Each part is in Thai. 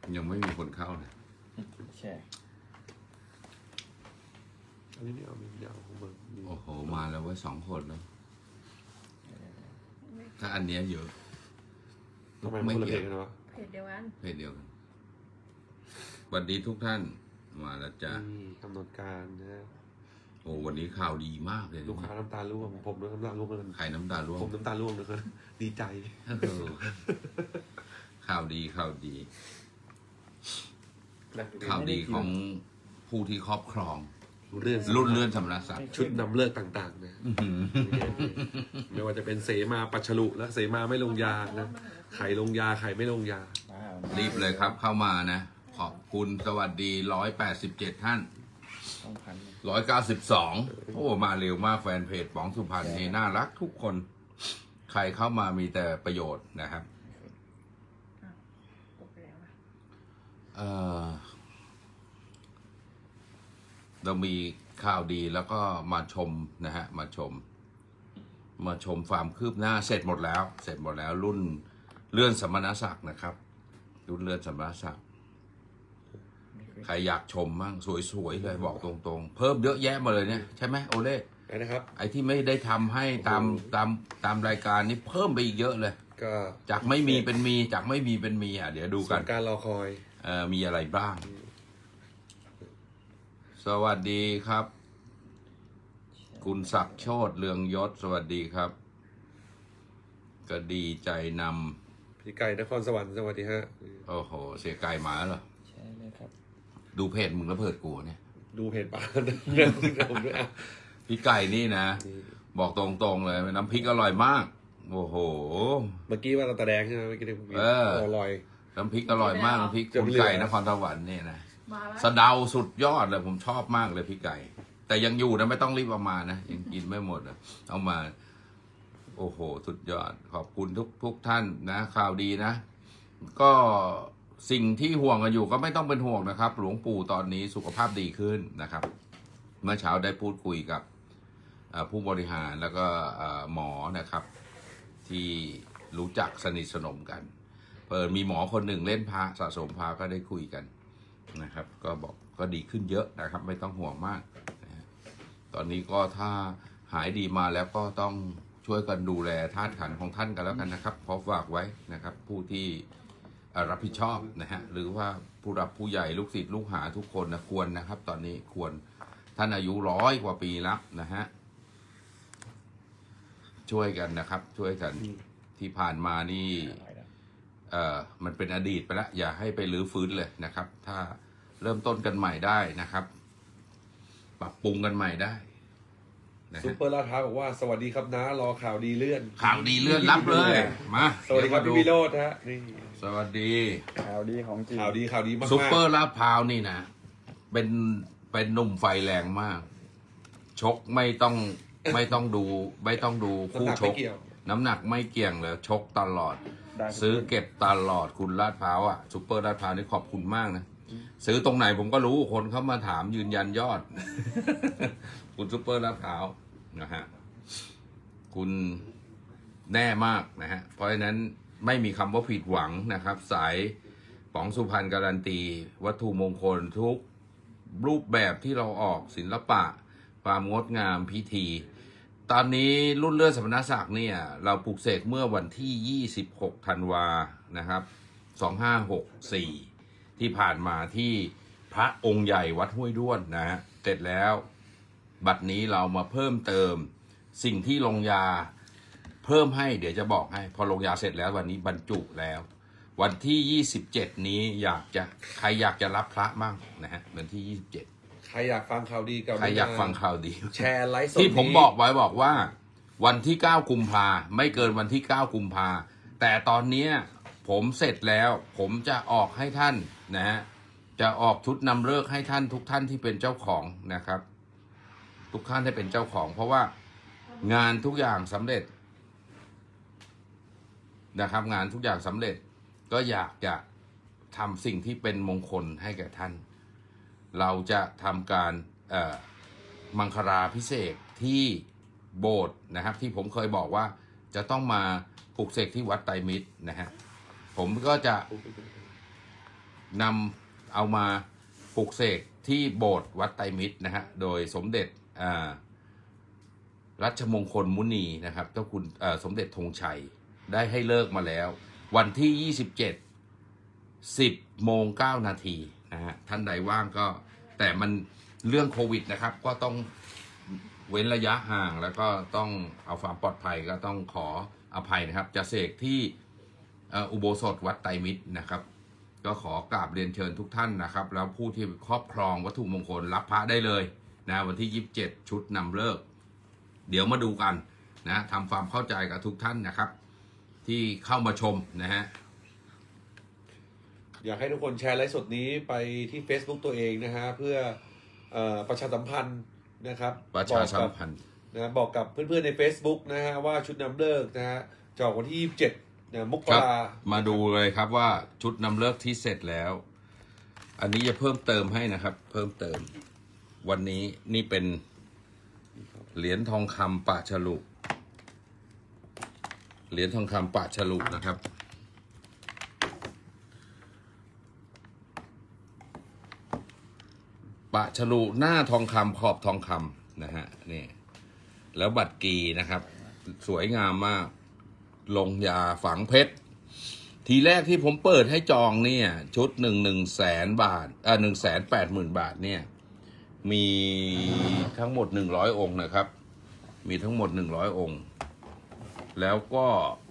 ยังไม่มีคนเข้าเลยใช่อันนี้ไม่เอาของมึงโอ้โหมาแล้วเว้ย2 คนแล้วถ้าอันเนี้ยเยอะทำไมไม่เกี่ยวกันวะเพจเดียวกันสวัสดีทุกท่านมาแล้วจ้ะกำหนดการนะโอ้วันนี้ข่าวดีมากเลยลูกค้าน้ำตาร่วงผมด้วยน้ำตาร่วงเลยใครน้ำตาร่วงผมน้ำตาร่วงเลยดีใจข่าวดีของผู้ที่ครอบครองรุ่นเลื่อนสมณศักดิ์ชุดนำเลิกต่างๆนะไม่ว่าจะเป็นเสมาปัจฉลุและเสมาไม่ลงยานะไข่ลงยาไข่ไม่ลงยารีบเลยครับเข้ามานะขอบคุณสวัสดี187ท่าน192โอ้มาเร็วมากแฟนเพจป๋องสุพรรณนี่น่ารักทุกคนใครเข้ามามีแต่ประโยชน์นะครับเรามีข่าวดีแล้วก็มาชมนะฮะมาชมความคืบหน้าเสร็จหมดแล้วรุ่นเลื่อนสมณศักดิ์นะครับรุ่นเลื่อนสมณศักดิ์ใครอยากชมมั่งสวยๆเลยบอกตรงๆเพิ่มเยอะแยะมาเลยเนี่ยใช่ไหมโอเล่นะครับไอ้ที่ไม่ได้ทำให้ตามรายการนี้เพิ่มไปอีกเยอะเลยก็จากไม่มีเป็นมีจากไม่มีเป็นมีเดี๋ยวดูกันการรอคอยมีอะไรบ้างสวัสดีครับคุณศักดิ์โชติเรืองยศสวัสดีครับก็ดีใจนำพี่ไก่นครสวรรค์สวัสดีฮะโอ้โหเสียไก่มาเหรอใช่เลยครับดูเพจมึงแล้วเพจกูเนี่ยดูเพจป้าพี่ไก่นี่นะบอกตรงๆเลยน้ำพริกอร่อยมากโอ้โหเมื่อกี้ว่าเราตะแดงใช่ไหมเมื่อกี้อร่อยน้ำพริกอร่อยมากน้ำพริกคุณไก่นครสวรรค์นี่นะสะเดาสุดยอดเลยผมชอบมากเลยพี่ไก่แต่ยังอยู่นะไม่ต้องรีบเอามานะยังกินไม่หมดเอามาโอ้โหสุดยอดขอบคุณทุกท่านนะข่าวดีนะก็สิ่งที่ห่วงกันอยู่ก็ไม่ต้องเป็นห่วงนะครับหลวงปู่ตอนนี้สุขภาพดีขึ้นนะครับเมื่อเช้าได้พูดคุยกับผู้บริหารแล้วก็หมอนะครับที่รู้จักสนิทสนมกันมีหมอคนหนึ่งเล่นพระสะสมพระก็ได้คุยกันนะครับก็บอกก็ดีขึ้นเยอะนะครับไม่ต้องห่วงมากนะตอนนี้ก็ถ้าหายดีมาแล้วก็ต้องช่วยกันดูแลธาตุขันธ์ของท่านกันแล้วกันนะครับขอฝากไว้นะครับผู้ที่รับผิดชอบนะฮะหรือว่าผู้รับผู้ใหญ่ลูกศิษย์ลูกหาทุกคนนะควรนะครับตอนนี้ควรท่านอายุ100 กว่าปีแล้วนะฮะช่วยกันนะครับช่วยกันที่ผ่านมานี่มันเป็นอดีตไปแล้วอย่าให้ไปรื้อฟื้นเลยนะครับถ้าเริ่มต้นกันใหม่ได้นะครับปรับปรุงกันใหม่ได้ซุปเปอร์ลาดพร้าวบอกว่าสวัสดีครับนะรอข่าวดีเลื่อนรับเลยมาสวัสดีครับพี่วิโรจน์ฮะนี่สวัสดีข่าวดีของจริงข่าวดีมากซุปเปอร์ลาดพร้าวนี่นะเป็นหนุ่มไฟแรงมากชกไม่ต้องดูคู่ชกน้ำหนักไม่เกี่ยงเลยชกตลอดซื้อเก็บตลอดคุณลาดพร้าวซุปเปอร์ลาดพร้าวนี่ขอบคุณมากนะซื้อตรงไหนผมก็รู้คนเขามาถามยืนยันยอดคุณซุปเปอร์ลาดพร้าวนะฮะคุณแน่มากนะฮะเพราะฉะนั้นไม่มีคำว่าผิดหวังนะครับสายป๋องสุพรรณการันตีวัตถุมงคลทุกรูปแบบที่เราออกศิลปะความงดงามพิธีตอนนี้รุ่นเลื่อนสมณศักดิ์เนี่ยเราปลุกเสกเมื่อวันที่26 ธันวานะครับ2564ที่ผ่านมาที่พระองค์ใหญ่วัดห้วยด้วนนะฮะเสร็จแล้วบัดนี้เรามาเพิ่มเติมสิ่งที่ลงยาเพิ่มให้เดี๋ยวจะบอกให้พอลงยาเสร็จแล้ววันนี้บรรจุแล้ววันที่27นี้ใครอยากจะรับพระมั่งนะฮะวันที่27ใครอยากฟังข่าวดีกับใครอยากฟังข่าวดีแชร์ไลฟ์สดที่ผมบอกไว้บอกว่าวันที่9 กุมภาไม่เกินวันที่9 กุมภาแต่ตอนนี้ผมเสร็จแล้วผมจะออกให้ท่านนะฮะจะออกชุดนำเลิกให้ท่านทุกท่านที่เป็นเจ้าของนะครับทุกท่านให้เป็นเจ้าของเพราะว่างานทุกอย่างสำเร็จนะครับงานทุกอย่างสำเร็จก็อยากจะทำสิ่งที่เป็นมงคลให้แก่ท่านเราจะทำการมังคลาภิเษกที่โบสถ์นะครับที่ผมเคยบอกว่าจะต้องมาปลุกเสกที่วัดไตรมิตรนะฮะผมก็จะนำเอามาปลุกเสกที่โบสถ์วัดไตรมิตรนะฮะโดยสมเด็จรัชมงคลมุนีนะครับเจ้าคุณสมเด็จธงชัยได้ให้เลิกมาแล้ว วันที่27 10 โมง 9 นาทีนะฮะท่านใดว่างก็แต่มันเรื่องโควิดนะครับก็ต้องเว้นระยะห่างแล้วก็ต้องเอาความปลอดภัยก็ต้องขออภัยนะครับจะเสกที่อุโบสถวัดไตรมิตรนะครับก็ขอกราบเรียนเชิญทุกท่านนะครับแล้วผู้ที่ครอบครองวัตถุมงคลรับพระได้เลยนะวันที่27ชุดนำเลิกเดี๋ยวมาดูกันนะทำความเข้าใจกับทุกท่านนะครับที่เข้ามาชมนะฮะอยากให้ทุกคนแชร์ไลฟ์สดนี้ไปที่ Facebook ตัวเองนะฮะเพื่อประชาสัมพันธ์นะครับประชาสัมพันธ์นะบอกกับเพื่อนๆใน Facebook นะฮะว่าชุดนำเลิกนะฮะจะออกวันที่27นะมกรามาดูเลยครับว่าชุดนำเลิกที่เสร็จแล้วอันนี้จะเพิ่มเติมให้นะครับเพิ่มเติมวันนี้นี่เป็นเหรียญทองคำปะฉลุเหรียญทองคำปะฉลุนะครับปะฉลุหน้าทองคำขอบทองคำนะฮะนี่แล้วบัตรกีนะครับสวยงามมากลงยาฝังเพชรทีแรกที่ผมเปิดให้จองเนี่ยชุด100,000 บาท180,000 บาทเนี่ยมีทั้งหมด100 องค์นะครับมีทั้งหมด100 องค์แล้วก็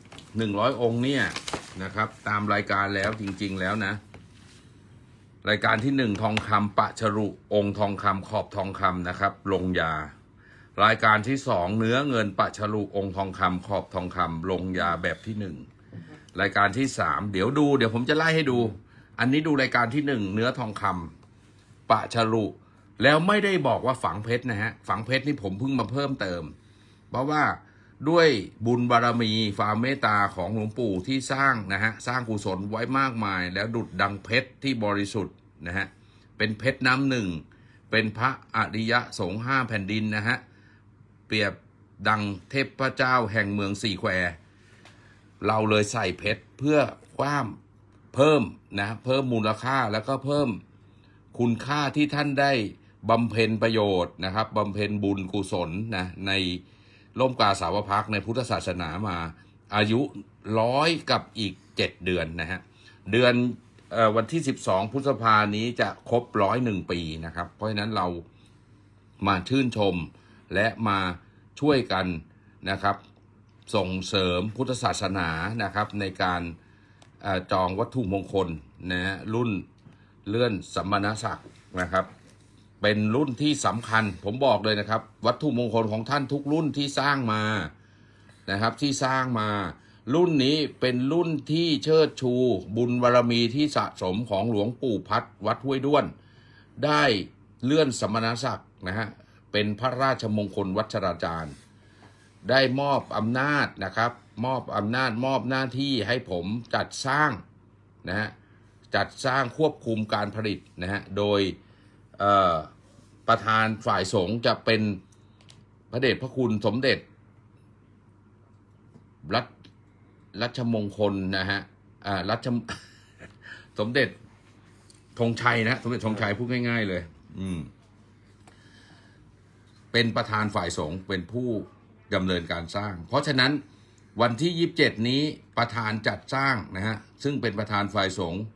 100 องค์เนี่ยนะครับตามรายการแล้วจริงๆแล้วนะรายการที่1ทองคำปะฉลุองค์ทองคำขอบทองคำนะครับลงยารายการที่2เนื้อเงินปะฉลุองค์ทองคำขอบทองคำลงยาแบบที่1รายการที่3เดี๋ยวผมจะไล่ให้ดูอันนี้ดูรายการที่1เนื้อทองคำปะฉลุแล้วไม่ได้บอกว่าฝังเพชรนะฮะฝังเพชรนี่ผมเพิ่งมาเพิ่มเติมเพราะว่าด้วยบุญบารมีความเมตตาของหลวงปู่ที่สร้างนะฮะสร้างกุศลไว้มากมายแล้วดุจดังเพชรที่บริสุทธิ์นะฮะเป็นเพชรน้ำหนึ่งเป็นพระอริยสงฆ์5 แผ่นดินนะฮะเปรียบดังเทพเจ้าแห่งเมือง4 แควเราเลยใส่เพชรเพื่อความเพิ่มนะเพิ่มมูลค่าแล้วก็เพิ่มคุณค่าที่ท่านได้บำเพ็ญประโยชน์นะครับบำเพ็ญบุญกุศลนะในร่มกาสาวพักในพุทธศาสนามาอายุ100กับอีก7 เดือนนะฮะเดือนวันที่12 พฤษภานี้จะครบ101 ปีนะครับเพราะฉะนั้นเรามาชื่นชมและมาช่วยกันนะครับส่งเสริมพุทธศาสนานะครับในการจองวัตถุมงคลนะฮะรุ่นเลื่อนสัมมณศักดิ์นะครับเป็นรุ่นที่สำคัญผมบอกเลยนะครับวัตถุมงคลของท่านทุกรุ่นที่สร้างมานะครับที่สร้างมารุ่นนี้เป็นรุ่นที่เชิดชูบุญบารมีที่สะสมของหลวงปู่พัดวัดห้วยด้วนได้เลื่อนสมณศักดิ์นะฮะเป็นพระราชมงคลวัชราจารย์ได้มอบอำนาจนะครับมอบอำนาจมอบหน้าที่ให้ผมจัดสร้างนะฮะจัดสร้างควบคุมการผลิตนะฮะโดยประธานฝ่ายสงฆ์จะเป็นพระเดชพระคุณสมเด็จรัชมงคลนะฮะสมเด็จธงชัยนะสมเด็จธงชัยพูดง่ายๆเลยเป็นประธานฝ่ายสงฆ์เป็นผู้ดำเนินการสร้างเพราะฉะนั้นวันที่27นี้ประธานจัดสร้างนะฮะซึ่งเป็นประธานฝ่ายสงฆ์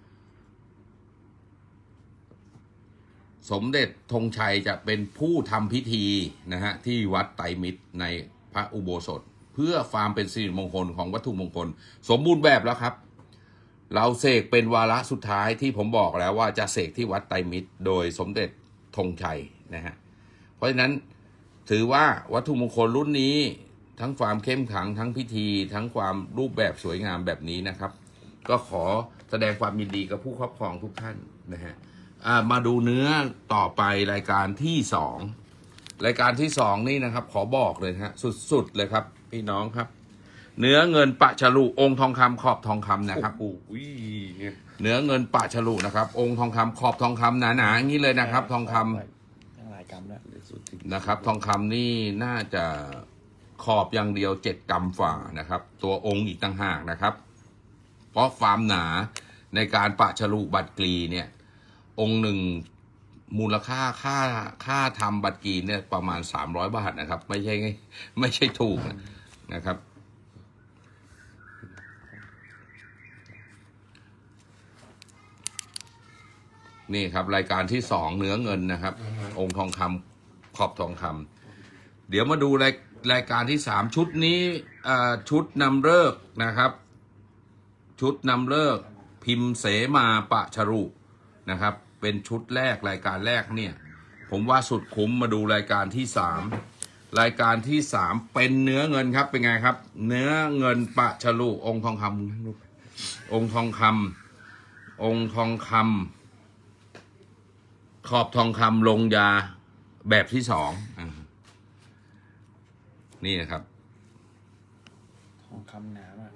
สมเด็จธงชัยจะเป็นผู้ทำพิธีนะฮะที่วัดไตรมิตรในพระอุโบสถเพื่อความเป็นสิริมงคลของวัตถุมงคลสมบูรณ์แบบแล้วครับเราเสกเป็นวาระสุดท้ายที่ผมบอกแล้วว่าจะเสกที่วัดไตรมิตรโดยสมเด็จธงชัยนะฮะเพราะฉะนั้นถือว่าวัตถุมงคลรุ่นนี้ทั้งความเข้มขลังทั้งพิธีทั้งความรูปแบบสวยงามแบบนี้นะครับก็ขอแสดงความยินดีกับผู้ครอบครองทุกท่านนะฮะมาดูเนื้อต่อไปรายการที่2รายการที่2นี่นะครับขอบอกเลยฮะสุดๆเลยครับพี่น้องครับเนื้อเงินปะฉลุองค์ทองคำขอบทองคำนะครับเนื้อเงินปะฉลุนะครับองค์ทองคำขอบทองคำหนาๆอย่างนี้เลยนะครับทองคำหลายกรัมแล้วนะครับทองคำนี่น่าจะขอบอย่างเดียว7 กรัมฝ่านะครับตัวองค์อีกต่างหากนะครับเพราะความหนาในการปะฉลุบัตรกรีเนี่ยองค์หนึ่งมูลค่าทำบัตรกรีเนี่ยประมาณ300 บาทนะครับไม่ใช่ถูกนะครับนี่ครับรายการที่2เนื้อเงินนะครับองค์ทองคำขอบทองคำเดี๋ยวมาดูรายการที่3ชุดนี้ชุดนำฤกษ์นะครับชุดนำฤกษ์พิมพ์เสมาปะฉลุนะครับเป็นชุดแรกรายการแรกเนี่ยผมว่าสุดคุ้มมาดูรายการที่3รายการที่3เป็นเนื้อเงินครับเป็นไงครับเนื้อเงินปะฉลุองค์ทองคำองค์ทองคำองค์ทองคำขอบทองคำลงยาแบบที่2นี่นะครับทองคำหนามาก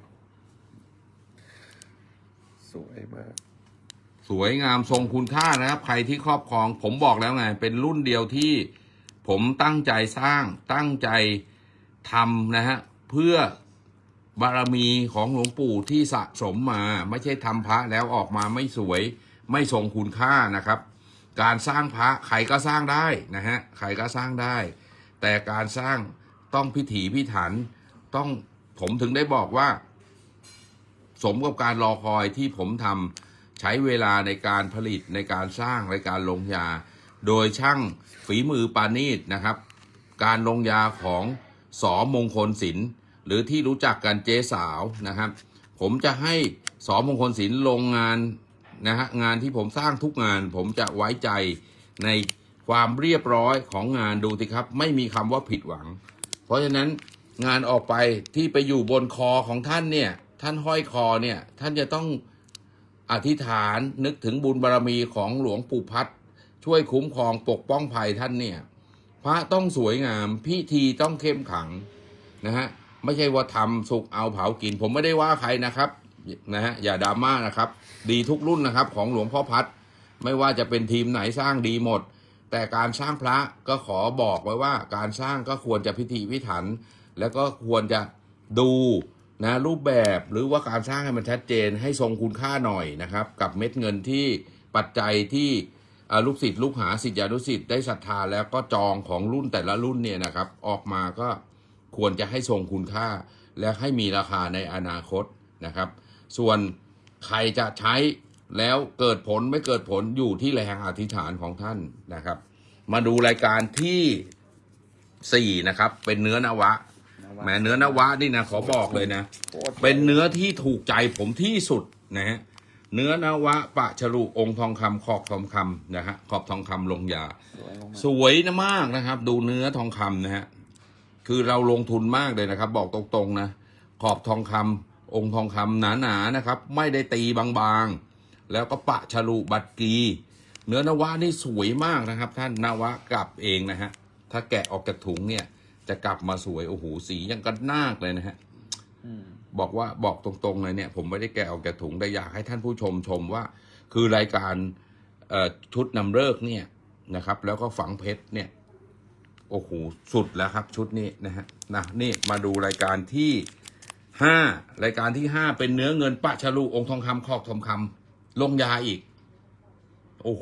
สวยมากสวยงามทรงคุณค่านะครับใครที่ครอบครองผมบอกแล้วไงเป็นรุ่นเดียวที่ผมตั้งใจสร้างตั้งใจทำนะฮะเพื่อบารมีของหลวงปู่ที่สะสมมาไม่ใช่ทำพระแล้วออกมาไม่สวยไม่ทรงคุณค่านะครับการสร้างพระใครก็สร้างได้นะฮะใครก็สร้างได้แต่การสร้างต้องพิถีพิถันต้องผมถึงได้บอกว่าสมกับการรอคอยที่ผมทำใช้เวลาในการผลิตในการสร้างในการลงยาโดยช่างฝีมือปานีตนะครับการลงยาของส.มงคลศิลป์หรือที่รู้จักกันเจ๊สาวนะครับผมจะให้ส.มงคลศิลป์ลงงานนะฮะงานที่ผมสร้างทุกงานผมจะไว้ใจในความเรียบร้อยของงานดูสิครับไม่มีคำว่าผิดหวังเพราะฉะนั้นงานออกไปที่ไปอยู่บนคอของท่านเนี่ยท่านห้อยคอเนี่ยท่านจะต้องอธิษฐานนึกถึงบุญบารมีของหลวงปู่พัดช่วยคุ้มครองปกป้องภัยท่านเนี่ยพระต้องสวยงามพิธีต้องเข้มขังนะฮะไม่ใช่ว่าทำสุกเอาเผากินผมไม่ได้ว่าใครนะครับนะฮะอย่าดราม่านะครับดีทุกรุ่นนะครับของหลวงพ่อพัดไม่ว่าจะเป็นทีมไหนสร้างดีหมดแต่การสร้างพระก็ขอบอกไว้ว่าการสร้างก็ควรจะพิถีพิถันแล้วก็ควรจะดูนะรูปแบบหรือว่าการสร้างให้มันชัดเจนให้ทรงคุณค่าหน่อยนะครับกับเม็ดเงินที่ปัจจัยที่ลูกศิษย์ลูกหาศิษยานุศิษย์ได้ศรัทธาแล้วก็จองของรุ่นแต่ละรุ่นเนี่ยนะครับออกมาก็ควรจะให้ทรงคุณค่าและให้มีราคาในอนาคตนะครับส่วนใครจะใช้แล้วเกิดผลไม่เกิดผลอยู่ที่แรงอธิษฐานของท่านนะครับมาดูรายการที่4นะครับเป็นเนื้อนวะแม้เนื้อนวะนี่นะขอบอกเลยนะเป็นเนื้อที่ถูกใจผมที่สุดนะฮะเนื้อนวะปะฉลุองค์ทองคำขอบทองคำนะฮะขอบทองคำลงยาสวยนะมากนะครับดูเนื้อทองคำนะฮะคือเราลงทุนมากเลยนะครับบอกตรงๆนะขอบทองคำองค์ทองคำหนาๆนะครับไม่ได้ตีบางๆแล้วก็ปะฉลุบัตรกีเนื้อนวะนี่สวยมากนะครับท่านนวะกลับเองนะฮะถ้าแกะออกจากถุงเนี่ยจะกลับมาสวยโอ้โหสียังกระนาคเลยนะฮะบอกตรงๆเลยเนี่ยผมไม่ได้แกะออกจากถุงแต่อยากให้ท่านผู้ชมว่าคือรายการชุดนำฤกษ์เนี่ยนะครับแล้วก็ฝังเพชรเนี่ยโอ้โหสุดแล้วครับชุดนี้นะฮะนี่มาดูรายการที่5รายการที่5เป็นเนื้อเงินปะฉลุองค์ทองคำขอบทองคำลงยาอีกโอ้โห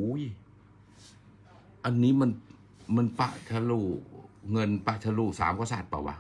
อันนี้มันปะฉลุเงินปะฉลุ3 กษัตริย์เปล่าวะ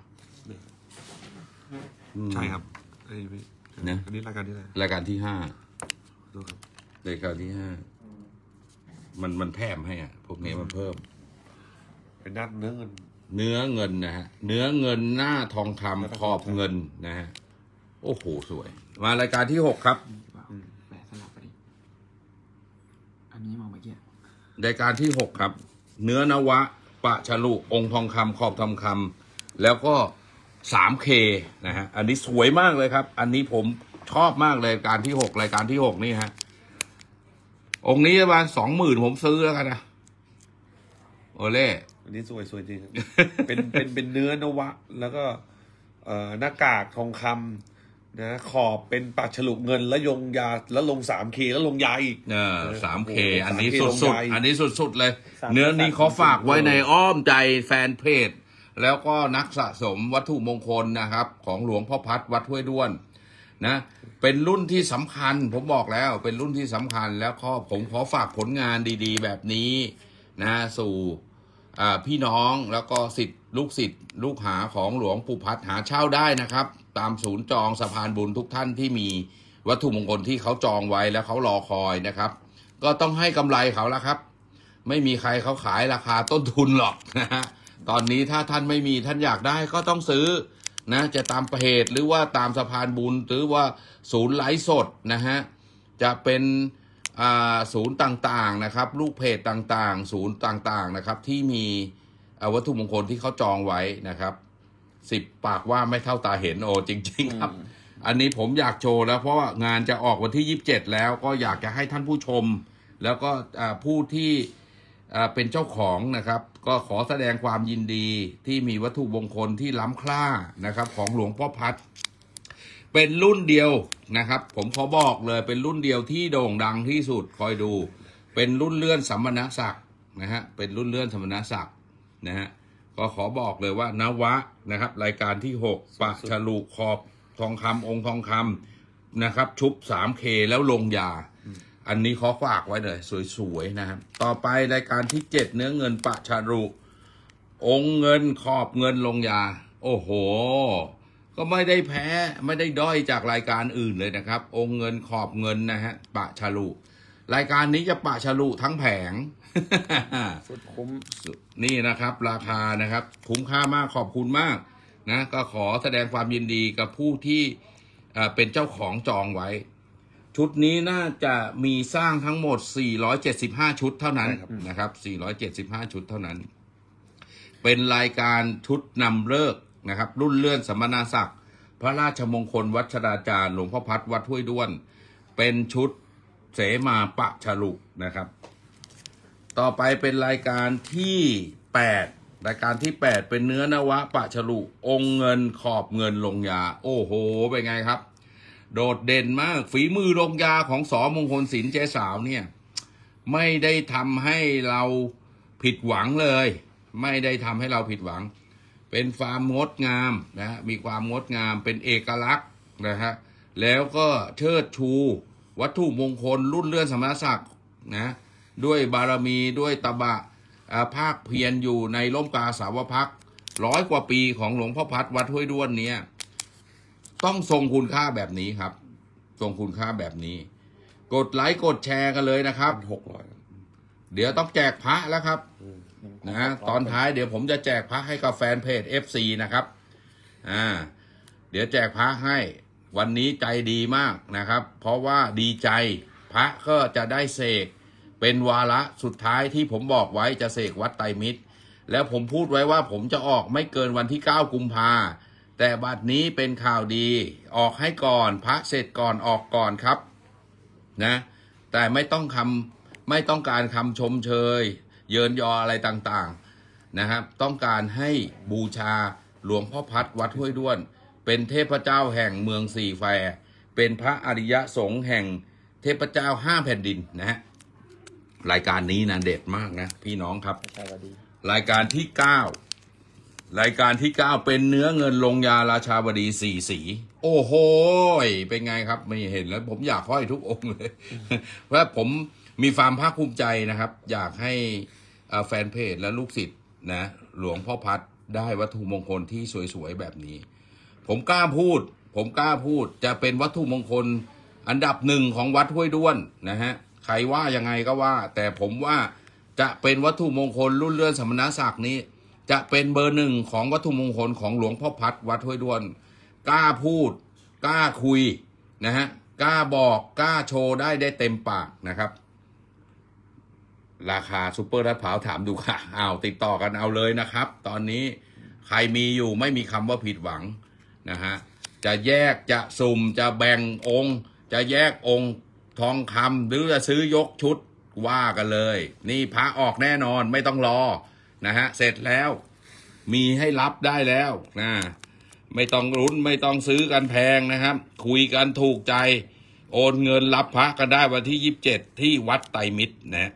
ใช่ครับนะอันนี้รายการที่ไหนรายการที่ดูครับ 5รายการที่5มันแถมให้อ่ะพวกนี้มันเพิ่มเป็นด้านเนื้อเงินนะฮะเนื้อเงินหน้าทองคำขอบเงินนะฮะโอ้โหสวยมารายการที่6ครับแปะสลับไปดิอันนี้มาเมื่อกี้รายการที่6ครับเนื้อนวะปะฉลุองค์ทองคำขอบทองคำแล้วก็3K นะฮะอันนี้สวยมากเลยครับอันนี้ผมชอบมากเลยรายการที่6รายการที่6นี่ฮะองค์นี้ประมาณ20,000ผมซื้อแล้วกันนะโอเล่อันนี้สวยจริงเป็นเนื้อนวะแล้วก็หน้ากากทองคำนะขอบเป็นปะฉลุเงินแล้วยงยาแล้วลง 3K แล้วลงยาอีก 3K อันนี้สุดๆอันนี้สุดๆเลยเนื้อนี้ขอฝากไว้ในอ้อมใจแฟนเพจแล้วก็นักสะสมวัตถุมงคลนะครับของหลวงพ่อพัดวัดห้วยด้วนนะเป็นรุ่นที่สำคัญผมบอกแล้วเป็นรุ่นที่สำคัญแล้วผมขอฝากผลงานดีๆแบบนี้นะสู่พี่น้องแล้วก็ลูกศิษย์ลูกหาของหลวงปู่พัดหาเช่าได้นะครับตามศูนย์จองสะพานบุญทุกท่านที่มีวัตถุมงคลที่เขาจองไว้แล้วเขารอคอยนะครับก็ต้องให้กำไรเขาแล้วครับไม่มีใครเขาขายราคาต้นทุนหรอกนะฮะตอนนี้ถ้าท่านไม่มีท่านอยากได้ก็ต้องซื้อนะจะตามเพจหรือว่าตามสะพานบุญหรือว่าศูนย์ไลฟ์สดนะฮะจะเป็นศูนย์ต่างๆนะครับลูกเพจต่างๆศูนย์ต่างๆนะครับที่มีวัตถุมงคลที่เขาจองไว้นะครับ10 ปากว่าไม่เท่าตาเห็นโอ้จริงๆครับอันนี้ผมอยากโชว์แล้วเพราะว่างานจะออกวันที่27แล้วก็อยากจะให้ท่านผู้ชมแล้วก็ผู้ที่เป็นเจ้าของนะครับก็ขอแสดงความยินดีที่มีวัตถุมงคลที่ล้ำค่านะครับของหลวงพ่อพัดเป็นรุ่นเดียวนะครับผมขอบอกเลยเป็นรุ่นเดียวที่โด่งดังที่สุดคอยดูเป็นรุ่นเลื่อนสัมมณศักดิ์นะฮะเป็นรุ่นเลื่อนสัมมณศักดิ์นะฮะก็ขอบอกเลยว่านวะนะครับรายการที่6ปะฉลุขอบทองคำองค์ทองคำนะครับชุบ 3K แล้วลงยาอันนี้ขอฝากไว้เลยสวยๆนะครับต่อไปรายการที่7เนื้อเงินปะฉลุองค์เงินขอบเงินลงยาโอ้โหก็ไม่ได้แพ้ไม่ได้ด้อยจากรายการอื่นเลยนะครับองค์เงินขอบเงินนะฮะปะฉลุรายการนี้จะปะฉลุทั้งแผงสุดคุ้มนี่นะครับราคานะครับคุ้มค่ามากขอบคุณมากนะก็ขอแสดงความยินดีกับผู้ที่เป็นเจ้าของจองไว้ชุดนี้น่าจะมีสร้างทั้งหมด475ชุดเท่านั้นนะครับ475ชุดเท่านั้นเป็นรายการชุดนำฤกษ์นะครับรุ่นเลื่อนสมณศักดิ์พระราชมงคลวัดชฎาจารย์หลวงพ่อพัดวัดห้วยด้วนเป็นชุดเสมาปะฉลุนะครับต่อไปเป็นรายการที่8รายการที่8เป็นเนื้อนวะปะฉลุองค์เงินขอบเงินลงยาโอ้โหเป็นไงครับโดดเด่นมากฝีมือลงยาของสมงคลศิลป์เจ๊สาวเนี่ยไม่ได้ทำให้เราผิดหวังเลยไม่ได้ทำให้เราผิดหวังเป็นความงดงามนะมีความงดงามเป็นเอกลักษณ์นะฮะแล้วก็เชิดชูวัตถุมงคลรุ่นเลื่อนสมณศักดิ์นะด้วยบารมีด้วยตบะภาคเพียรอยู่ในร่มกาสาวพัก100 กว่าปีของหลวงพ่อพัดวัดห้วยด้วนเนี้ยต้องทรงคุณค่าแบบนี้ครับทรงคุณค่าแบบนี้กดไลค์กดแชร์กันเลยนะครับ600เดี๋ยวต้องแจกพระแล้วครับนะตอนท้ายเดี๋ยวผมจะแจกพระให้กับแฟนเพจ FC นะครับเดี๋ยวแจกพระให้วันนี้ใจดีมากนะครับเพราะว่าดีใจพระก็จะได้เสกเป็นวาระสุดท้ายที่ผมบอกไว้จะเสกวัดไตรมิตรแล้วผมพูดไว้ว่าผมจะออกไม่เกินวันที่9 กุมภาแต่บัดนี้เป็นข่าวดีออกให้ก่อนพระเสร็จก่อนออกก่อนครับนะแต่ไม่ต้องการคำชมเชยเยินยออะไรต่างๆนะครับต้องการให้บูชาหลวงพ่อพัดวัดห้วยด้วนเป็นเทพเจ้าแห่งเมืองสี่แควเป็นพระอริยสงฆ์แห่งเทพเจ้า5 แผ่นดินนะฮะรายการนี้นะเด็ดมากนะพี่น้องครับรายการที่9เป็นเนื้อเงินลงยาราชาวดี4 สีโอ้โหเป็นไงครับไม่เห็นแล้วผมอยากห้อยทุกองค์เลย เพราะผมมีความภาคภูมิใจนะครับอยากให้แฟนเพจและลูกศิษย์นะหลวงพ่อพัดได้วัตถุมงคลที่สวยๆแบบนี้ผมกล้าพูดจะเป็นวัตถุมงคลอันดับ1ของวัดห้วยด้วนนะฮะใครว่ายังไงก็ว่าแต่ผมว่าจะเป็นวัตถุมงคลรุ่นเลื่อนสมณศักดิ์นี้จะเป็นเบอร์ 1ของวัตถุมงคลของหลวงพ่อพัดวัดห้วยด้วนกล้าพูดกล้าคุยนะฮะกล้าบอกกล้าโชว์ได้เต็มปากนะครับราคาซุปเปอร์รัดพร้าวถามดูค่ะติดต่อกันเอาเลยนะครับตอนนี้ใครมีอยู่ไม่มีคำว่าผิดหวังนะฮะจะแยกจะสุ่มจะแบ่งองค์จะแยกองค์ทองคำหรือจะซื้อยกชุดว่ากันเลยนี่พระออกแน่นอนไม่ต้องรอนะฮะเสร็จแล้วมีให้รับได้แล้วนะไม่ต้องลุ้นไม่ต้องซื้อกันแพงนะครับคุยกันถูกใจโอนเงินรับพระกันได้วันที่27ที่วัดไตรมิตรนะ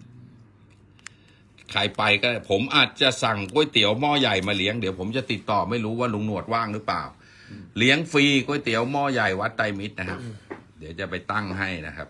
ใครไปก็ผมอาจจะสั่งก๋วยเตี๋ยวหม้อใหญ่มาเลี้ยงเดี๋ยวผมจะติดต่อไม่รู้ว่าลุงหนวดว่างหรือเปล่าเลี้ยงฟรีก๋วยเตี๋ยวหม้อใหญ่วัดไตรมิตรนะครับ เดี๋ยวจะไปตั้งให้นะครับ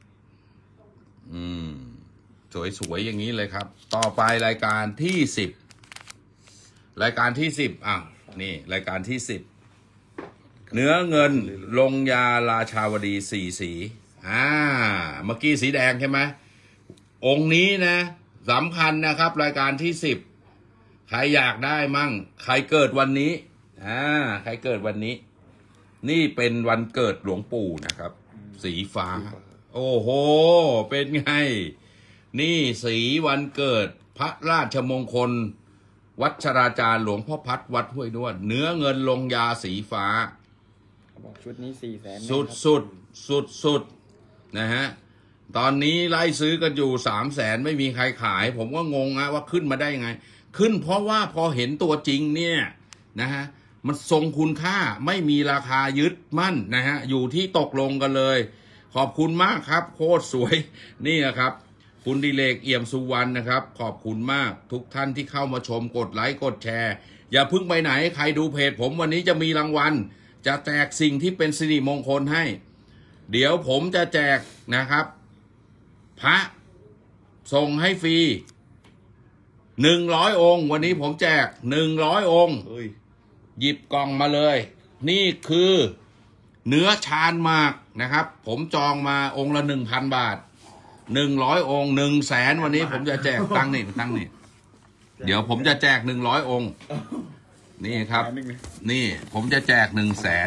สวยๆอย่างนี้เลยครับ ต่อไปรายการที่10รายการที่10นี่รายการที่10เนื้อเงินลงยาราชาวดี4 สีเมื่อกี้สีแดงใช่ไหมองค์นี้นะสำคัญนะครับรายการที่10ใครอยากได้มั่งใครเกิดวันนี้ใครเกิดวันนี้นี่เป็นวันเกิดหลวงปู่นะครับสีฟ้าโอ้โหเป็นไงนี่สีวันเกิดพระราชมงคลวัชราจารย์หลวงพ่อพัดวัดห้วยด้วนเนื้อเงินลงยาสีฟ้าบอกชุดนี้400,000 สุดนะฮะตอนนี้ไล่ซื้อกันอยู่300,000ไม่มีใครขายผมก็งงนะว่าขึ้นมาได้ยังไงขึ้นเพราะว่าพอเห็นตัวจริงเนี่ยนะฮะมันทรงคุณค่าไม่มีราคายึดมั่นนะฮะอยู่ที่ตกลงกันเลยขอบคุณมากครับโคตรสวยนี่นะครับคุณดิเลกเอี่ยมสุวรรณนะครับขอบคุณมากทุกท่านที่เข้ามาชมกดไลค์กดแชร์อย่าเพิ่งไปไหนใครดูเพจผมวันนี้จะมีรางวัลจะแจกสิ่งที่เป็นสิริมงคลให้เดี๋ยวผมจะแจกนะครับพระส่งให้ฟรี100 องค์วันนี้ผมแจก100 องค์หยิบกล่องมาเลยนี่คือเนื้อชานหมากนะครับผมจองมาองค์ละ 1,000 บาท100 องค์100,000วันนี้ผมจะแจกตั้งนี่เดี๋ยวผมจะแจก100 องค์นี่ครับนี่ผมจะแจก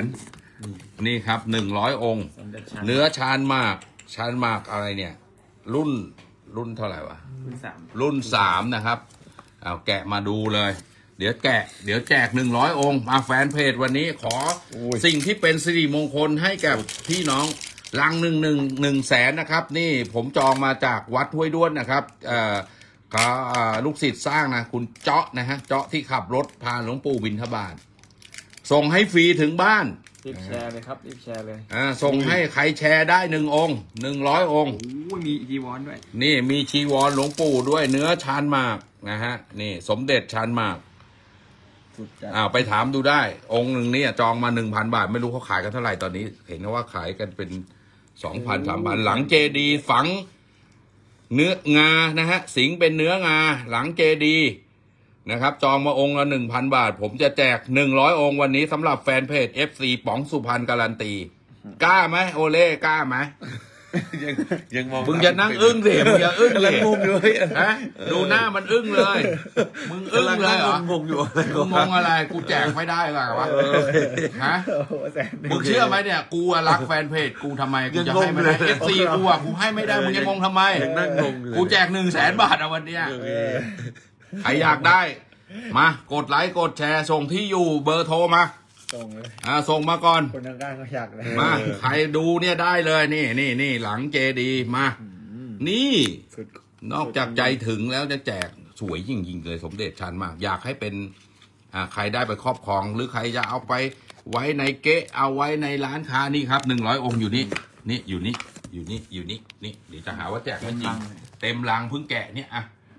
100,000นี่ครับ100 องค์เนื้อชานหมากอะไรเนี่ยรุ่นเท่าไหร่วะรุ่น3นะครับเอาแกะมาดูเลยเดี๋ยวแจก100 องค์มาแฟนเพจวันนี้ขอสิ่งที่เป็นสิริมงคลให้กับพี่น้องลัง100,000นะครับนี่ผมจองมาจากวัดห้วยด้วนนะครับลูกศิษย์สร้างนะคุณเจาะนะฮะเจาะที่ขับรถพาหลวงปู่บิณฑบาตส่งให้ฟรีถึงบ้านรีบแชร์เลยครับรีบแชร์เลยส่งให้ใครแชร์ได้1 องค์100 องค์มีจีวรด้วยนี่มีจีวรหลวงปู่ด้วยเนื้อชานหมากนะฮะนี่สมเด็จชานหมากไปถามดูได้องค์หนึ่งเนี่ยจองมา 1,000 บาทไม่รู้เขาขายกันเท่าไหร่ตอนนี้เห็นว่าขายกันเป็น 2,000 3,000หลังเจดีฝังเนื้องานะฮะสิงเป็นเนื้องาหลังเจดีนะครับจองมาองค์ละ 1,000 บาทผมจะแจก100 องค์วันนี้สำหรับแฟนเพจ FC ป๋องสุพรรณการันตีกล้าไหมโอเล่กล้าไหมยังมองมึงจะนั่งอึ้งสิมึงอย่าอึ้งเลยงงเลยนะดูหน้ามันอึ้งเลยมึงอึ้งเลยเหรองงอยู่มึงงงอะไรกูแจกไม่ได้หรอวะฮะมึงเชื่อไหมเนี่ยกูรักแฟนเพจกูทำไมกูจะให้ไม่ได้ FC กูให้ไม่ได้มึงยังงงทำไมกูแจก100,000 บาทวันเนี้ยใครอยากได้มากดไลค์กดแชร์ส่งที่อยู่เบอร์โทรมาส่งเลยส่งมาก่อนคนข้างๆก็อยากเลยมาใครดูเนี่ยได้เลยนี่หลังเจดีมานี่นอกจากใจถึงแล้วจะแจกสวยจริงๆเลยสมเด็จชานหมากอยากให้เป็นใครได้ไปครอบครองหรือใครจะเอาไปไว้ในเก๊ะเอาไว้ในร้านค้านี่ครับ100 องค์อยู่นี่อยู่นี่เดี๋ยวจะหาว่าแจกไม่จริงเต็มลังเพิ่งแกะเนี่ย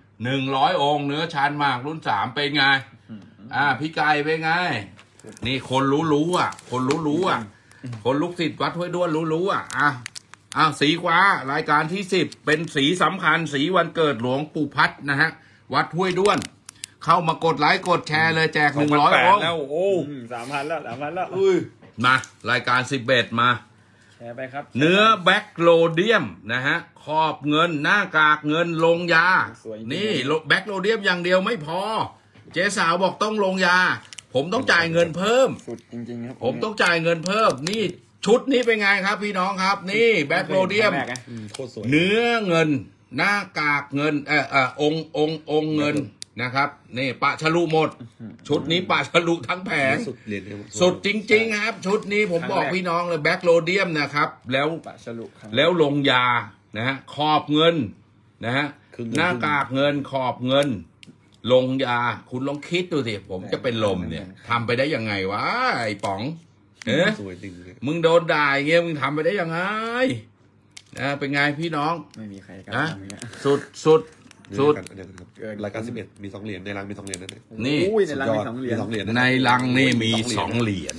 100 องค์เนื้อชานหมากรุ่น3เป็นไงพี่ไก่เป็นไงนี่คนรู้คนรู้คนลูกศิษย์วัดห้วยด้วนรู้สีฟ้ารายการที่10เป็นสีสำคัญสีวันเกิดหลวงปู่พัดนะฮะวัดห้วยด้วนเข้ามากดไลค์กดแชร์เลยแจก100 องค์แล้วโอ้ 3,000แล้วมารายการ11มาแชร์ไปครับเนื้อแบ็คโลเดียมนะฮะขอบเงินหน้ากากเงินลงยานี่แบ็คโลเดียมอย่างเดียวไม่พอเจ๊สาวบอกต้องลงยาผมต้องจ่ายเงินเพิ่มสุดจริงๆครับผมต้องจ่ายเงินเพิ่มนี่ชุดนี้เป็นไงครับพี่น้องครับนี่แบ็คโลเดียมเนื้อเงินหน้ากากเงินองค์เงินนะครับนี่ปะฉลุหมดชุดนี้ปะฉลุทั้งแผงสุดจริงๆครับชุดนี้ผมบอกพี่น้องเลยแบ็คโลเดียมนะครับแล้วปะฉลุแล้วลงยานะฮะขอบเงินนะฮะหน้ากากเงินขอบเงินลงยาคุณลองคิดดูสิผมจะเป็นลมเนี่ยทำไปได้ยังไงวะไอ้ป๋องมึงโดนด่าเงี้ยมึงทำไปได้ยังไงเป็นไงพี่น้องไม่มีใครกล้าทำเงี้ยสุดรายการ11มี2 เหรียญในรังมี2 เหรียญนั่นเองนี่ในรังมี2 เหรียญในรังนี่มี2 เหรียญ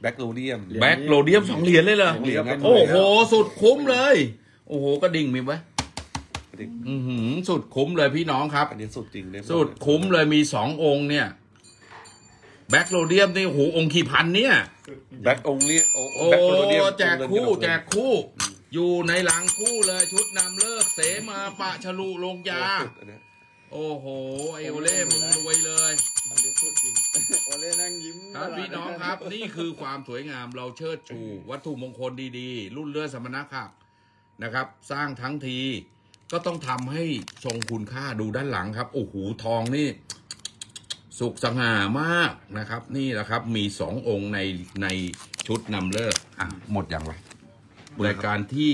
แบ็คโรเดียมแบ็คโรเดียม2 เหรียญเลยเหรอ 2 เหรียญครับโอ้โหสุดคุ้มเลยโอ้โหกระดิ่งมีไหมสุดคุ้มเลยพี่น้องครับอันนี้สุดจริงเนี่ยสุดคุ้มเลยมี2 องค์เนี่ยแบ็คโรเดียมนี่โอ้โหองค์กี่พันเนี่ยแบ็คองเลียโอ้แจกคู่อยู่ในหลังคู่เลยชุดนำเลิกเสมาปะฉลุลงยาโอ้โหไอโอเล่มึงรวยเลยโอเล่นั่งยิ้มครับพี่น้องครับนี่คือความสวยงามเราเชิดชูวัตถุมงคลดีๆรุ่นเลือดสมณะค่ะนะครับสร้างทั้งทีก็ต้องทำให้ทรงคุณค่าดูด้านหลังครับโอ้โหทองนี่สุกสง่ามากนะครับนี่แหละครับมี2 องค์ในชุดนำเลิกหมดอย่างไรรายการที่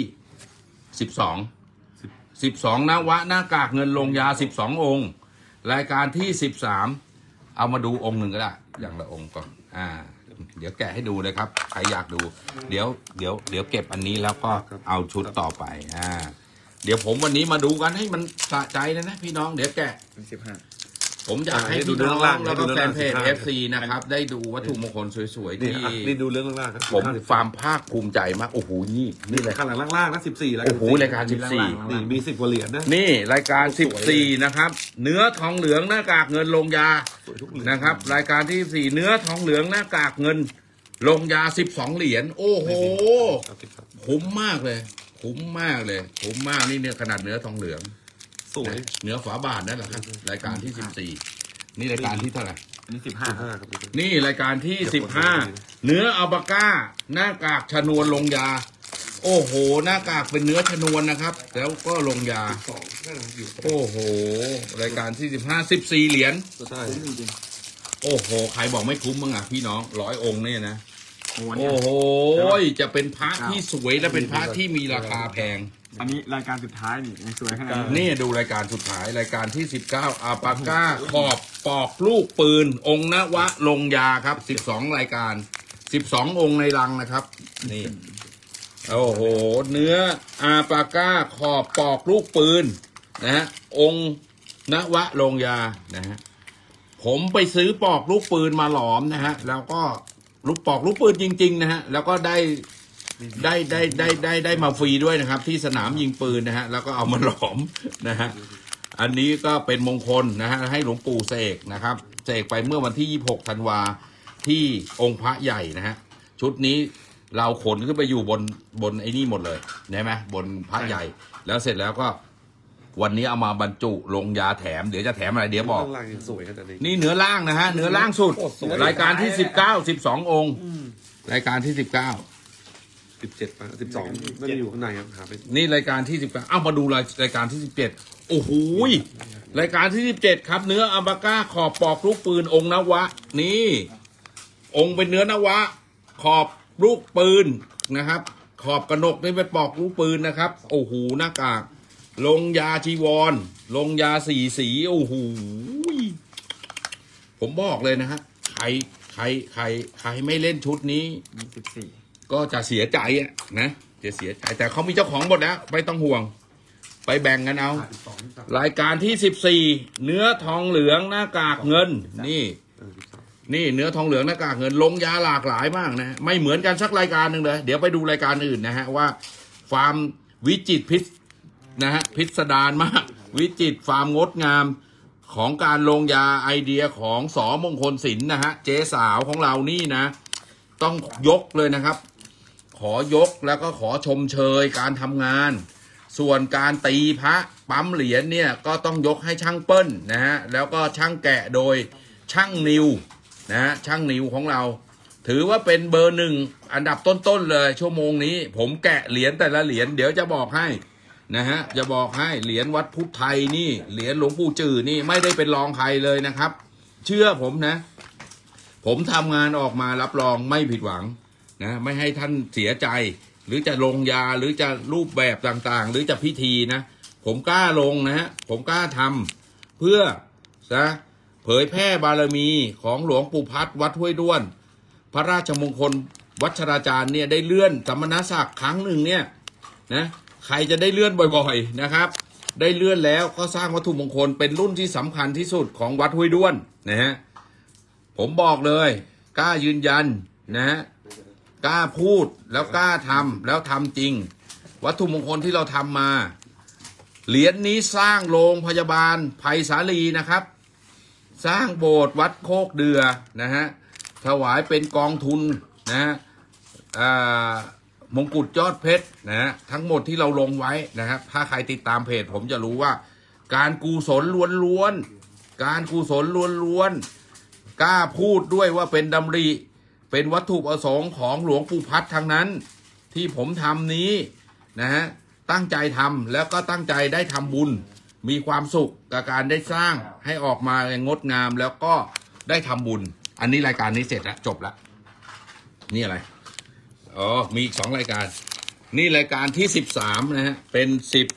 12นวะหน้ากากเงินลงยา12 องค์รายการที่13เอามาดูองค์หนึ่งก็ได้อย่างละองค์ก่อนเดี๋ยวแกะให้ดูเลยครับใครอยากดูเดี๋ยวเก็บอันนี้แล้วก็เอาชุดต่อไปเดี๋ยวผมวันนี้มาดูกันให้มันสะใจเลยนะพี่น้องเดี๋ยวแกะ 15 ผมอยากให้พี่น้องแล้วก็แฟนเพจ FC นะครับได้ดูวัตถุมงคลสวยๆที่นี่ดูเรื่องล่างครับผมความภาคภูมิใจมากโอ้โหนี่เลยข้างหลังล่างๆนะ14แล้วโอ้โหรายการ14 นี่มี10 กว่าเหรียญนะนี่รายการ14นะครับเนื้อทองเหลืองหน้ากากเงินลงยานะครับรายการที่14เนื้อทองเหลืองหน้ากากเงินลงยา12 เหรียญโอ้โหคุ้มมากเลยคุ้มมากนี่เนี่ยขนาดเนื้อทองเหลืองสวยเนื้อฝาบาทนั่นแหละครับรายการที่14นี่รายการที่เท่าไหร่นี่15 ครับนี่รายการที่15เนื้ออัลปาก้าหน้ากากชนวนลงยาโอ้โหหน้ากากเป็นเนื้อชนวนนะครับแล้วก็ลงยาโอ้โหรายการที่14 เหรียญโอ้โหใครบอกไม่คุ้มบ้างพี่น้อง100 องค์เนี่ยนะโอ้โหจะเป็นพระที่สวยและเป็นพระที่มีราคาแพงอันนี้รายการสุดท้ายนี่ยังสวยขนาดนี้นี่ดูรายการสุดท้ายรายการที่19อัลปาก้าขอบปอกลูกปืนองค์นวะลงยาครับ12 รายการ12 องค์ในรังนะครับนี่โอ้โหเนื้ออัลปาก้าขอบปอกลูกปืนนะฮะองค์นวะลงยานะฮะผมไปซื้อปอกลูกปืนมาหลอมนะฮะแล้วก็ปอกลูกปืนจริงๆนะฮะแล้วก็ได้มาฟรีด้วยนะครับที่สนามยิงปืนนะฮะแล้วก็เอามาหลอมนะฮะอันนี้ก็เป็นมงคลนะฮะให้หลวงปู่เสกนะครับเสกไปเมื่อวันที่26 ธันวาที่องค์พระใหญ่นะฮะชุดนี้เราขนขึ้นไปอยู่บนไอ้นี่หมดเลยใช่ไหมบนพระใหญ่แล้วเสร็จแล้วก็วันนี้เอามาบรรจุลงยาแถมเดี๋ยวจะแถมอะไรเดี๋ยวบอกนี่เนื้อล่างนะฮะเนื้อล่างสุดรายการที่12 องค์รายการที่19 17 12ไม่ได้อยู่ข้างในครับนี่รายการที่19เอามาดูรายการที่17โอ้โหรายการที่17ครับเนื้ออัลปาก้าขอบปอกลูกปืนองค์นวะนี่องค์เป็นเนื้อนวะขอบลูกปืนนะครับขอบกระหนกนี่ไปปอกลูกปืนนะครับโอ้โหหน้ากากลงยาจีวรลงยา4 สีโอ้โหผมบอกเลยนะฮะใครไม่เล่นชุดนี้ 14 ก็จะเสียใจอ่ะนะจะเสียใจแต่เขามีเจ้าของหมดแล้วไม่ต้องห่วงไปแบ่งกันเอารายการที่14เนื้อทองเหลืองหน้ากากเงินนี่เนื้อทองเหลืองหน้ากากเงินลงยาหลากหลายมากนะไม่เหมือนกันสักรายการหนึ่งเลยเดี๋ยวไปดูรายการอื่นนะฮะว่าฟาร์มวิจิตรพิสดารมากวิจิตรฟาร์มงดงามของการลงยาไอเดียของส.มงคลศิลป์นะฮะเจ๊สาวของเรานี่นะต้องยกเลยนะครับขอยกแล้วก็ขอชมเชยการทำงานส่วนการตีพระปั๊มเหรียญเนี่ยก็ต้องยกให้ช่างเปิ้ลนะฮะแล้วก็ช่างแกะโดยช่างนิวนะฮะช่างนิวของเราถือว่าเป็นเบอร์ 1อันดับต้นๆเลยชั่วโมงนี้ผมแกะเหรียญแต่ละเหรียญเดี๋ยวจะบอกให้นะฮะจะบอกให้เหรียญวัดพุทธไทยนี่เหรียญหลวงปู่จื่อนี่ไม่ได้เป็นรองใครเลยนะครับเชื่อผมนะผมทำงานออกมารับรองไม่ผิดหวังนะไม่ให้ท่านเสียใจหรือจะลงยาหรือจะรูปแบบต่างๆหรือจะพิธีนะผมกล้าลงนะฮะผมกล้าทำเพื่อเผยแพร่บารมีของหลวงปู่พัดวัดห้วยด้วนพระราชมงคลวัชราจารย์เนี่ยได้เลื่อนสมณศักดิ์ครั้งหนึ่งเนี่ยนะใครจะได้เลื่อนบ่อยๆนะครับได้เลื่อนแล้วก็สร้างวัตถุมงคลเป็นรุ่นที่สำคัญที่สุดของวัดห้วยด้วนนะฮะผมบอกเลยกล้ายืนยันนะฮะกล้าพูดแล้วกล้าทำแล้วทำจริง วัตถุมงคลที่เราทำมาเหรียญนี้สร้างโรงพยาบาลไผ่สาลีนะครับ สร้างโบสถ์วัดโคกเดือนะฮะถวายเป็นกองทุนนะฮะมงกุฎยอดเพชรนะฮะทั้งหมดที่เราลงไว้นะครับถ้าใครติดตามเพจผมจะรู้ว่าการกุศลล้วนๆการกุศลล้วนๆกล้าพูดด้วยว่าเป็นดำริเป็นวัตถุประสงค์ของหลวงปู่พัดทั้งนั้นที่ผมทำนี้นะฮะตั้งใจทำแล้วก็ตั้งใจได้ทำบุญมีความสุขกับการได้สร้างให้ออกมาอย่างงดงามแล้วก็ได้ทำบุญอันนี้รายการนี้เสร็จแล้วจบแล้วนี่อะไรอ๋อมีอีก2รายการนี่รายการที่13นะฮะเป็น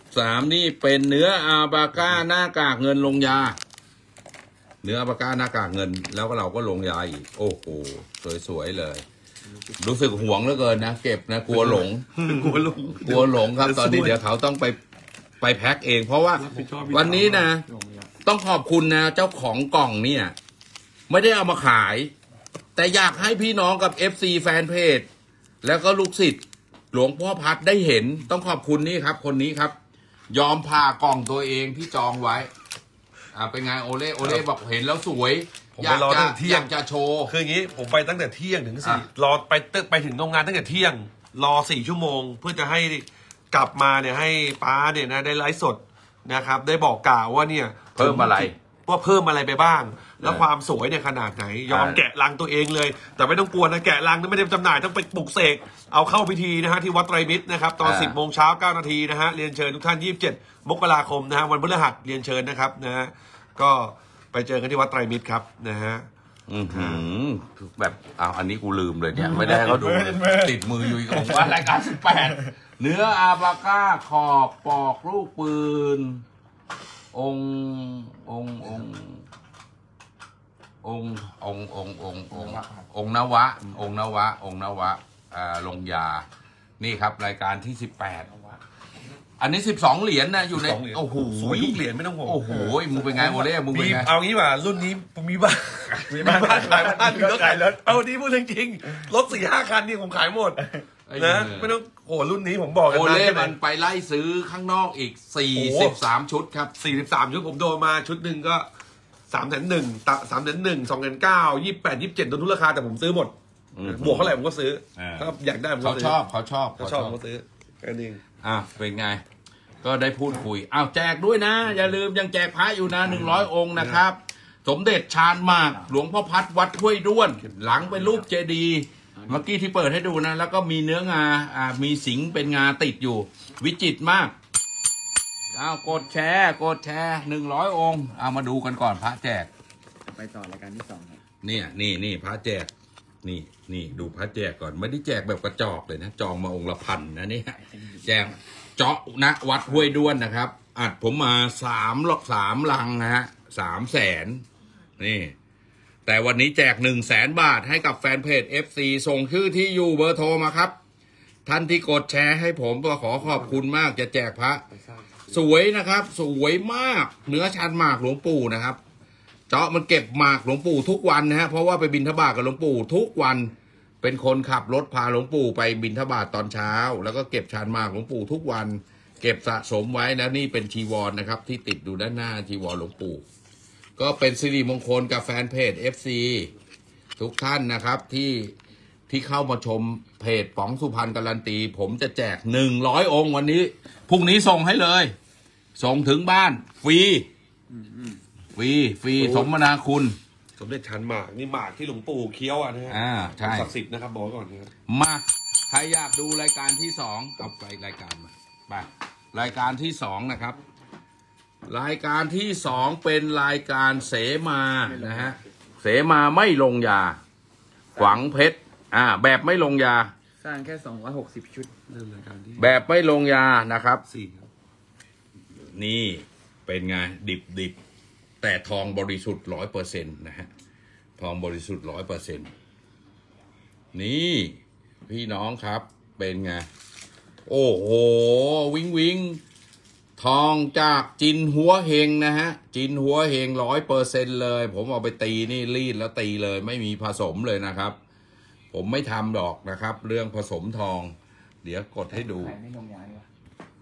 13นี่เป็นเนื้ออาบาก้าหน้ากากเงินลงยาเนื้ออาบาก้าหน้ากากเงินแล้วก็เราก็ลงยาอีกโอ้โหสวยๆเลยรู้สึกห่วงเหลือเกินนะเก็บนะกลัวหลงกลัวหลงครับตอนนี้เดี๋ยวเขาต้องไปแพ็คเองเพราะว่าวันนี้นะต้องขอบคุณนะเจ้าของกล่องเนี่ยไม่ได้เอามาขายแต่อยากให้พี่น้องกับ FC แฟนเพจแล้วก็ลูกศิษย์หลวงพ่อพัดได้เห็นต้องขอบคุณนี่ครับคนนี้ครับยอมผ่ากล่องตัวเองที่จองไว้เป็นไงโอเล่บอกเห็นแล้วสวยอยากจะโชว์คืออย่างนี้ผมไปตั้งแต่เที่ยงถึง4รอไปถึงโรงงานตั้งแต่เที่ยงรอ4 ชั่วโมงเพื่อจะให้กลับมาเนี่ยให้ป้าเนี่ยนะได้ไลฟ์สดนะครับได้บอกกล่าวว่าเนี่ยเพิ่มอะไรว่าเพิ่มอะไรไปบ้างแล้วความสวยเนี่ยขนาดไหนยอมแกะลังตัวเองเลยแต่ไม่ต้องกลัวนะแกะลังนั้นไม่ได้จำหน่ายต้องไปปลุกเสกเอาเข้าพิธีนะฮะที่วัดไตรมิตรนะครับตอน10 โมงเช้า 9 นาทีนะฮะเรียนเชิญทุกท่าน27 มกราคมนะฮะวันพฤหัสเรียนเชิญนะครับนะฮะก็ไปเจอกันที่วัดไตรมิตรครับนะฮะแบบอันนี้กูลืมเลยเนี่ยไม่ได้เขาดูติดมืออยู่อีกองว่ารายการ18เนื้ออาบาก้าขอบปอกลูกปืนองนวะลงยานี่ครับรายการที่18อันนี้12 เหรียญนะอยู่ในโอ้โหสวยทุกเหรียญไม่ต้องห่วงโอ้โหมึงเป็นไงโอเล่มึงเป็นไงเอางี้ว่ารุ่นนี้มีบ้านขายบ้านมีรถขายรถเอาดีพูดจริงๆรถ 4-5 คันนี่ผมขายหมดนะไม่ต้องโอ้รุ่นนี้ผมบอกกันโอเล่มันไปไล่ซื้อข้างนอกอีก43 ชุดครับ 43 ชุดผมโดนมาชุดหนึ่งก็301 301 2,900 28 27โดนทุกราคาแต่ผมซื้อหมดบวกเท่าไหร่ผมก็ซื้อถ้าอยากได้ผมก็ซื้อเขาชอบผมก็ซื้อแค่นี้เป็นไงก็ได้พูดคุยแจกด้วยนะอย่าลืมยังแจกพระอยู่นะ100 องค์นะครับสมเด็จชาญมากหลวงพ่อพัดวัดห้วยด้วนหลังเป็นรูปเจดีย์เมื่อกี้ที่เปิดให้ดูนะแล้วก็มีเนื้องามีสิงเป็นงาติดอยู่วิจิตรมากกดแชร์100 องค์มาดูกันก่อนพระแจกไปต่อรายการที่2ครับนี่พระแจกนี่ดูพระแจกก่อนไม่ได้แจกแบบกระจอกเลยนะจองมาองค์ละ1,000นะนี่แจกเจาะนะวัดห้วยด้วนนะครับอัดผมมา3 ลังนะฮะ300,000นี่แต่วันนี้แจก100,000 บาทให้กับแฟนเพจ FC ส่งชื่อที่อยู่เบอร์โทรมาครับท่านที่กดแชร์ให้ผมก็ขอขอบคุณมากจะแจกพระสวยนะครับสวยมากเนื้อชันหมากหลวงปู่นะครับเจาะมันเก็บหมากหลวงปู่ทุกวันนะฮะเพราะว่าไปบิณฑบาตกับหลวงปู่ทุกวันเป็นคนขับรถพาหลวงปู่ไปบิณฑบาตตอนเช้าแล้วก็เก็บชันหมากหลวงปู่ทุกวันเก็บสะสมไว้แล้วนี่เป็นจีวรนะครับที่ติดอยู่ด้านหน้าจีวรหลวงปู่ก็เป็นสิริมงคลกับแฟนเพจ FC ทุกท่านนะครับที่เข้ามาชมเพจป๋องสุพรรณการันตีผมจะแจก100 องค์วันนี้พรุ่งนี้ส่งให้เลยส่งถึงบ้านฟรีสมนาคุณสมเด็จชันหมากนี่หมากที่หลวงปู่เคี้ยวนะฮะใช่ศักดิ์สิทธิ์นะครับบอกก่อนนะครับมาใครอยากดูรายการที่2เอาไปรายการมาไปรายการที่2นะครับรายการที่2เป็นรายการเสมานะฮะเสมาไม่ลงยาขวังเพชรแบบไม่ลงยาสร้างแค่260 ชุดแบบไม่ลงยานะครับนี่เป็นไงดิบแต่ทองบริสุทธิ์ 100% นะฮะทองบริสุทธิ์ 100% นี่พี่น้องครับเป็นไงโอ้โหวิงทองจากจินหัวเฮงนะฮะจินหัวเฮง 100% เลยผมเอาไปตีนี่รีดแล้วตีเลยไม่มีผสมเลยนะครับผมไม่ทำหรอกนะครับ เรื่องผสมทอง เดี๋ยวกดให้ดูไม่ลงยาดีกว่า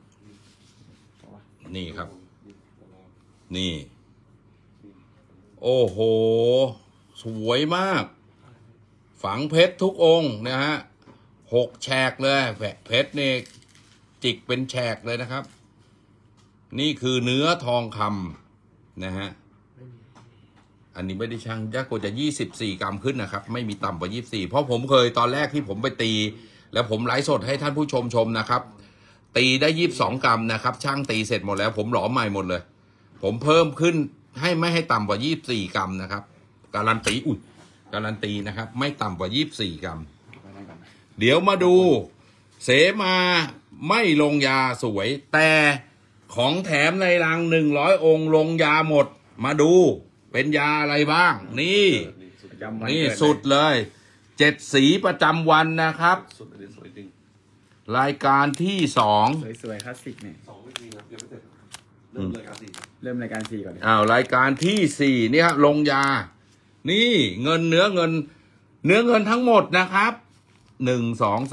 นี่ครับ นี่ โอ้โห สวยมาก ฝังเพชรทุกองค์นะฮะ6 แฉกเลยเพชรนี่จิกเป็นแฉกเลยนะครับ นี่คือเนื้อทองคำนะฮะอันนี้ไม่ได้ชั่งยากกว่าจะ24 กรัมขึ้นนะครับไม่มีต่ำกว่า24เพราะผมเคยตอนแรกที่ผมไปตีแล้วผมไลฟ์สดให้ท่านผู้ชมนะครับตีได้22 กรัมนะครับช่างตีเสร็จหมดแล้วผมหลอมใหม่หมดเลยผมเพิ่มขึ้นให้ไม่ให้ต่ำกว่า24 กรัมนะครับการันตีการันตีนะครับไม่ต่ำกว่า24 กรัมเดี๋ยวมาดูเสมาไม่ลงยาสวยแต่ของแถมในรัง100 องค์ลงยาหมดมาดูเป็นยาอะไรบ้างนี่สุดเลย7 สีประจำวันนะครับรายการที่2 สวยๆคลาสสิกเนี่ย 2วิธีนะยังไม่เสร็จเริ่มรายการ4 ก่อนรายการที่4เนี่ยลงยานี่เงินเนื้อเงินทั้งหมดนะครับ1 2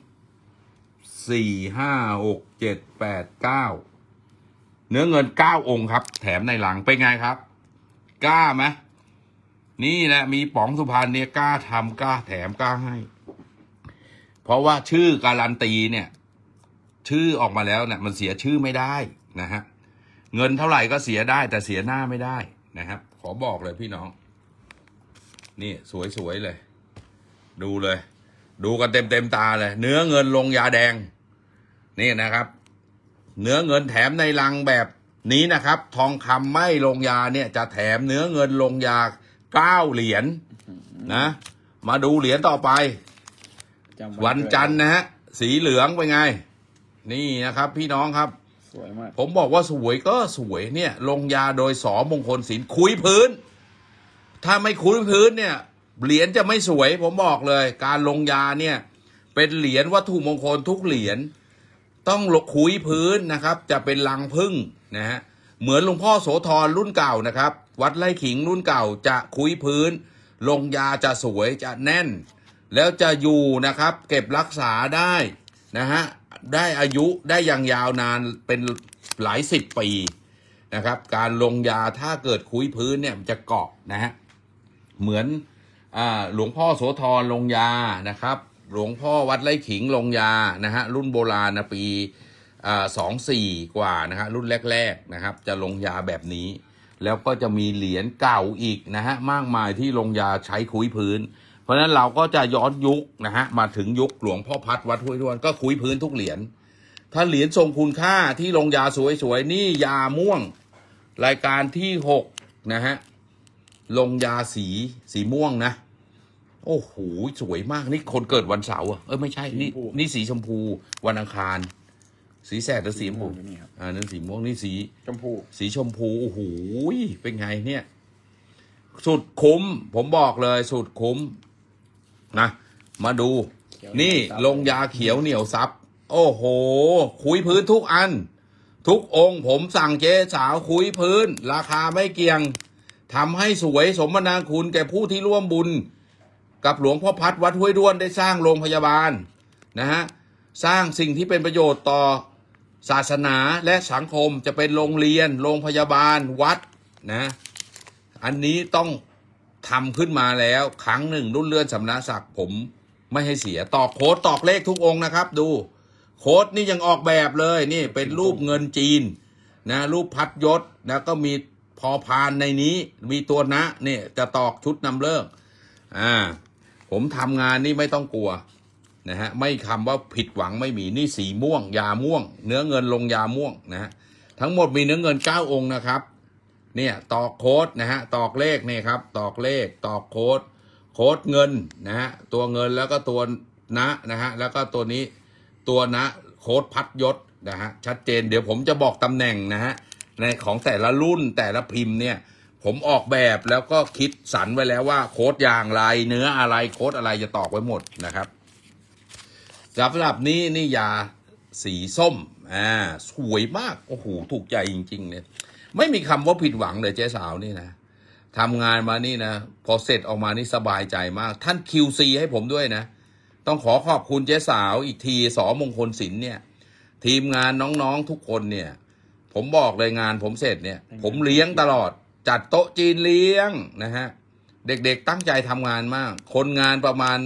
3 4 5 6 7 8 9เนื้อเงิน9 องค์ครับแถมในหลังเป็นไงครับกล้าไหมนี่แหละมีป๋องสุพรรณเนี่ยกล้าทำกล้าแถมกล้าให้เพราะว่าชื่อการันตีเนี่ยชื่อออกมาแล้วเนี่ยมันเสียชื่อไม่ได้นะฮะเงินเท่าไหร่ก็เสียได้แต่เสียหน้าไม่ได้นะครับขอบอกเลยพี่น้องนี่สวยๆเลยดูเลยดูกันเต็มตาเลยเนื้อเงินลงยาแดงนี่นะครับเนื้อเงินแถมในลังแบบนี้นะครับทองคำไม่ลงยาเนี่ยจะแถมเนื้อเงินลงยา9 เหรียญนะมาดูเหรียญต่อไปวันจันทร์นะฮะสีเหลืองเป็นไงนี่นะครับพี่น้องครับสวยมากผมบอกว่าสวยก็สวยเนี่ยลงยาโดยสมงคลศิลป์คุยพื้นถ้าไม่คุยพื้นเนี่ยเหรียญจะไม่สวยผมบอกเลยการลงยาเนี่ยเป็นเหรียญวัตถุมงคลทุกเหรียญต้องคุยพื้นนะครับจะเป็นรังพึ่งนะฮะเหมือนหลวงพ่อโสธรรุ่นเก่านะครับวัดไร่ขิงรุ่นเก่าจะคุยพื้นลงยาจะสวยจะแน่นแล้วจะอยู่นะครับเก็บรักษาได้นะฮะได้อายุได้อย่างยาวนานเป็นหลาย10 ปีนะครับการลงยาถ้าเกิดคุยพื้นเนี่ยมันจะเกาะนะฮะเหมือนหลวงพ่อโสธรลงยานะครับหลวงพ่อวัดไร่ขิงลงยานะฮะรุ่นโบราณนะปี24 กว่านะฮะรุ่นแรกๆนะครับจะลงยาแบบนี้แล้วก็จะมีเหรียญเก่าอีกนะฮะมากมายที่ลงยาใช้คุยพื้นเพราะฉะนั้นเราก็จะย้อนยุคนะฮะมาถึงยุคหลวงพ่อพัดวัดห้วยด้วนก็คุยพื้นทุกเหรียญถ้าเหรียญทรงคุณค่าที่ลงยาสวยๆนี่ยาม่วงรายการที่6นะฮะลงยาสีม่วงนะโอ้โหสวยมากนี่คนเกิดวันเสาร์ไม่ใช่นี่สีชมพูวันอังคารสีแสดหรือสีชมพูนั่นสีม่วงนี่สีชมพูโอ้โหเป็นไงเนี่ยสุดคุ้มผมบอกเลยสุดคุ้มนะมาดูนี่ลงยาเขียวเหนียวซับโอ้โหคุยพื้นทุกอันทุกองค์ผมสั่งเจ๊สาวคุยพื้นราคาไม่เกี่ยงทำให้สวยสมนาคุณแก่ผู้ที่ร่วมบุญกับหลวงพ่อพัดวัดห้วยด้วนได้สร้างโรงพยาบาลนะฮะสร้างสิ่งที่เป็นประโยชน์ต่อศาสนาและสังคมจะเป็นโรงเรียนโรงพยาบาลวัดนะอันนี้ต้องทำขึ้นมาแล้วครั้งหนึ่งรุ่นเลื่อนสำนักศักดิ์ผมไม่ให้เสียตอกโค้ดตอกเลขทุกองค์นะครับดูโค้ดนี่ยังออกแบบเลยนี่เป็นรูปเงินจีนนะรูปพัดยศนะก็มีพอพานในนี้มีตัวนะเนี่ยจะตอกชุดนำเลิกผมทำงานนี่ไม่ต้องกลัวนะฮะไม่คำว่าผิดหวังไม่มีนี่สีม่วงยาม่วงเนื้อเงินลงยาม่วงนะฮะทั้งหมดมีเนื้อเงิน9 องค์นะครับเนี่ยตอกโค้ดนะฮะตอกเลขนี่ครับตอกเลขตอกโค้ดเงินนะฮะตัวเงินแล้วก็ตัวนะฮะแล้วก็ตัวนี้ตัวโค้ดพัดยศนะฮะชัดเจนเดี๋ยวผมจะบอกตำแหน่งนะฮะในของแต่ละรุ่นแต่ละพิมพ์เนี่ยผมออกแบบแล้วก็คิดสรรไว้แล้วว่าโค้ดอย่างไรเนื้ออะไรโค้ดอะไรจะตอกไว้หมดนะครับสำหรับนี่ยาสีส้มสวยมากโอ้โหถูกใจจริงๆเนี่ยไม่มีคำว่าผิดหวังเลยเจ๊สาวนี่นะทำงานมานี่นะพอเสร็จออกมานี่สบายใจมากท่าน QC ให้ผมด้วยนะต้องขอขอบคุณเจ๊สาวอีกทีสมงคลศิลป์เนี่ยทีมงานน้องๆทุกคนเนี่ยผมบอกเลยงานผมเสร็จเนี่ยผมเลี้ยงตลอดจัดโต๊ะจีนเลี้ยงนะฮะเด็กๆตั้งใจทำงานมากคนงานประมาณ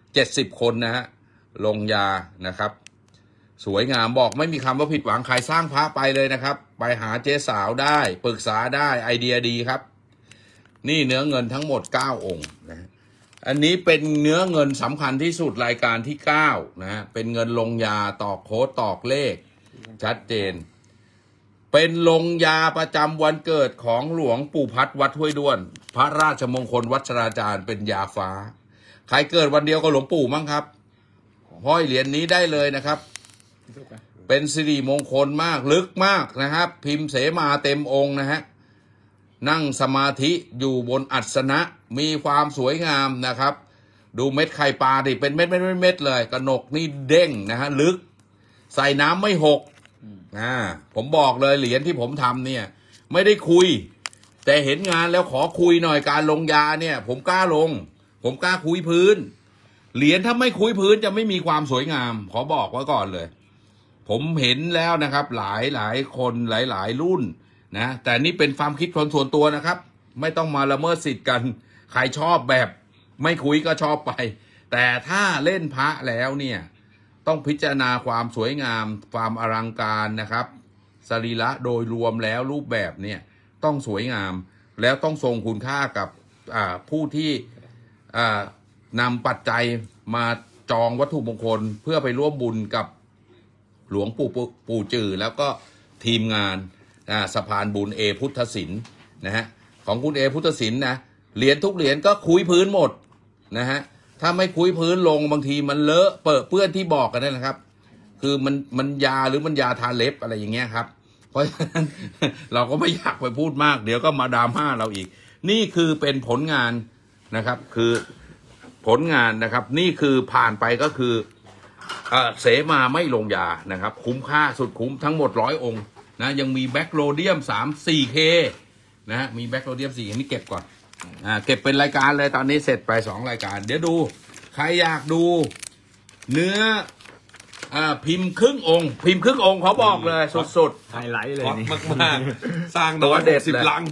70 คนนะฮะลงยานะครับสวยงามบอกไม่มีคำว่าผิดหวังใครสร้างพระไปเลยนะครับไปหาเจ๊สาวได้ปรึกษาได้ไอเดียดีครับนี่เนื้อเงินทั้งหมด9 องค์นะอันนี้เป็นเนื้อเงินสำคัญที่สุดรายการที่9นะฮะเป็นเงินลงยาตอกโค้ดตอกเลขชัดเจนเป็นลงยาประจำวันเกิดของหลวงปู่พัดวัดห้วยด้วนพระราชมงคลวัชราจารย์เป็นยาฟ้าใครเกิดวันเดียวกับหลวงปู่มั้งครับห้อยเหรียญนี้ได้เลยนะครับเป็นสิริมงคลมากลึกมากนะครับพิมพ์เสมาเต็มองค์นะฮะนั่งสมาธิอยู่บนอัสนะมีความสวยงามนะครับดูเม็ดไข่ปลาดิเป็นเม็ดเลยกระหนกนี่เด้งนะฮะลึกใส่น้ำไม่หกผมบอกเลยเหรียญที่ผมทำเนี่ยไม่ได้คุยแต่เห็นงานแล้วขอคุยหน่อยการลงยาเนี่ยผมกล้าลงผมกล้าคุยพื้นเหรียญถ้าไม่คุยพื้นจะไม่มีความสวยงามขอบอกไว้ก่อนเลยผมเห็นแล้วนะครับหลายคนหลายรุ่นนะแต่นี่เป็นความคิดคนส่วนตัวนะครับไม่ต้องมาละเมิดสิทธิ์กันใครชอบแบบไม่คุยก็ชอบไปแต่ถ้าเล่นพระแล้วเนี่ยต้องพิจารณาความสวยงามความอลังการนะครับสรีระโดยรวมแล้วรูปแบบเนี่ยต้องสวยงามแล้วต้องทรงคุณค่ากับผู้ที่นำปัจจัยมาจองวัตถุมงคลเพื่อไปร่วมบุญกับหลวงปู่จือแล้วก็ทีมงานสะพานบุญพุทธศิลป์นะฮะของคุณพุทธศิลป์นะเหรียญทุกเหรียญก็คุยพื้นหมดนะฮะถ้าไม่คุยพื้นลงบางทีมันเลอะเปื้อนที่บอกกันนั่นแหละครับคือมันยาหรือมันยาทาเล็บอะไรอย่างเงี้ยครับเพราะฉะนั้นเราก็ไม่อยากไปพูดมากเดี๋ยวก็มาดราม่าเราอีกนี่คือเป็นผลงานนะครับคือผลงานนะครับนี่คือผ่านไปก็คือเสมาไม่ลงยานะครับคุ้มค่าสุดคุ้มทั้งหมด100 องค์นะยังมีแบ็คโรเดียม 4K นะฮะมีแบ็คโรเดียม4นี่เก็บก่อนเก็บเป็นรายการเลยตอนนี้เสร็จไป2 รายการเดี๋ยวดูใครอยากดูเนื้อพิมพ์ครึ่งองค์เขาบอกเลยสุดไฮไลท์เลยนี่มากสร้างตัวเด็ด10 ลัง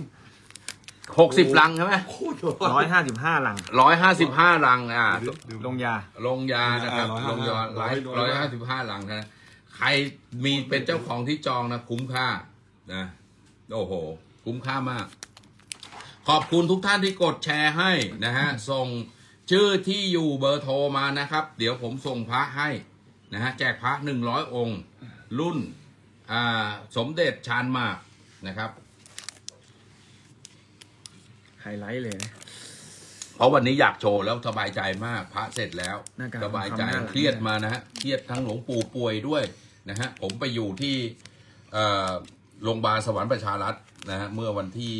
60 ลังใช่ไหม 155 ลัง 155 ลังลงยานะครับลงยา155 ลังนะใครมีเป็นเจ้าของที่จองนะคุ้มค่านะโอ้โหคุ้มค่ามากขอบคุณทุกท่านที่กดแชร์ให้นะฮะส่งชื่อที่อยู่เบอร์โทรมานะครับเดี๋ยวผมส่งพระให้นะฮะแจกพระ100 องค์รุ่นสมเด็จชาญมากนะครับไฮไลท์เลยนะเพราะวันนี้อยากโชว์แล้วสบายใจมากพระเสร็จแล้วสบายใจเครียดมานะฮะเครียดทั้งหลวงปู่ป่วยด้วยนะฮะผมไปอยู่ที่โรงพยาบาลสวรรค์ประชารัฐนะฮะเมื่อวันที่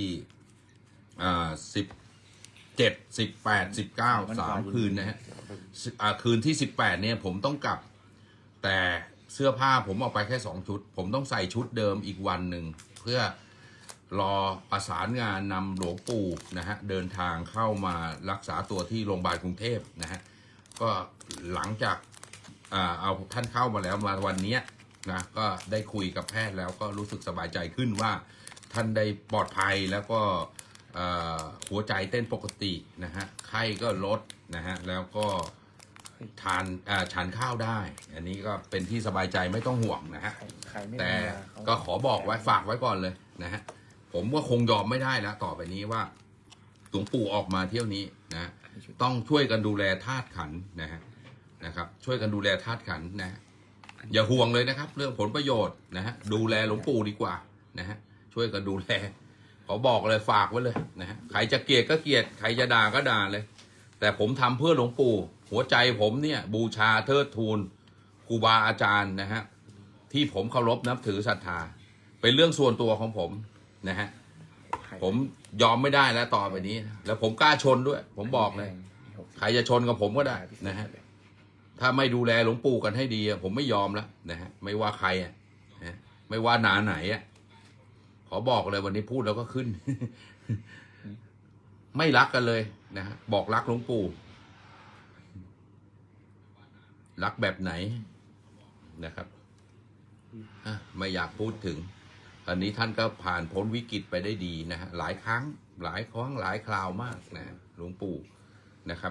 17 18 19 3 คืนนะฮะคืนที่18เนี่ยผมต้องกลับแต่เสื้อผ้าผมเอาไปแค่2 ชุดผมต้องใส่ชุดเดิมอีกวันหนึ่งเพื่อรอประสานงานนำหลวงปู่นะฮะเดินทางเข้ามารักษาตัวที่โรงพยาบาลกรุงเทพนะฮะก็หลังจากเอาท่านเข้ามาแล้วมาวันนี้นะก็ได้คุยกับแพทย์แล้วก็รู้สึกสบายใจขึ้นว่าท่านได้ปลอดภัยแล้วก็หัวใจเต้นปกตินะฮะไข้ก็ลดนะฮะแล้วก็ฉันข้าวได้อันนี้ก็เป็นที่สบายใจไม่ต้องห่วงนะฮะแต่ก็ขอบอกไว้ฝากไว้ก่อนเลยนะฮะผมก็คงยอมไม่ได้แล้วต่อไปนี้ว่าหลวงปู่ออกมาเที่ยวนี้นะต้องช่วยกันดูแลธาตุขันธ์นะครับช่วยกันดูแลธาตุขันธ์นะอย่าห่วงเลยนะครับเรื่องผลประโยชน์นะฮะดูแลหลวงปู่ดีกว่านะฮะช่วยกันดูแลขอบอกเลยฝากไว้เลยนะฮะใครจะเกลียดก็เกลียดใครจะด่าก็ด่าเลยแต่ผมทำเพื่อหลวงปู่หัวใจผมเนี่ยบูชาเทิดทูนครูบาอาจารย์นะฮะที่ผมเคารพนับถือศรัทธาเป็นเรื่องส่วนตัวของผมนะฮะผมยอมไม่ได้แล้วต่อไปนี้แล้วผมกล้าชนด้วยผมบอกเลยใครจะชนกับผมก็ได้นะฮะถ้าไม่ดูแลหลวงปู่กันให้ดีผมไม่ยอมแล้วนะฮะไม่ว่าใครไม่ว่าหนาไหนขอบอกเลยวันนี้พูดแล้วก็ขึ้นไม่รักกันเลยนะฮะบอกรักหลวงปู่รักแบบไหนนะครับไม่อยากพูดถึงอันนี้ท่านก็ผ่านพ้นวิกฤตไปได้ดีนะฮะหลายครั้งหลายคราวมากนะหลวงปู่นะครับ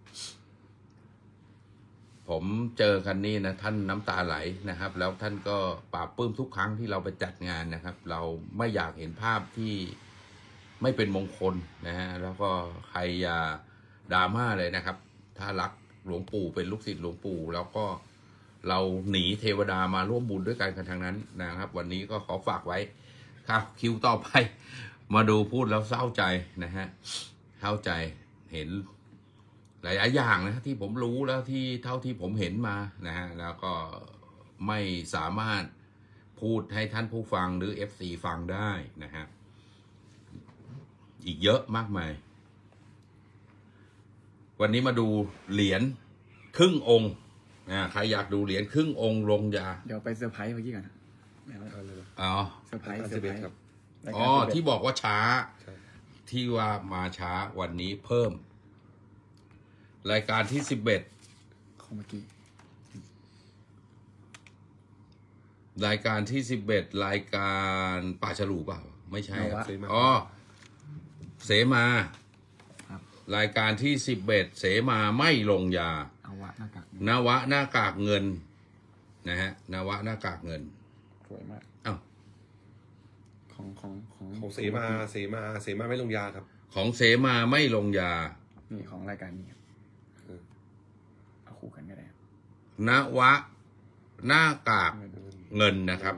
ผมเจอกันนี่นะท่านน้ำตาไหลนะครับแล้วท่านก็ปราบปลื้มทุกครั้งที่เราไปจัดงานนะครับ เราไม่อยากเห็นภาพที่ไม่เป็นมงคลนะฮะแล้วก็ใครอย่าดราม่าเลยนะครับถ้ารักหลวงปู่เป็นลูกศิษย์หลวงปู่แล้วก็เราหนีเทวดามาร่วมบุญด้วยกันทางนั้นนะครับวันนี้ก็ขอฝากไว้ครับคิวต่อไปมาดูพูดแล้วเศร้าใจนะฮะเศร้าใจเห็นหลายอย่างนะที่ผมรู้แล้วที่เท่าที่ผมเห็นมานะฮะแล้วก็ไม่สามารถพูดให้ท่านผู้ฟังหรือ FC ฟังได้นะฮะอีกเยอะมากมายวันนี้มาดูเหรียญครึ่งองค์ใครอยากดูเหรียญครึ่งองค์ลงยาเดี๋ยวไปเซอร์ไพรส์เมื่อกี้ก่อนอ๋อเซอร์ไพรส์ครับอ๋อที่บอกว่าช้าที่ว่ามาช้าวันนี้เพิ่มรายการที่11 ของเมื่อกี้รายการที่11รายการป่าฉลูเปล่าไม่ใช่อ๋อเสมารายการที่11เสมาไม่ลงยานวะหน้ากากเงินนะฮะนวะหน้ากากเงินสวยมากอ้าวของเสมาไม่ลงยาครับของเสมาไม่ลงยานี่ของรายการนี้เอาคู่กันก็ได้นวะหน้ากากเงินนะครับ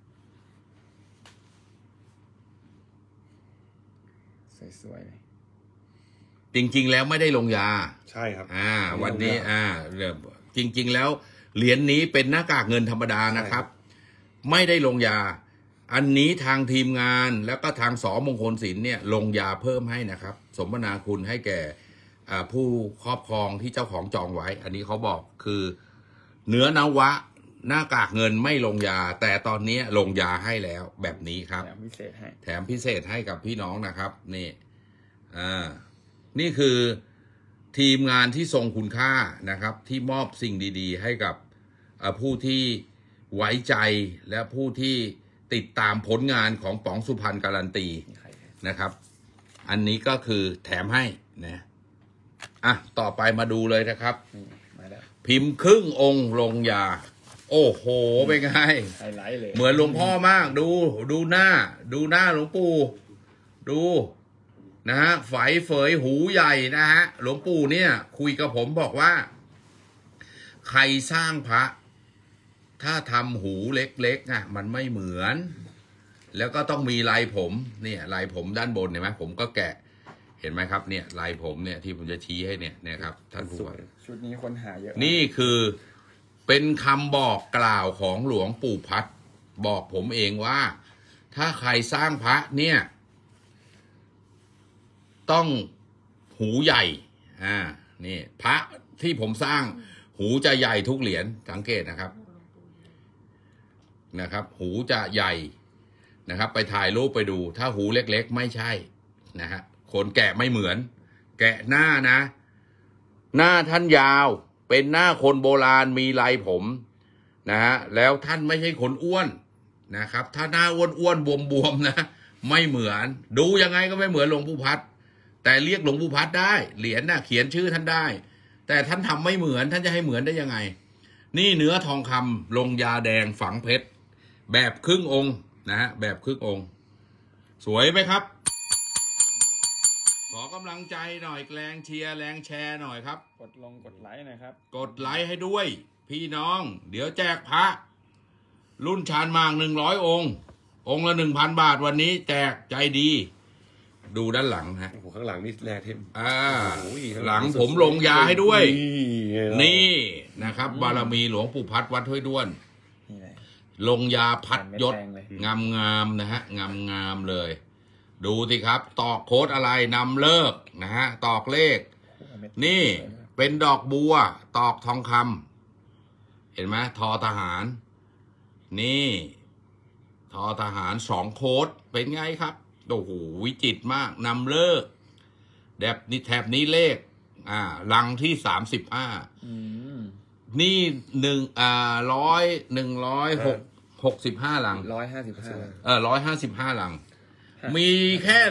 สวยๆเลยจริงๆแล้วไม่ได้ลงยาใช่ครับวันนี้จริงๆแล้วเหรียญนี้เป็นหน้ากากเงินธรรมดานะครับไม่ได้ลงยาอันนี้ทางทีมงานแล้วก็ทางสมงคลศิลป์เนี่ยลงยาเพิ่มให้นะครับสมนาคุณให้แก่ผู้ครอบครองที่เจ้าของจองไว้อันนี้เขาบอกคือเนื้อนวะหน้ากากเงินไม่ลงยาแต่ตอนนี้ลงยาให้แล้วแบบนี้ครับแถมพิเศษให้กับพี่น้องนะครับนี่นี่คือทีมงานที่ทรงคุณค่านะครับที่มอบสิ่งดีๆให้กับผู้ที่ไว้ใจและผู้ที่ติดตามผลงานของป๋องสุพรรณการันตีนะครับอันนี้ก็คือแถมให้นะต่อไปมาดูเลยนะครับพิมพ์ครึ่งองค์ลงยาโอ้โหเป็นไงเหมือนหลวงพ่อมากดูหน้าหลวงปู่ดูนะฮะไฝเฟยหูใหญ่นะฮะหลวงปู่เนี่ยคุยกับผมบอกว่าใครสร้างพระถ้าทำหูเล็กๆมันไม่เหมือนแล้วก็ต้องมีลายผมเนี่ยลายผมด้านบนเห็นไหมผมก็แกะเห็นไหมครับเนี่ยลายผมเนี่ยที่ผมจะชี้ให้เนี่ยครับท่านผู้ชมชุดนี้คนหาเยอะนี่คือเป็นคำบอกกล่าวของหลวงปู่พัดบอกผมเองว่าถ้าใครสร้างพระเนี่ยต้องหูใหญ่นี่พระที่ผมสร้างหูจะใหญ่ทุกเหรียญสังเกตนะครับหูจะใหญ่นะครับไปถ่ายรูปไปดูถ้าหูเล็กๆไม่ใช่นะฮะคนแกะไม่เหมือนแกะหน้านะหน้าท่านยาวเป็นหน้าคนโบราณมีลายผมนะฮะแล้วท่านไม่ใช่คนอ้วนนะครับถ้าหน้าอ้วนๆบวมๆนะไม่เหมือนดูยังไงก็ไม่เหมือนหลวงปู่พัดแต่เรียกหลวงปู่พัดได้เหรียญเขียนชื่อท่านได้แต่ท่านทำไม่เหมือนท่านจะให้เหมือนได้ยังไงนี่เนื้อทองคำลงยาแดงฝังเพชรแบบครึ่งองค์นะฮะแบบครึ่งองค์สวยไหมครับขอกำลังใจหน่อยแรงเชียร์แรงแชร์หน่อยครับกดไลค์หน่อยครับกดไลค์ให้ด้วยพี่น้องเดี๋ยวแจกพระรุ่นชานมาก100 องค์ละ 1,000 บาทวันนี้แจกใจดีดูด้านหลังฮะข้างหลังนี่แร่เทมหลังผมลงยาให้ด้วยนี่นะครับบารมีหลวงปู่พัดวัดห้วยด้วนลงยาพัดยศงามๆนะฮะงามๆเลยดูสิครับตอกโค้ดอะไรนำเลิกนะฮะตอกเลขนี่เป็นดอกบัวตอกทองคำเห็นไหมทอทหารนี่ทอทหาร2 โค้ดเป็นไงครับโอ้โหวิจิตรมากนำเลิกนี่แถบนี้เลขลังที่35นี่165 ลัง 155 ลัง มีแค่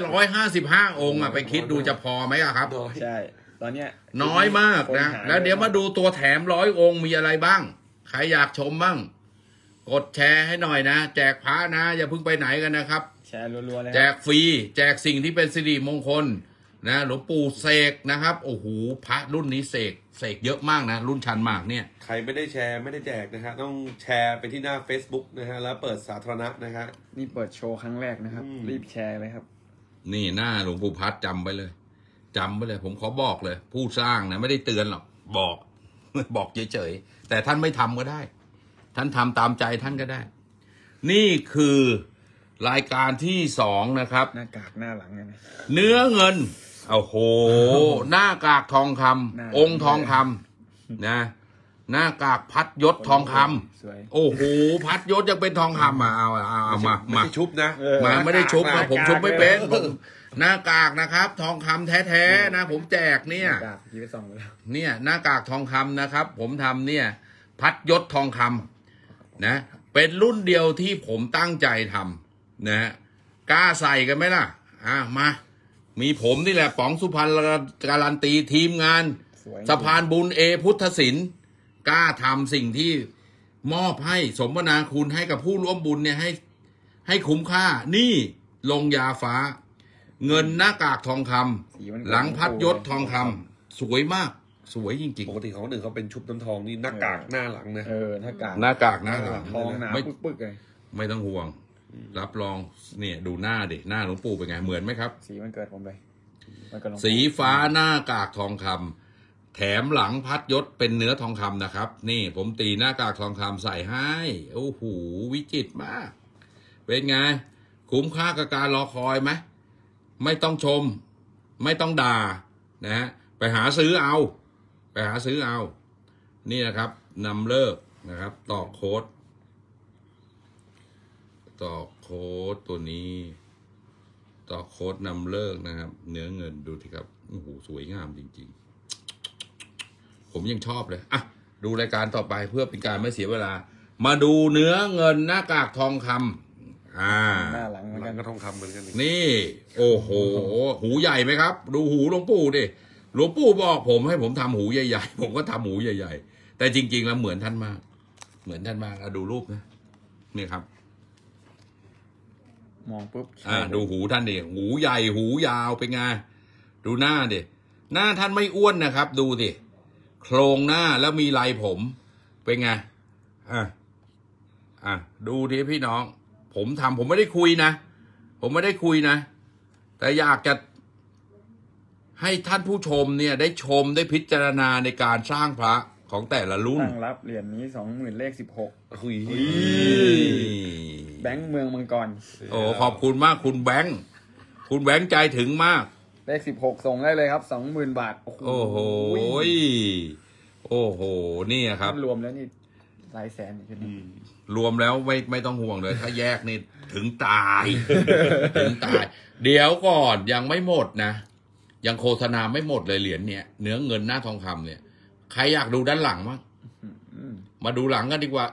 155 องค์ไปคิดดูจะพอไหมครับใช่ตอนเนี้ยน้อยมากนะแล้วเดี๋ยวมาดูตัวแถม100 องค์มีอะไรบ้างใครอยากชมบ้างกดแชร์ให้หน่อยนะแจกพระนะอย่าเพิ่งไปไหนกันนะครับแชร์รัวๆเลยแจกฟรีแจกสิ่งที่เป็นสิริมงคลนะหลวงปู่เสกนะครับโอ้โหพระรุ่นนี้เสกเยอะมากนะรุ่นชันมากเนี่ยใครไม่ได้แชร์ไม่ได้แจกนะฮะต้องแชร์ไปที่หน้า Facebook นะฮะแล้วเปิดสาธารณะนะฮะนี่เปิดโชว์ครั้งแรกนะครับรีบแชร์เลยครับนี่หน้าหลวงปู่พัดจำไปเลยผมขอบอกเลยผู้สร้างนะไม่ได้เตือนหรอกบอกเฉยๆแต่ท่านไม่ทำก็ได้ท่านทำตามใจท่านก็ได้นี่คือรายการที่2นะครับหน้ากากหน้าหลังนะเนื้อเงินโอ้โหหน้ากากทองคำองค์ทองคำนะหน้ากากพัดยศทองคำโอ้โหพัดยศยังเป็นทองคำเอามาชุบนะไม่ได้ชุบนะผมชุบไม่เป็นหน้ากากนะครับทองคำแท้ๆนะผมแจกเนี่ยหน้ากากทองคำนะครับผมทำเนี่ยพัดยศทองคำนะเป็นรุ่นเดียวที่ผมตั้งใจทำนะกล้าใส่กันไหมล่ะมามีผมนี่แหละป๋องสุพรรณการันตีทีมงานสะพานบุญพุทธศิลป์กล้าทำสิ่งที่มอบให้สมนาคุณให้กับผู้ร่วมบุญเนี่ยให้คุ้มค่านี่ลงยาฟ้าเงินหน้ากากทองคำหลังพัดยศทองคำสวยมากสวยจริงๆปกติของหนึ่งเขาเป็นชุบน้ำทองนี่หน้ากากหน้าหลังนะหน้ากากหน้าหลังทองหนาปึ๊กๆเลยไม่ต้องห่วงรับรองเนี่ยดูหน้าดิหน้าหลวงปู่เป็นไงเหมือนไหมครับสีมันเกิดผมเลยสีฟ้าหน้ากากทองคำแถมหลังพัดยศเป็นเนื้อทองคำนะครับนี่ผมตีหน้ากากทองคำใส่ให้โอ้โหวิจิตรมากเป็นไงคุ้มค่ากับการรอคอยไหมไม่ต้องชมไม่ต้องด่านะไปหาซื้อเอานี่นะครับนำเลิกนะครับต่อโค้ดตัวนี้ต่อโค้ดนำเลิกนะครับเนื้อเงินดูสิครับโอ้โหสวยงามจริงๆผมยังชอบเลยดูรายการต่อไปเพื่อเป็นการไม่เสียเวลามาดูเนื้อเงินหน้ากากทองคำหน้าหลังก็ทองคำเหมือนกันนี่โอ้โหหูใหญ่ไหมครับดูหูหลวงปู่ดิหลวงปู่บอกผมให้ผมทำหูใหญ่ๆผมก็ทำหูใหญ่ๆแต่จริงๆแล้วเหมือนท่านมากดูรูปนะนี่ครับมองปุ๊บดูหูท่านดิหูใหญ่หูยาวเป็นไงดูหน้าดิหน้าท่านไม่อ้วนนะครับดูดิโครงหน้าแล้วมีลายผมเป็นไงดูดิพี่น้องผมไม่ได้คุยนะแต่อยากจะให้ท่านผู้ชมเนี่ยได้ชมได้พิจารณาในการสร้างพระของแต่ละรุ่นตั้งรับเหรียญนี้20,000เลข16แบงค์เมืองมังกรโอ้ขอบคุณมากคุณแบงค์ใจถึงมากเลข16ส่งได้เลยครับ 20,000 บาทโอ้โหนี่ครับรวมแล้วนี่หลายแสนอยู่นี่รวมแล้วไม่ต้องห่วงเลยถ้าแยกนี่ถึงตายเดี๋ยวก่อนยังไม่หมดนะยังโฆษณาไม่หมดเลยเหรียญเนี่ยเนื้อเงินหน้าทองคำเนี่ยใครอยากดูด้านหลังมั้งมาดูหลังกันดีกว่า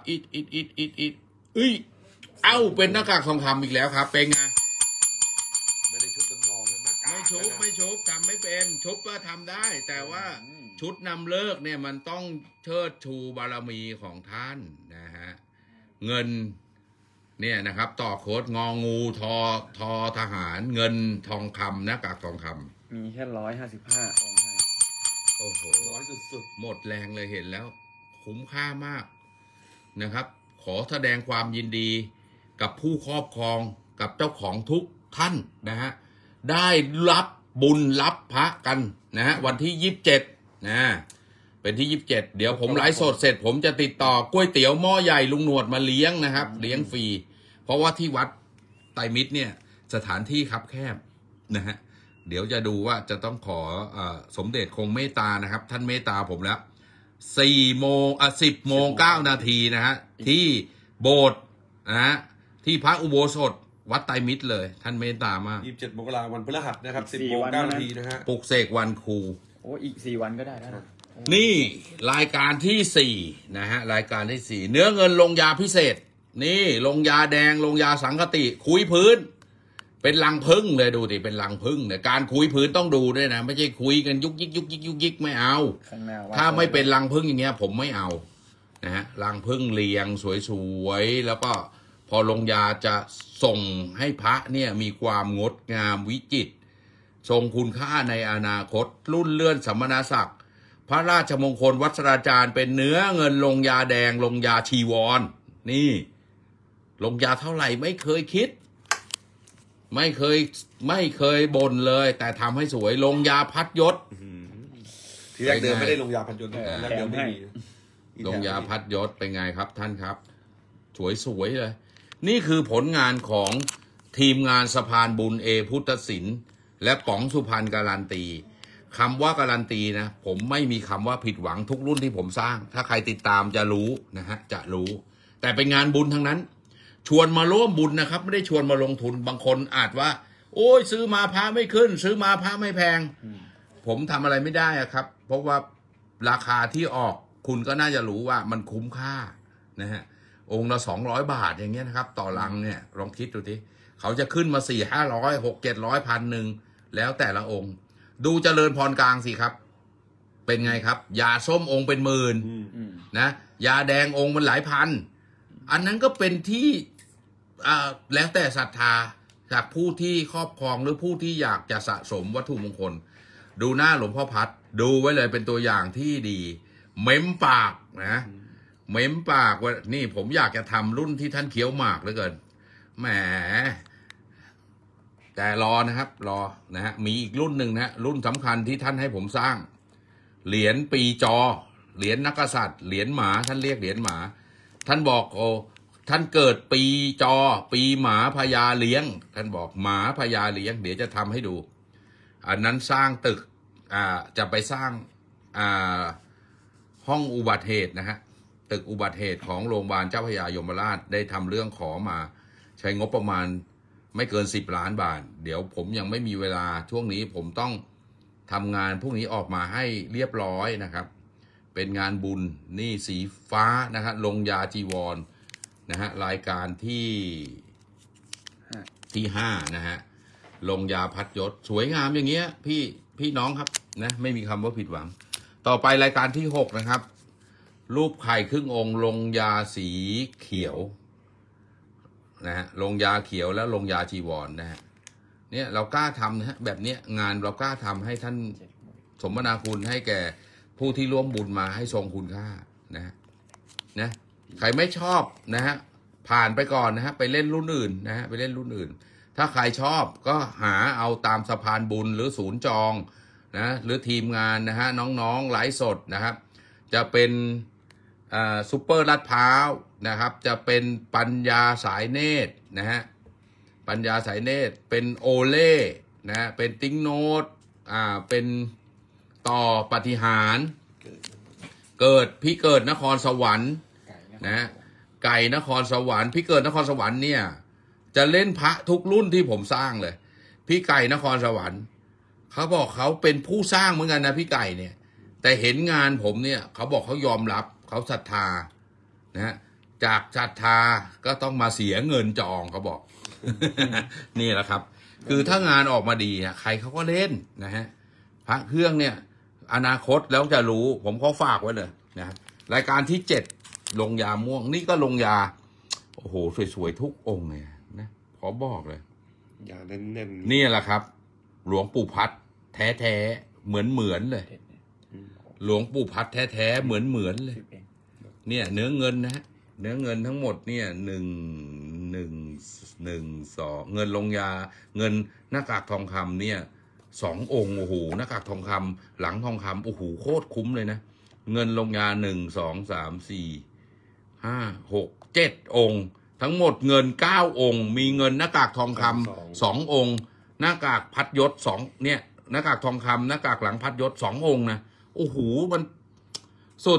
เป็นหน้ากากทองคำอีกแล้วครับเป็นไงไม่ได้ชุบน้ำทองไม่ชุบทำไม่เป็นชุบก็ทำได้แต่ว่าชุดนำเลิกเนี่ยมันต้องเชิดชูบารมีของท่านนะฮะเงินเนี่ยนะครับต่อโค้ดงองูทอทหารเงินทองคำหน้ากากทองคำมีแค่155องค์โอ้โหน้อยสุดๆหมดแรงเลยเห็นแล้วคุ้มค่ามากนะครับขอแสดงความยินดีกับผู้ครอบครองกับเจ้าของทุกท่านนะฮะได้รับบุญรับพระกันนะฮะวันที่27นะเป็นที่27เดี๋ยวผมไลฟ์สดเสร็จผมจะติดต่อก๋วยเตี๋ยวหม้อใหญ่ลุงหนวดมาเลี้ยงนะครับเลี้ยงฟรีเพราะว่าที่วัดไตรมิตรเนี่ยสถานที่คับแคบนะฮะเดี๋ยวจะดูว่าจะต้องขอสมเด็จคงเมตตานะครับท่านเมตตาผมแล้ว10 โมง 9 นาทีนะฮะที่โบสถ์นะฮะที่พระอุโบสถวัดไตรมิตรเลย ท่านเมตตามาก 27 มกราคมวันพฤหัสนะครับ 10 โมง 9 นาทีนะฮะปลุกเสกวันครูโอ้อีก4 วันก็ได้แล้วนะนี่รายการที่4นะฮะรายการที่4เนื้อเงินลงยาพิเศษ นี่ลงยาแดงลงยาสังคติคุยพื้น เป็นรังพึ่งเลยดูดิเป็นรังพึ่งเนี่ยการคุยพื้นต้องดูด้วยนะไม่ใช่คุยกันยุกยิกยุกยิกยุกยิกไม่เอาข้างหน้าถ้าไม่เป็นรังพึ่งอย่างเงี้ยผมไม่เอานะฮะรังพึ่งเรียงสวยๆแล้วก็พอลงยาจะส่งให้พระเนี่ยมีความงดงามวิจิตรทรงคุณค่าในอนาคตรุ่นเลื่อนสมณศักดิ์พระราชมงคลวัชราจารย์เป็นเนื้อเงินลงยาแดงลงยาชีวรนี่ลงยาเท่าไหร่ไม่เคยคิดไม่เคยบ่นเลยแต่ทำให้สวยลงยาพัดยศทีแรกเดิมไม่ได้ลงยาพันยนต์แรกเดิมไม่มีลงยาพัดยศเป็นไงครับท่านครับสวยเลยนี่คือผลงานของทีมงานสะพานบุญเอพุทธศิลป์และป๋องสุพรรณการันตีคำว่าการันตีนะผมไม่มีคำว่าผิดหวังทุกรุ่นที่ผมสร้างถ้าใครติดตามจะรู้นะฮะจะรู้แต่เป็นงานบุญทั้งนั้นชวนมาร่วมบุญนะครับไม่ได้ชวนมาลงทุนบางคนอาจว่าโอ้ยซื้อมาพระไม่ขึ้นซื้อมาพระไม่แพงผมทำอะไรไม่ได้อะครับเพราะว่าราคาที่ออกคุณก็น่าจะรู้ว่ามันคุ้มค่านะฮะองค์ละ200 บาทอย่างเงี้ยนะครับต่อลังเนี่ยลองคิดดูทีเขาจะขึ้นมา400-500 600-700 1,000แล้วแต่ละองค์ดูเจริญพรกลางสิครับเป็นไงครับยาส้มองค์เป็นหมื่นนะยาแดงองค์มันหลายพันอันนั้นก็เป็นที่แล้วแต่ศรัทธาจากผู้ที่ครอบครองหรือผู้ที่อยากจะสะสมวัตถุมงคลดูหน้าหลวงพ่อพัดดูไว้เลยเป็นตัวอย่างที่ดีเม้มปากนะเม้มปากว่านี่ผมอยากจะทำรุ่นที่ท่านเคี้ยวหมากเหลือเกินแหมแต่รอนะครับรอนะฮะมีอีกรุ่นหนึ่งนะรุ่นสำคัญที่ท่านให้ผมสร้างเหรียญปีจอเหรียญนักกษัตริย์เหรียญหมาท่านเรียกเหรียญหมาท่านบอกโอ้ท่านเกิดปีจอปีหมาพญาเลี้ยงท่านบอกหมาพญาเลี้ยงเดี๋ยวจะทำให้ดูอันนั้นสร้างตึกจะไปสร้างห้องอุบัติเหตุนะฮะตึกอุบัติเหตุของโรงพยาบาลเจ้าพระยายมราชได้ทำเรื่องขอมาใช้งบประมาณไม่เกิน10 ล้านบาทเดี๋ยวผมยังไม่มีเวลาช่วงนี้ผมต้องทำงานพวกนี้ออกมาให้เรียบร้อยนะครับเป็นงานบุญนี่สีฟ้านะฮะลงยาจีวรนะฮะรายการที่5นะฮะลงยาพัดยศสวยงามอย่างเงี้ยพี่น้องครับนะไม่มีคำว่าผิดหวังต่อไปรายการที่6นะครับรูปไข่ครึ่งองค์ลงยาสีเขียวนะฮะลงยาเขียวแล้วลงยาจีวรนะฮะเนี่ยเรากล้าทำนะฮะแบบเนี้ยงานเรากล้าทำให้ท่านสมนาคุณให้แก่ผู้ที่ร่วมบุญมาให้ทรงคุณค่านะใครไม่ชอบนะฮะผ่านไปก่อนนะฮะไปเล่นรุ่นอื่นนะฮะไปเล่นรุ่นอื่นถ้าใครชอบก็หาเอาตามสะพานบุญหรือศูนย์จองนะหรือทีมงานนะฮะน้องๆไลฟ์สดนะครับจะเป็นซุปเปอร์ลาดพร้าวนะครับจะเป็นปัญญาสายเนตรนะฮะปัญญาสายเนตรเป็นโอเล่นะเป็นติ้งโนตเป็นต่อปฏิหารพี่เกิดนครสวรรค์นะไก่นครสวรรค์พี่เกิดนครสวรรค์เนี่ยจะเล่นพระทุกรุ่นที่ผมสร้างเลยพี่ไก่นครสวรรค์เขาบอกเขาเป็นผู้สร้างเหมือนกันนะพี่ไก่เนี่ยแต่เห็นงานผมเนี่ยเขาบอกเขายอมรับเขาศรัทธานะฮะจากศรัทธาก็ต้องมาเสียเงินจองเขาบอก นี่แหละครับคือถ้างานออกมาดีใครเขาก็เล่นนะฮะพระเครื่องเนี่ยอนาคตแล้วจะรู้ผมขอฝากไว้เลยนะรายการที่7ลงยาม่วงนี่ก็ลงยาโอ้โหสวยๆทุกองค์เลยนะขอบอกเลยยาแน่นๆนี่แหละครับหลวงปู่พัดแท้ๆเหมือนเลยหลวงปู่พัดแท้ๆเหมือนเลยเนี่ยเนื้อเงินนะฮะเนื้อเงินทั้งหมดเนี่ย1 2เงินลงยาเงินหน้ากากทองคำเนี่ย2 องค์โอ้โหหน้ากากทองคำหลังทองคำโอ้โหโคตรคุ้มเลยนะเงินลงยา1 2 3 4 5 6 7 องค์ทั้งหมดเงิน9 องค์มีเงินหน้ากากทองคำ2 องค์หน้ากากพัดยศ2เนี่ยหน้ากากทองคำหน้ากากหลังพัดยศ2 องค์นะโอ้โหมันสุด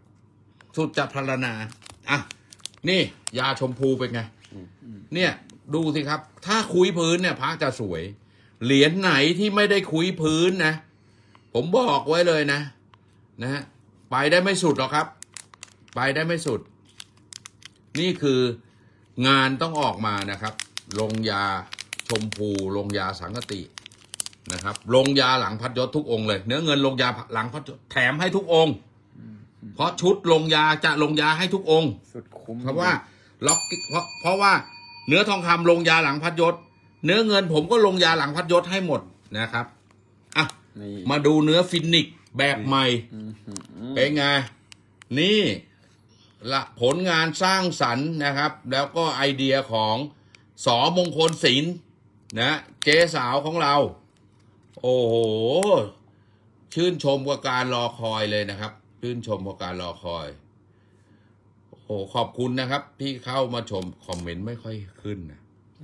จะพรรณนาอ่ะนี่ยาชมพูเป็นไงเนี่ยดูสิครับ ถ้าคุยพื้นเนี่ยพระจะสวย เหรียญไหนที่ไม่ได้คุยพื้นนะผมบอกไว้เลยนะฮะไปได้ไม่สุดหรอกครับ ไปได้ไม่สุด นี่คืองานต้องออกมานะครับลงยาชมพูลงยาสังกตินะครับลงยาหลังพัดยศทุกองค์เลยเนื้อเงินลงยาหลังพัดยศแถมให้ทุกองค์เพราะชุดลงยาจะลงยาให้ทุกองค์สุดคุ้มเพราะว่าล็อกเพราะว่าเนื้อทองคำลงยาหลังพัดยศเนื้อเงินผมก็ลงยาหลังพัดยศให้หมดนะครับอ่ะมาดูเนื้อฟินิกแบบใหม่เป็นไงนี่ละผลงานสร้างสรรค์นะครับแล้วก็ไอเดียของส.มงคลศิลป์นะเจ๊สาวของเราโอ้โหชื่นชมกับการรอคอยเลยนะครับชื่นชมกับการรอคอยโอ้โหขอบคุณนะครับที่เข้ามาชมคอมเมนต์ไม่ค่อยขึ้นนะ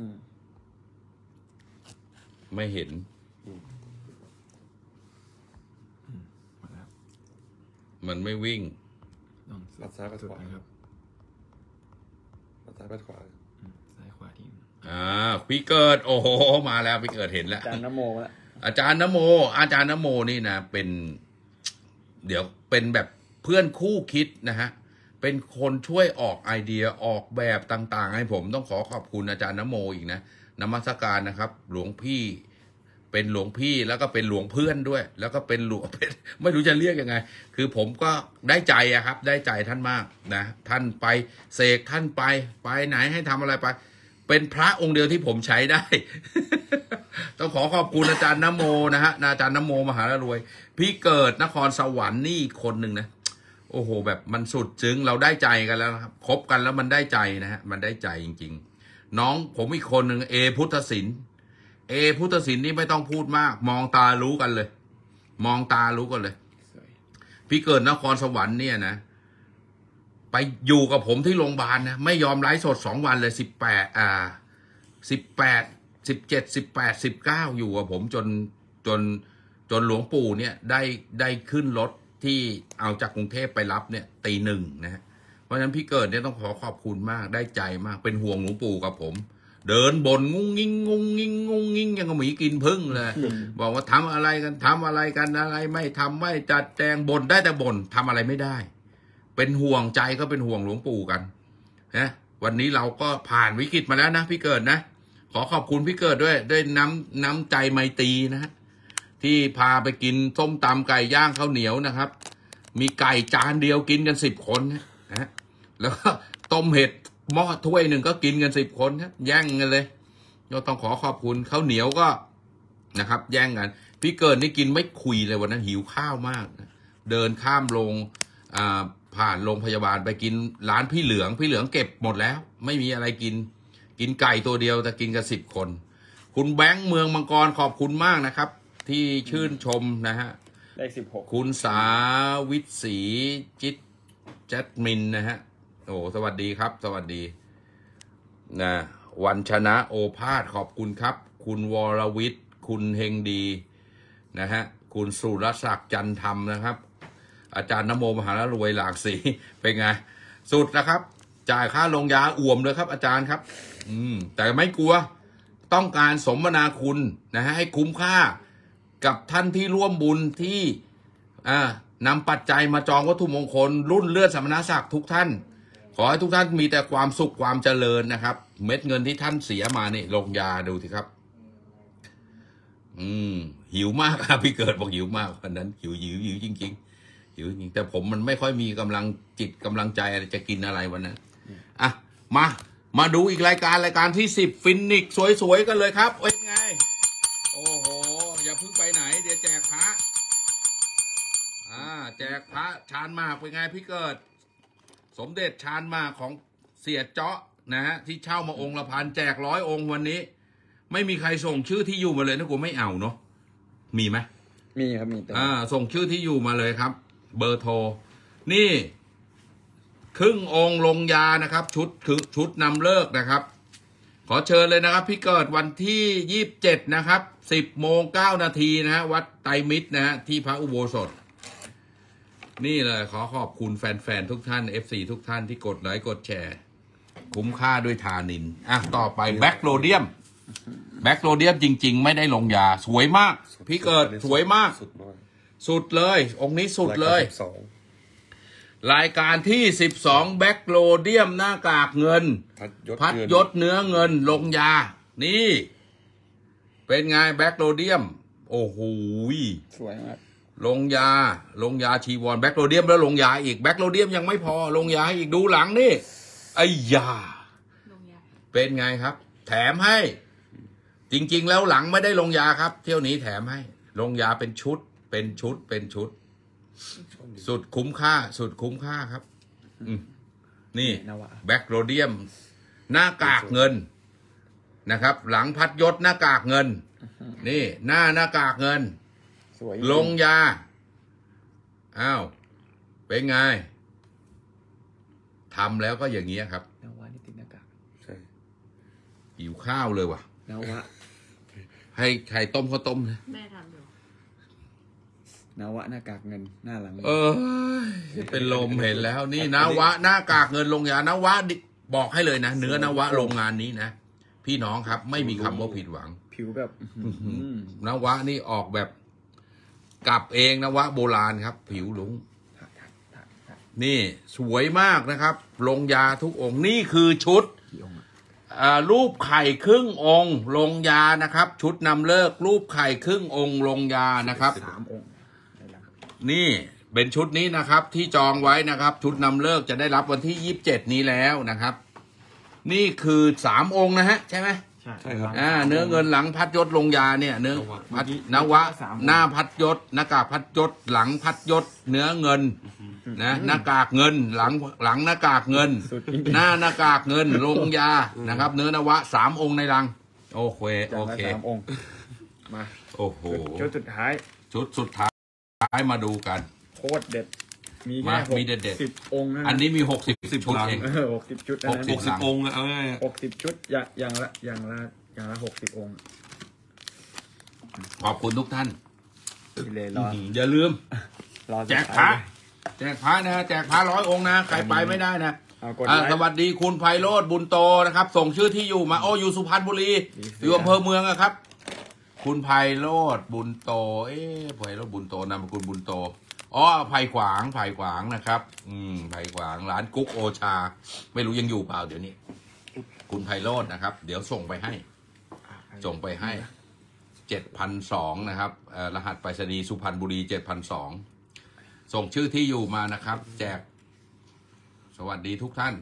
ไม่เห็นมันไม่วิ่งปัดซ้ายปัดขวาครับปัดซ้ายปัดขวาซ้ายขวาที่พี่เกิดโอ้โหมาแล้วพี่เกิดเห็นแล้วอาจารย์นโมแล้วอาจารย์นโมนี่นะเป็นเดี๋ยวเป็นแบบเพื่อนคู่คิดนะฮะเป็นคนช่วยออกไอเดียออกแบบต่างๆให้ผมต้องขอขอบคุณอาจารย์นโมอีกนะนมัสการนะครับหลวงพี่เป็นหลวงพี่แล้วก็เป็นหลวงเพื่อนด้วยแล้วก็เป็นหลวงไม่รู้จะเรียกยังไงคือผมก็ได้ใจอะครับได้ใจท่านมากนะท่านไปเสกท่านไปไหนให้ทำอะไรไปเป็นพระองค์เดียวที่ผมใช้ได้ ต้องขอขอบคุณอาจารย์นโมนะฮะอาจารย์นโมมหารวยพี่เกิดนครสวรรค์นี่คนหนึ่งนะโอ้โหแบบมันสุดจึงเราได้ใจกันแล้วครับคบกันแล้วมันได้ใจนะฮะมันได้ใจจริงๆน้องผมอีกคนหนึ่งพุทธศิลป์พุทธศิลป์นี่ไม่ต้องพูดมากมองตารู้กันเลยมองตารู้กันเลยพี่เกิดนครสวรรค์เนี่ยนะไปอยู่กับผมที่โรงพยาบาลนะไม่ยอมไลฟ์สด2 วันเลย17 18 19อยู่กับผมจนหลวงปู่เนี่ยได้ขึ้นรถที่เอาจากกรุงเทพไปรับเนี่ยตี 1นะฮะเพราะฉะนั้นพี่เกิดเนี่ยต้องขอบคุณมากได้ใจมากเป็นห่วงหลวงปู่กับผมเดินบนงุ้งงิ้งยังกับหมีกินพึ่งเลยบอกว่าทำอะไรกันอะไรไม่ทำไม่จัดแจงบ่นได้แต่บ่นทำอะไรไม่ได้เป็นห่วงใจก็เป็นห่วงหลวงปู่กันนะวันนี้เราก็ผ่านวิกฤตมาแล้วนะพี่เกิดนะขอขอบคุณพี่เกิดด้วยน้ำใจไมตรีนะฮะที่พาไปกินส้มตำไก่ย่างข้าวเหนียวนะครับมีไก่จานเดียวกินกัน10 คนนะแล้วก็ต้มเห็ดหม้อถ้วยหนึ่งก็กินกัน10 คนครับแย่งกันเลยเราต้องขอขอบคุณข้าวเหนียวก็นะครับแย่งกันพี่เกิดนี่กินไม่คุยเลยวันนั้นหิวข้าวมากนะเดินข้ามลงผ่านโรงพยาบาลไปกินร้านพี่เหลืองเก็บหมดแล้วไม่มีอะไรกินไก่ตัวเดียวแต่กินกัน10 คนคุณแบงค์เมืองมังกรขอบคุณมากนะครับที่ชื่นชมนะฮะได้16 คุณสาวิทย์ศรีจิตจัดมินนะฮะโอ้สวัสดีครับสวัสดีนะวันชนะโอภาสขอบคุณครับคุณวรวิทย์คุณเฮงดีนะฮะคุณสุรศักดิ์จันธรรมนะครับอาจารย์นโมมหารวยหลากสีเป็นไงสุดนะครับจ่ายค่าลงยาอ่วมเลยครับอาจารย์ครับแต่ไม่กลัวต้องการสมนาคุณนะฮะให้คุ้มค่ากับท่านที่ร่วมบุญที่นำปัจจัยมาจองวัตถุมงคลรุ่นเลือดสมณศักดิ์ทุกท่านขอให้ทุกท่านมีแต่ความสุขความเจริญนะครับเม็ดเงินที่ท่านเสียมานี่ลงยาดูสิครับหิวมากครับพี่เกิดบอกหิวมากวันนั้นหิวจริงๆหิวจริงแต่ผมมันไม่ค่อยมีกำลังจิตกำลังใจอะไรจะกินอะไรวันนั้นมาดูอีกรายการที่10ฟินิกสวยๆกันเลยครับเป็นไงโอ้โหอย่าเพิ่งไปไหนเดี๋ยวแจกพระแจกพระชานมากเป็นไงพี่เกิดสมเด็จชานมากของเสียเจาะนะฮะที่เช่ามาองค์ละพันแจก100 องค์วันนี้ไม่มีใครส่งชื่อที่อยู่มาเลยนะกูไม่เอาเนาะมีไหมมีครับมีส่งชื่อที่อยู่มาเลยครับเบอร์โทรนี่ครึ่งองค์ลงยานะครับชุดนำเลิกนะครับขอเชิญเลยนะครับพี่เกิดวันที่27นะครับ10:09 นาทีนะฮะวัดไตรมิตรนะฮะที่พระอุโบสถนี่เลยขอขอบคุณแฟนๆทุกท่าน FC ทุกท่านที่กดไลค์กดแชร์คุ้มค่าด้วยทานินต่อไปแบล็กโรเดียมจริงๆไม่ได้ลงยาสวยมากพี่เกิดสวยมากสุดเลยองค์นี้สุดเลยรายการที่12แบล็กโรเดียมหน้ากากเงินพัดยศเนื้อเงินลงยานี่เป็นไงแบล็กโรเดียมโอ้โหสวยมากลงยาชีวรแบล็กโรเดียมแล้วลงยาอีกแบล็กโรเดียมยังไม่พอลงยาอีกดูหลังนี่ไอ้ยาเป็นไงครับแถมให้จริงๆแล้วหลังไม่ได้ลงยาครับเที่ยวนี้แถมให้ลงยาเป็นชุดสุดคุ้มค่าครับนี่แบล็กโรเดียมหน้ากากเงินนะครับหลังพัดยศหน้ากากเงินนี่หน้ากากเงินลงยาอ้าวเป็นไงทำแล้วก็อย่างนี้ครับนวะนี่ติดหน้ากากใช่หิวข้าวเลยว่ะนวะให้ใครต้มข้าวต้มนะแม่ทำอยู่นวะหน้ากากเงินหน้าหลังเป็นลมเห็นแล้วนี่นวะหน้ากากเงินลงยานวะบอกให้เลยนะเนื้อนวะโรงงานนี้นะพี่น้องครับไม่มีคำว่าผิดหวังผิวแบบนวะนี่ออกแบบกลับเองนวะโบราณครับผิวหลงนี่สวยมากนะครับลงยาทุกองค์นี่คือชุดรูปไข่ครึ่งองค์ลงยานะครับชุดนำเลิกรูปไข่ครึ่งองค์ลงยานะครับ 3 องค์นี่เป็นชุดนี้นะครับที่จองไว้นะครับชุดนำเลิกจะได้รับวันที่27นี้แล้วนะครับนี่คือ3 องค์นะฮะใช่ไหมใช่ครับเนื้อเงินหลังพัดยศลงยาเนี่ยเนื้อพัดนวะหน้าพัดยศหน้ากากพัดยศหลังพัดยศเนื้อเงินนะหน้ากากเงินหลังหน้ากากเงินหน้ากากเงินลงยานะครับเนื้อนวะ3 องค์ในรังโอเค 3 องค์มาโอ้โหชุดสุดท้ายมาดูกันโคตรเด็ดมีเด็ด 10 องค์นะอันนี้มี60 ชุดเอง 60 ชุด 60 องค์นะ 60 ชุดอย่างละ60 องค์ขอบคุณทุกท่านเลยอย่าลืมแจกพระนะแจกพระ100 องค์นะใครไปไม่ได้นะสวัสดีคุณไพโรจน์บุญโตนะครับส่งชื่อที่อยู่มาอยู่สุพรรณบุรีอยู่อำเภอเมืองครับคุณไพโรจน์บุญโตไพโรจน์บุญโตนามสกุลบุญโตไผ่ขวางนะครับไผ่ขวางร้านกุ๊กโอชาไม่รู้ยังอยู่เปล่าเดี๋ยวนี้คุณไพโรจน์นะครับเดี๋ยวส่งไปให้7,200นะครับรหัสไปรษณีย์สุพรรณบุรี7,200ส่งชื่อที่อยู่มานะครับแจกสวัสดีทุกท่าน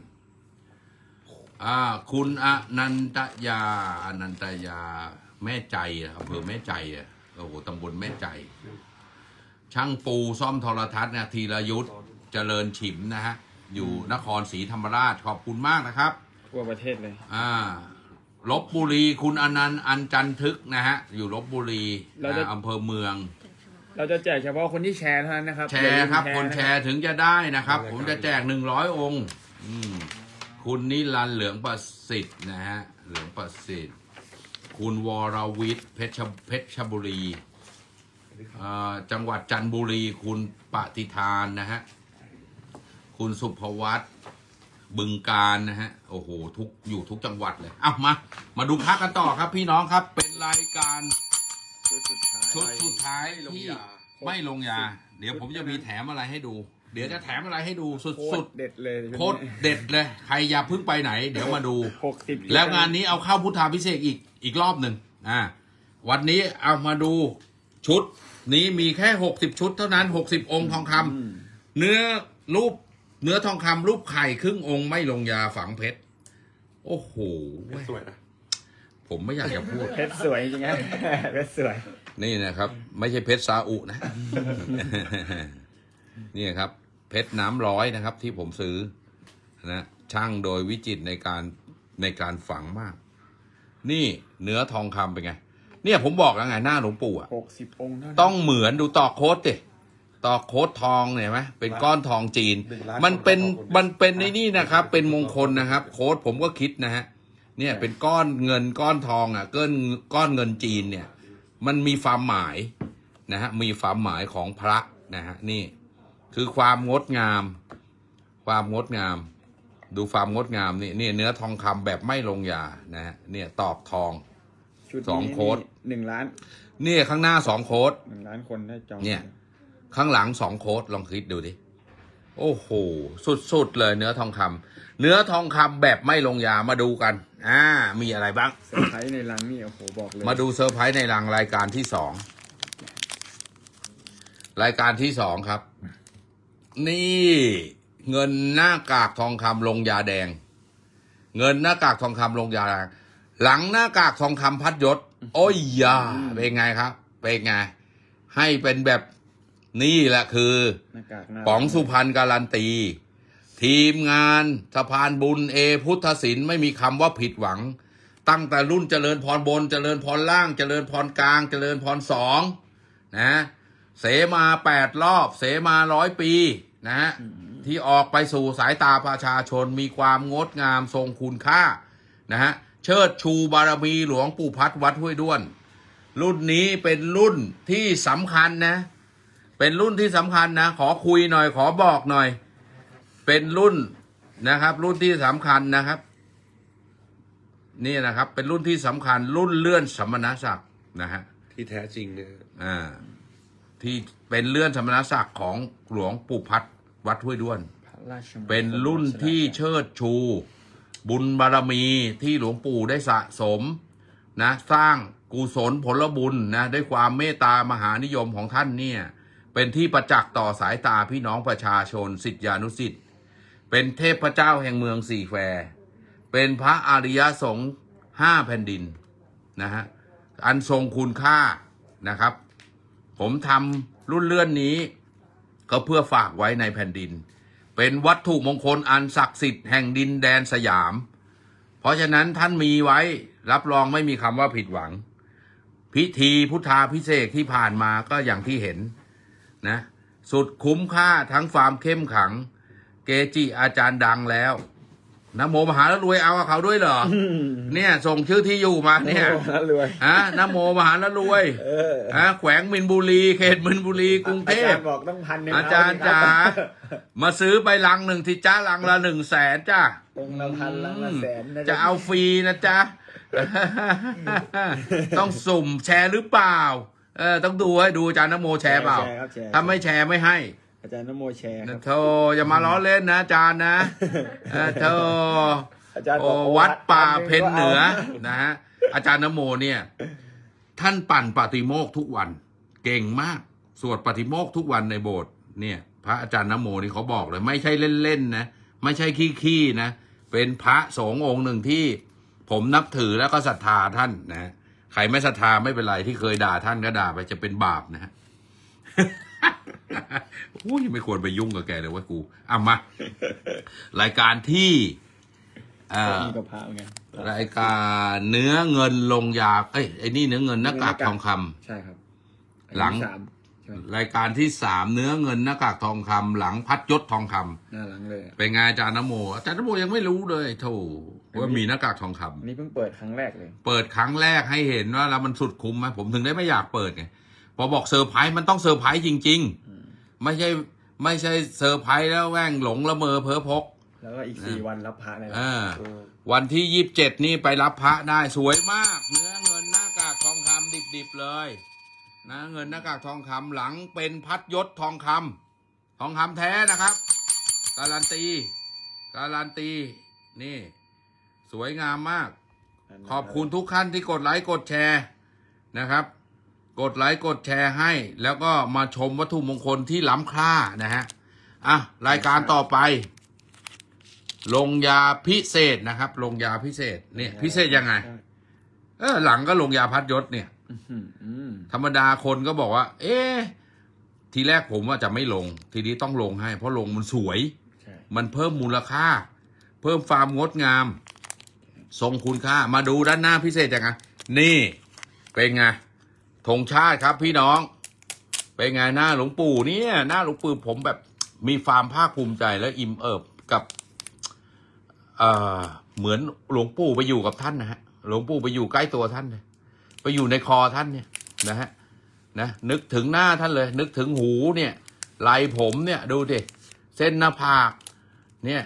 คุณอนันตยาแม่ใจอำเภอแม่ใจโอ้โหตำบลแม่ใจช่างปูซ่อมโทรทัศน์นะธีรยุทธเจริญฉิมนะฮะอยู่นครศรีธรรมราชขอบคุณมากนะครับทั่วประเทศเลยลพบุรีคุณอนันต์อันจันทึกนะฮะอยู่ลพบุรีอำเภอเมืองเราจะแจกเฉพาะคนที่แชร์เท่านั้นนะครับแชร์ครับคนแชร์ถึงจะได้นะครับผมจะแจก100 องค์คุณนิรันดร์เหลืองประสิทธิ์นะฮะเหลืองประสิทธิ์คุณวรวิทย์เพชรบุรีจังหวัดจันทบุรีคุณปฏิทานนะฮะคุณสุภวัฒน์บึงกาฬนะฮะโอ้โหอยู่ทุกจังหวัดเลยมาดูพักกันต่อครับพี่น้องครับเป็นรายการชุดสุดท้ายที่ไม่ลงยาเดี๋ยวผมจะมีแถมอะไรให้ดูเดี๋ยวจะแถมอะไรให้ดูสุดเด็ดเลยโคตรเด็ดเลยใครอย่าเพิ่งไปไหนเดี๋ยวมาดูแล้วงานนี้เอาเข้าพุทธาพิเศษอีกรอบหนึ่งวันนี้เอามาดูชุดนี้มีแค่60 ชุดเท่านั้น60 องค์ทองคำเนื้อทองคำรูปไข่ครึ่งองค์ไม่ลงยาฝังเพชรโอ้โหสวยนะผมไม่อยากจะพูดเพชรสวยจริงๆเพชรสวยนี่นะครับไม่ใช่เพชรซาอุนะนี่ครับเพชรน้ำร้อยนะครับที่ผมซื้อนะช่างโดยวิจิตรในการฝังมากนี่เนื้อทองคำเป็นไงเนี่ยผมบอกแล้วไงหน้าหลวงปู่ 60 องค์ต้องเหมือนดูตอกโค้ดดิตอกโค้ดทองเนี่ยไหมเป็นก้อนทองจีนมันเป็นในนี่นะครับเป็นมงคลนะครับโค้ดผมก็คิดนะฮะเนี่ยเป็นก้อนเงินก้อนทองก้อนเงินจีนเนี่ยมันมีความหมายนะฮะมีความหมายของพระนะฮะนี่คือความงดงามดูความงดงามนี่เนื้อทองคำแบบไม่ลงยานะฮะเนี่ยตอกทอง2 โค้ด 1 ล้านนี่ข้างหน้า2 โค้ด 1 ล้านคนได้จองเนี่ยข้างหลัง2 โค้ดลองคิดดูดิโอ้โหสุดๆเลยเนื้อทองคำเนื้อทองคำแบบไม่ลงยามาดูกันมีอะไรบ้างเซอร์ไพรส์ในรังนี่โอ้โหบอกเลยมาดูเซอร์ไพรส์ในรังรายการที่2รายการที่2ครับนี่เงินหน้ากากทองคำลงยาแดงเงินหน้ากากทองคำลงยาแดงหลังหน้ากากทองคำพัดยศโอ้ยยาเป็นไงครับเป็นไงให้เป็นแบบนี่แหละคือป๋องสุพรรณการันตีทีมงานสะพานบุญพุทธศิลป์ไม่มีคำว่าผิดหวังตั้งแต่รุ่นเจริญพรบนเจริญพรล่างเจริญพรกลางเจริญพร2นะเสมา8 รอบเสมา100 ปีนะฮะที่ออกไปสู่สายตาประชาชนมีความงดงามทรงคุณค่านะฮะเชิดชูบารมีหลวงปู่พัดวัดห้วยด้วนรุ่นนี้เป็นรุ่นที่สำคัญนะเป็นรุ่นที่สำคัญนะขอคุยหน่อยขอบอกหน่อยเป็นรุ่นนะครับรุ่นที่สำคัญนะครับนี่นะครับเป็นรุ่นที่สำคัญรุ่นเลื่อนสมณศักดิ์นะฮะที่แท้จริงเนี่ยที่เป็นเลื่อนสมณศักดิ์ของหลวงปู่พัดวัดห้วยด้วนเป็นรุ่นที่เชิดชูบุญบารมีที่หลวงปู่ได้สะสมนะสร้างกุศลผลบุญนะด้วยความเมตตามหานิยมของท่านเนี่ยเป็นที่ประจักษ์ต่อสายตาพี่น้องประชาชนศิษยานุศิษย์เป็นเทพเจ้าแห่งเมืองสี่แควเป็นพระอริยสงฆ์5 แผ่นดินนะฮะอันทรงคุณค่านะครับผมทำรุ่นเลื่อนนี้ก็เพื่อฝากไว้ในแผ่นดินเป็นวัตถุมงคลอันศักดิ์สิทธิ์แห่งดินแดนสยามเพราะฉะนั้นท่านมีไว้รับรองไม่มีคำว่าผิดหวังพิธีพุทธาภิเษกที่ผ่านมาก็อย่างที่เห็นนะสุดคุ้มค่าทั้งความเข้มขังเกจิอาจารย์ดังแล้วนะโมมหาละรวยเอากับเขาด้วยเหรอเนี่ยส่งชื่อที่อยู่มาเนี่ยนะโมมหาละรวยแขวงมินบุรีเขตมินบุรีกรุงเทพบอกต้อง1,000 อาจารย์จ๋ามาซื้อไปลังหนึ่งที่จ้าลังละ100,000จ้าองค์ละ1,000ลังละ100,000 จะเอาฟรีนะจ๊ะต้องสุ่มแชร์หรือเปล่าต้องดูให้ดูอาจารย์นโมแชร์เปล่าถ้าไม่แชร์ไม่ให้อาจารย์นโมแชร์โธ่อย่ามาล้อเล่นนะอาจารย์นะโธ่วัดป่าเพ็ญเหนือนะฮะอาจารย์นโมเนี่ยท่านปั่นปฏิโมกข์ทุกวันเก่งมากสวดปฏิโมกข์ทุกวันในโบสถ์เนี่ยพระอาจารย์นโมนี่เขาบอกเลยไม่ใช่เล่นๆนะไม่ใช่ขี้ๆนะเป็นพระสงฆ์องค์หนึ่งที่ผมนับถือแล้วก็ศรัทธาท่านนะใครไม่ศรัทธาไม่เป็นไรที่เคยด่าท่านก็ด่าไปจะเป็นบาปนะฮะอุ้ยไม่ควรไปยุ่งกับแกเลยว่ากูมารายการที่รายการเนื้อเงินลงยาไอ้นี่เนื้อเงินหน้ากากทองคำใช่ครับหลังรายการที่3เนื้อเงินหน้ากากทองคำหลังพัดยศทองคำหน้าหลังเลยเป็นไงอาจารย์นโมอาจารย์นโมยังไม่รู้เลยโธ่ว่ามีหน้ากากทองคำนี่เพิ่งเปิดครั้งแรกเลยเปิดครั้งแรกให้เห็นว่าแล้วมันสุดคุ้มไหมผมถึงได้ไม่อยากเปิดไงพอบอกเซอร์ไพรส์มันต้องเซอร์ไพรส์จริงๆไม่ใช่เซอร์ไพรส์แล้วแว่งหลงละเมอเพ้อพกแล้วก็อีก4 วันรับพระเลยวันที่27นี่ไปรับพระได้สวยมากเนื้อเงินหน้ากากทองคำดิบๆเลยนะเงินหน้ากากทองคำหลังเป็นพัดยศทองคำแท้นะครับการันตีนี่สวยงามมากขอบคุณทุกท่านที่กดไลค์กดแชร์นะครับกดไลค์กดแชร์ให้แล้วก็มาชมวัตถุมงคลที่ล้ำค่านะฮะรายการต่อไปลงยาพิเศษนะครับลงยาพิเศษเนี่ยพิเศษยังไงหลังก็ลงยาพัดยศเนี่ยธรรมดาคนก็บอกว่าทีแรกผมว่าจะไม่ลงทีนี้ต้องลงให้เพราะลงมันสวยมันเพิ่มมูลค่าเพิ่มความงดงามทรงคุณค่ามาดูด้านหน้าพิเศษยังไงนี่เป็นไงธงชาติครับพี่น้องเป็นไงหน้าหลวงปู่เนี่ยหน้าหลวงปู่ผมแบบมีความภาคภูมิใจและอิ่มเอิบกับเหมือนหลวงปู่ไปอยู่กับท่านนะฮะหลวงปู่ไปอยู่ใกล้ตัวท่านเลยไปอยู่ในคอท่านเนี่ยนะฮะนึกถึงหน้าท่านเลยนึกถึงหูเนี่ยไหล่ผมเนี่ยดูดิเส้นหน้าผากเนี่ย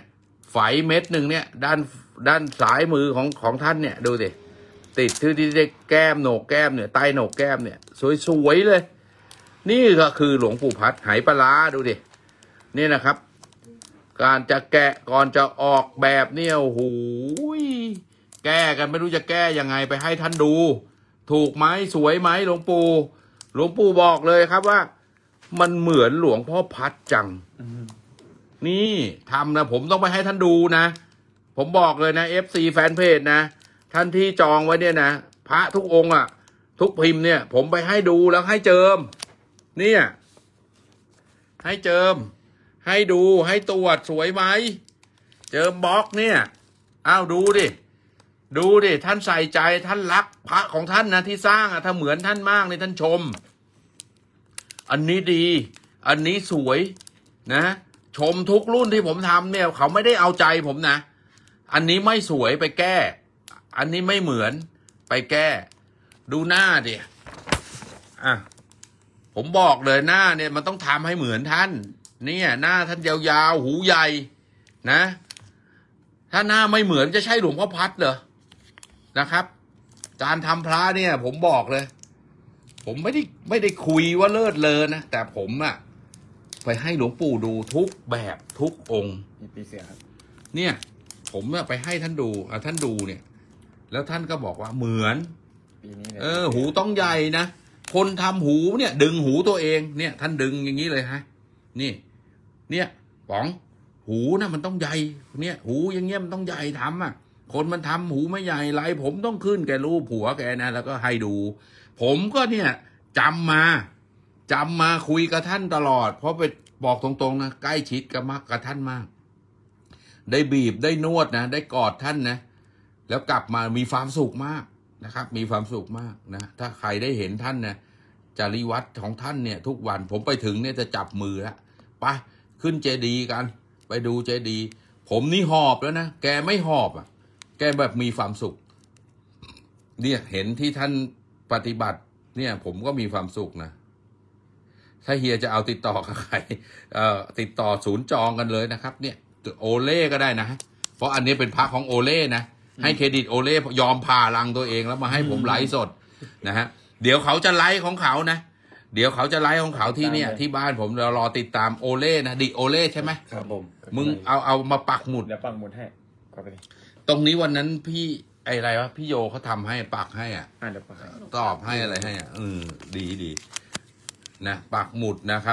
ไฝเม็ดหนึ่งเนี่ยด้านซ้ายมือของท่านเนี่ยดูสิติดที่แก้มโหนกแก้มเนี่ยใต้โหนกแก้มเนี่ยสวยๆเลยนี่ก็คือหลวงปู่พัดไหปลาร้าดูดินี่นะครับการจะแกะก่อนจะออกแบบเนี่ยโอ้โหแก้กันไม่รู้จะแก้ยังไงไปให้ท่านดูถูกไหมสวยไหมหลวงปู่บอกเลยครับว่ามันเหมือนหลวงพ่อพัดจังนี่ทำนะผมต้องไปให้ท่านดูนะผมบอกเลยนะ FC แฟนเพจนะท่านที่จองไว้เนี่ยนะพระทุกองค์อ่ะทุกพิมพ์เนี่ยผมไปให้ดูแล้วให้เจิมเนี่ยให้เจิมให้ดูให้ตรวจสวยไหมเจิมบล็อกเนี่ยอ้าวดูดิท่านใส่ใจท่านรักพระของท่านนะที่สร้างอ่ะถ้าเหมือนท่านมากเนี่ยท่านชมอันนี้ดีอันนี้สวยนะชมทุกรุ่นที่ผมทำเนี่ยเขาไม่ได้เอาใจผมนะอันนี้ไม่สวยไปแก้อันนี้ไม่เหมือนไปแก้ดูหน้าดิอ่ะผมบอกเลยหน้าเนี่ยมันต้องทำให้เหมือนท่านเนี่ยหน้าท่านยาวๆหูใหญ่นะถ้าหน้าไม่เหมือนจะใช่หลวงพ่อพัดเหรอนะครับการทำพระเนี่ยผมบอกเลยผมไม่ได้คุยว่าเลิศเลอนะแต่ผมอะไปให้หลวงปู่ดูทุกแบบทุกองค์ปีเสือครับเนี่ยผมไปให้ท่านดูท่านดูเนี่ยแล้วท่านก็บอกว่าเหมือนปีนี้หูต้องใหญ่นะคนทำหูเนี่ยดึงหูตัวเองเนี่ยท่านดึงอย่างนี้เลยฮะเนี่ยป๋องหูนะมันต้องใหญ่เนี่ยหูอย่างเงี้ยมันต้องใหญ่ทำอ่ะคนมันทำหูไม่ใหญ่ไรผมต้องขึ้นแกรูปหัวแกนะแล้วก็ให้ดูผมก็เนี่ยจำมาคุยกับท่านตลอดเพราะไปบอกตรงๆนะใกล้ชิดกับท่านมากได้บีบได้นวดนะได้กอดท่านนะแล้วกลับมามีความสุขมากนะครับมีความสุขมากนะถ้าใครได้เห็นท่านนะจาริวัตรของท่านเนี่ยทุกวันผมไปถึงเนี่ยจะจับมือแล้วไปขึ้นเจดีย์กันไปดูเจดีย์ผมนี่หอบแล้วนะแกไม่หอบอ่ะแกแบบมีความสุขเนี่ยเห็นที่ท่านปฏิบัติเนี่ยผมก็มีความสุขนะถ้าเฮียจะเอาติดต่อกับใครติดต่อศูนย์จองกันเลยนะครับเนี่ยโอเล่ก็ได้นะเพราะอันนี้เป็นพระของโอเล่นะให้เครดิตโอเล่ยอมผ่ารังตัวเองแล้วมาให้ผมไลฟ์สดนะฮะเดี๋ยวเขาจะไลฟ์ของเขานะเดี๋ยวเขาจะไลฟ์ของเขาที่เนี่ยที่บ้านผมเรารอติดตามโอเล่นะดิโอเล่ใช่ไหมครับผมมึงเอามาปักหมุดเดี๋ยวปักหมุดให้ก็ไปตรงนี้วันนั้นพี่อะไรวะพี่โยเขาทำให้ปักให้อ่ะเดี๋ยวปักให้ตอบให้อะไรให้อ่ะดีนะปักหมุดนะครับ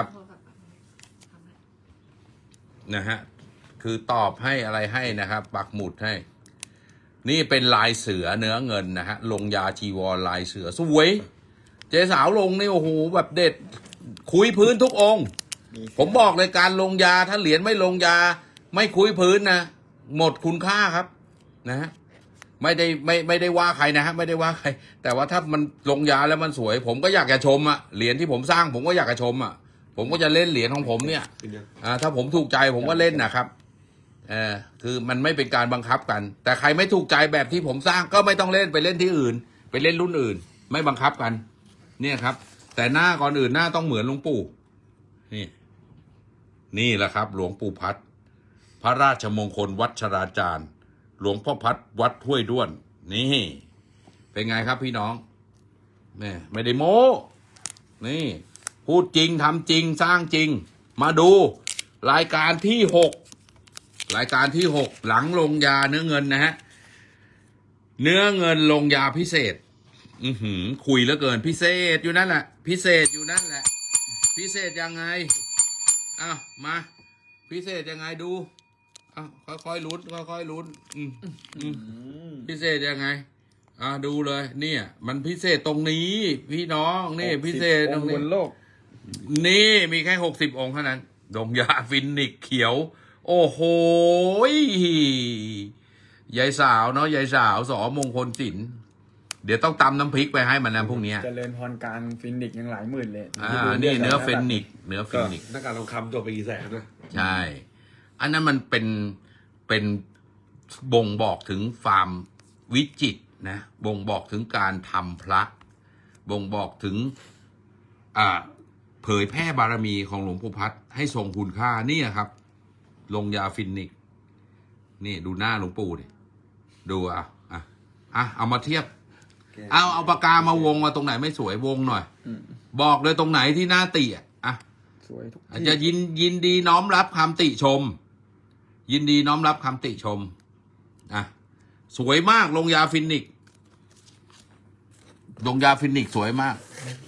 นะฮะคือตอบให้อะไรให้นะครับปักหมุดให้นี่เป็นลายเสือเนื้อเงินนะฮะลงยาจีวรลายเสือสวยเจ๊สาวลงนี่โอ้โหแบบเด็ดคุยพื้นทุกองค์ผมบอกเลยการลงยาถ้าเหรียญไม่ลงยาไม่คุยพื้นนะหมดคุณค่าครับนะฮะไม่ได้ว่าใครนะฮะไม่ได้ว่าใครแต่ว่าถ้ามันลงยาแล้วมันสวยผมก็อยากจะชมอะเหรียญที่ผมสร้างผมก็อยากจะชมอะผมก็จะเล่นเหรียญของผมเนี่ยถ้าผมถูกใจผมก็เล่นนะครับคือมันไม่เป็นการบังคับกันแต่ใครไม่ถูกใจแบบที่ผมสร้างก็ไม่ต้องเล่นไปเล่นที่อื่นไปเล่นรุ่นอื่นไม่บังคับกันเนี่ยครับแต่หน้าก่อนอื่นหน้าต้องเหมือนหลวงปู่นี่แหละครับหลวงปู่พัดพระราชมงคลวัดชราจารย์หลวงพ่อพัดวัดห้วยด้วนนี่เป็นไงครับพี่น้องไม่ได้โม้นี่พูดจริงทำจริงสร้างจริงมาดูรายการที่6หลังลงยาเนื้อเงินนะฮะเนื้อเงินลงยาพิเศษคุยแล้วเกินพิเศษอยู่นั่นแหละพิเศษอยู่นั่นแหละพิเศษยังไงมาพิเศษยังไงดูค่อยๆลุ้นพิเศษยังไงดูเลยเนี่ยมันพิเศษตรงนี้พี่น้องนี่พิเศษตรงนี้นี่มีแค่60 องค์เท่านั้นลงยาฟินิกเขียวโอ้โหยายสาวเนาะยายสาวสมงคลศิลป์เดี๋ยวต้องตำน้ำพริกไปให้มันนะพวกนี้เจริญพรกลางฟินิกยังหลายหมื่นเลยนี่เนื้อฟินิกนักการทองคำตัวไปกี่แสนนะใช่อันนั้นมันเป็นบ่งบอกถึงความวิจิตรนะบ่งบอกถึงการทำพระบ่งบอกถึงเผยแพร่บารมีของหลวงปู่พัดให้ทรงคุณค่านี่ครับลงยาฟินิกนี่ดูหน้าหลวงปู่ดิดูเอามาเทียบเอาปากกามาวงมาตรงไหนไม่สวยวงหน่อยบอกเลยตรงไหนที่หน้าติสวยทุกอาจจะยินดีน้อมรับคำติชมยินดีน้อมรับคำติชมสวยมากลงยาฟินิกสวยมาก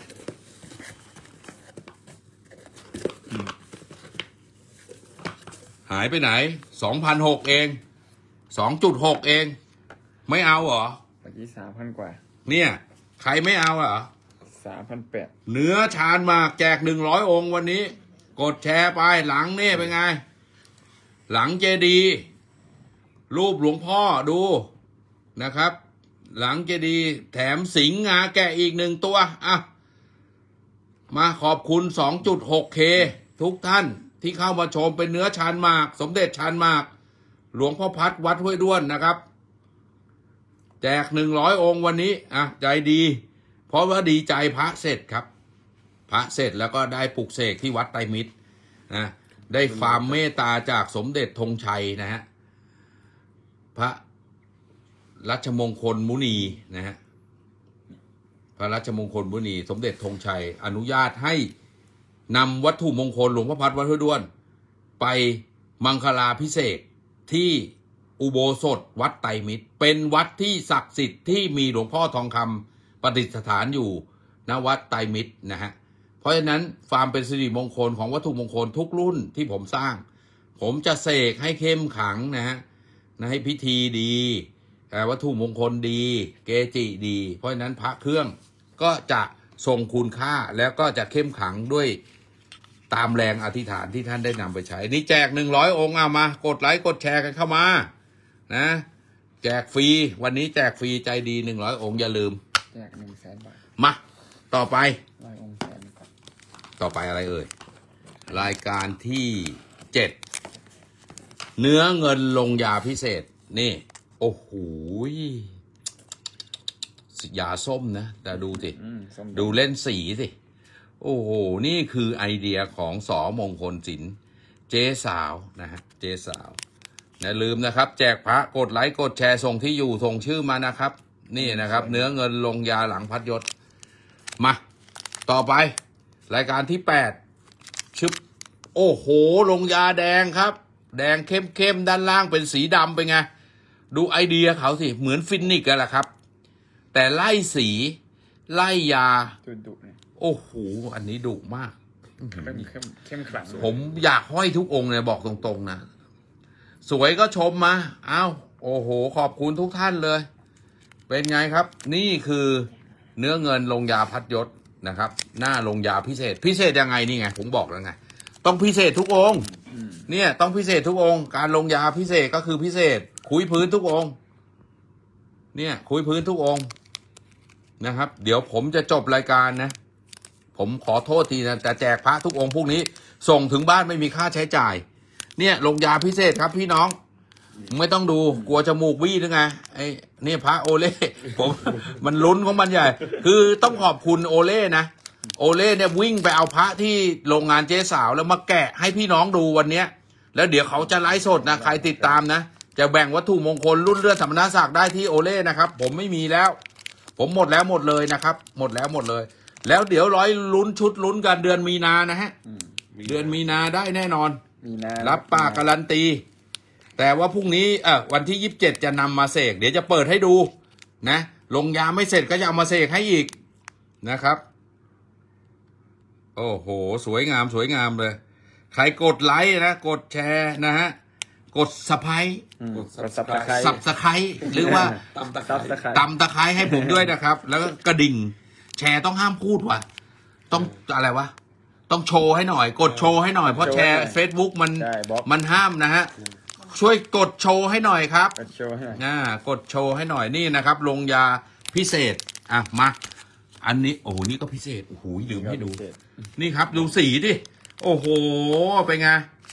หายไปไหน 2,600 เอง 2.6 เองไม่เอาเหรอเมื่อกี้ 3,000 กว่าเนี่ยใครไม่เอาเหรอ 3,800 เนื้อชานหมากแจก100 องค์วันนี้กดแชร์ไปหลังนี่เป็นไงหลังเจดีย์รูปหลวงพ่อดูนะครับหลังเจดีย์แถมสิงห์งาแกะอีก1 ตัวมาขอบคุณ 2.6K ทุกท่านที่เข้ามาชมเป็นเนื้อชานหมากสมเด็จชานหมากหลวงพ่อพัดวัดห้วยด้วนนะครับแจก100 องค์วันนี้ใจดีเพราะว่าดีใจพระเสร็จครับพระเสร็จแล้วก็ได้ปลุกเสกที่วัดไตรมิตรนะได้ความเมตตาจากสมเด็จธงชัยนะฮะพระรัชมงคลมุนีนะฮะพระรัชมงคลมุนีสมเด็จธงชัยอนุญาตให้นำวัตถุมงคลหลวงพ่อพัดวัดห้วยด้วนไปมังคลาภิเษกที่อุโบสถวัดไตรมิตรเป็นวัดที่ศักดิ์สิทธิ์ที่มีหลวงพ่อทองคำประดิษฐานอยู่ณวัดไตรมิตรนะฮะเพราะฉะนั้นความเป็นสิริมงคลของวัตถุมงคลทุกรุ่นที่ผมสร้างผมจะเสกให้เข้มขังนะฮะให้พิธีดีวัตถุมงคลดีเกจิดีเพราะฉะนั้นพระเครื่องก็จะทรงคุณค่าแล้วก็จะเข้มขังด้วยตามแรงอธิษฐานที่ท่านได้นำไปใช้นี่แจก100 องค์มากดไลค์กดแชร์กันเข้ามานะแจกฟรีวันนี้แจกฟรีใจดี100 องค์อย่าลืมแจก100,000 บาทมาต่อไป 100 องค์ต่อไปอะไรเอ่ยรายการที่7เนื้อเงินลงยาพิเศษนี่โอ้โหยาส้มนะแต่ดูสิดูเล่นสีสิโอ้โหนี่คือไอเดียของส.มงคลศิลป์เจ๊สาวนะฮะเจ๊สาวอย่าลืมนะครับแจกพระกดไลค์กดแชร์ส่งที่อยู่ส่งชื่อมานะครับนี่นะครับเนื้อเงินลงยาหลังพัดยศมาต่อไปรายการที่8ชึบโอ้โหลงยาแดงครับแดงเข้มด้านล่างเป็นสีดำเป็นไงดูไอเดียเขาสิเหมือนฟินิกกันแหละครับแต่ไล่สีไล่ยาดุๆเนี่ยโอ้โหอันนี้ดุมากเข้มขลังผมอยากห้อยทุกองค์เลยบอกตรงๆนะสวยก็ชมมาโอ้โหขอบคุณทุกท่านเลยเป็นไงครับนี่คือเนื้อเงินลงยาพัดยศนะครับหน้าลงยาพิเศษยังไงนี่ไงผมบอกแล้วไงต้องพิเศษทุกองค์เนี่ยต้องพิเศษทุกองค์การลงยาพิเศษก็คือพิเศษคุยพื้นทุกองค์เนี่ยคุยพื้นทุกองค์นะครับเดี๋ยวผมจะจบรายการนะผมขอโทษทีนะแต่แจกพระทุกองค์พวกนี้ส่งถึงบ้านไม่มีค่าใช้จ่ายเนี่ยลงยาพิเศษครับพี่น้องไม่ต้องดูกลัวจมูกวี่หรือไงไอ้นี่พระโอเล่ผมมันลุ้นของมันใหญ่คือต้องขอบคุณโอเล่นะโอเล่เนี่ยวิ่งไปเอาพระที่โรงงานเจ๊สาวแล้วมาแกะให้พี่น้องดูวันเนี้ยแล้วเดี๋ยวเขาจะไลฟ์สดนะใครติดตามนะจะแบ่งวัตถุมงคลรุ่นเลือดสมณศักดิ์ได้ที่โอเล่นะครับผมไม่มีแล้วผมหมดแล้วหมดเลยนะครับหมดแล้วหมดเลยแล้วเดี๋ยวลุ้นชุดลุ้นกันเดือนมีนานะฮะเดือนมีนาได้แน่นอนรับปากการันตีแต่ว่าพรุ่งนี้วันที่27จะนำมาเสกเดี๋ยวจะเปิดให้ดูนะลงยาไม่เสร็จก็จะเอามาเสกให้อีกนะครับโอ้โหสวยงามเลยใครกดไลค์นะกดแชร์นะฮะกดซับสไครต์หรือว่าตำตะไคร้ให้ผมด้วยนะครับแล้วก็กระดิ่งแชร์ต้องห้ามพูดว่ะต้องอะไรวะต้องโชว์ให้หน่อยกดโชว์ให้หน่อยเพราะแชร์ Facebook มันห้ามนะฮะช่วยกดโชว์ให้หน่อยครับกดโชว์ให้หน่อยนี่นะครับลงยาพิเศษมาอันนี้โอ้โหนี่ก็พิเศษโอ้โหลืมให้ดูนี่ครับดูสีดิโอ้โหเป็นไง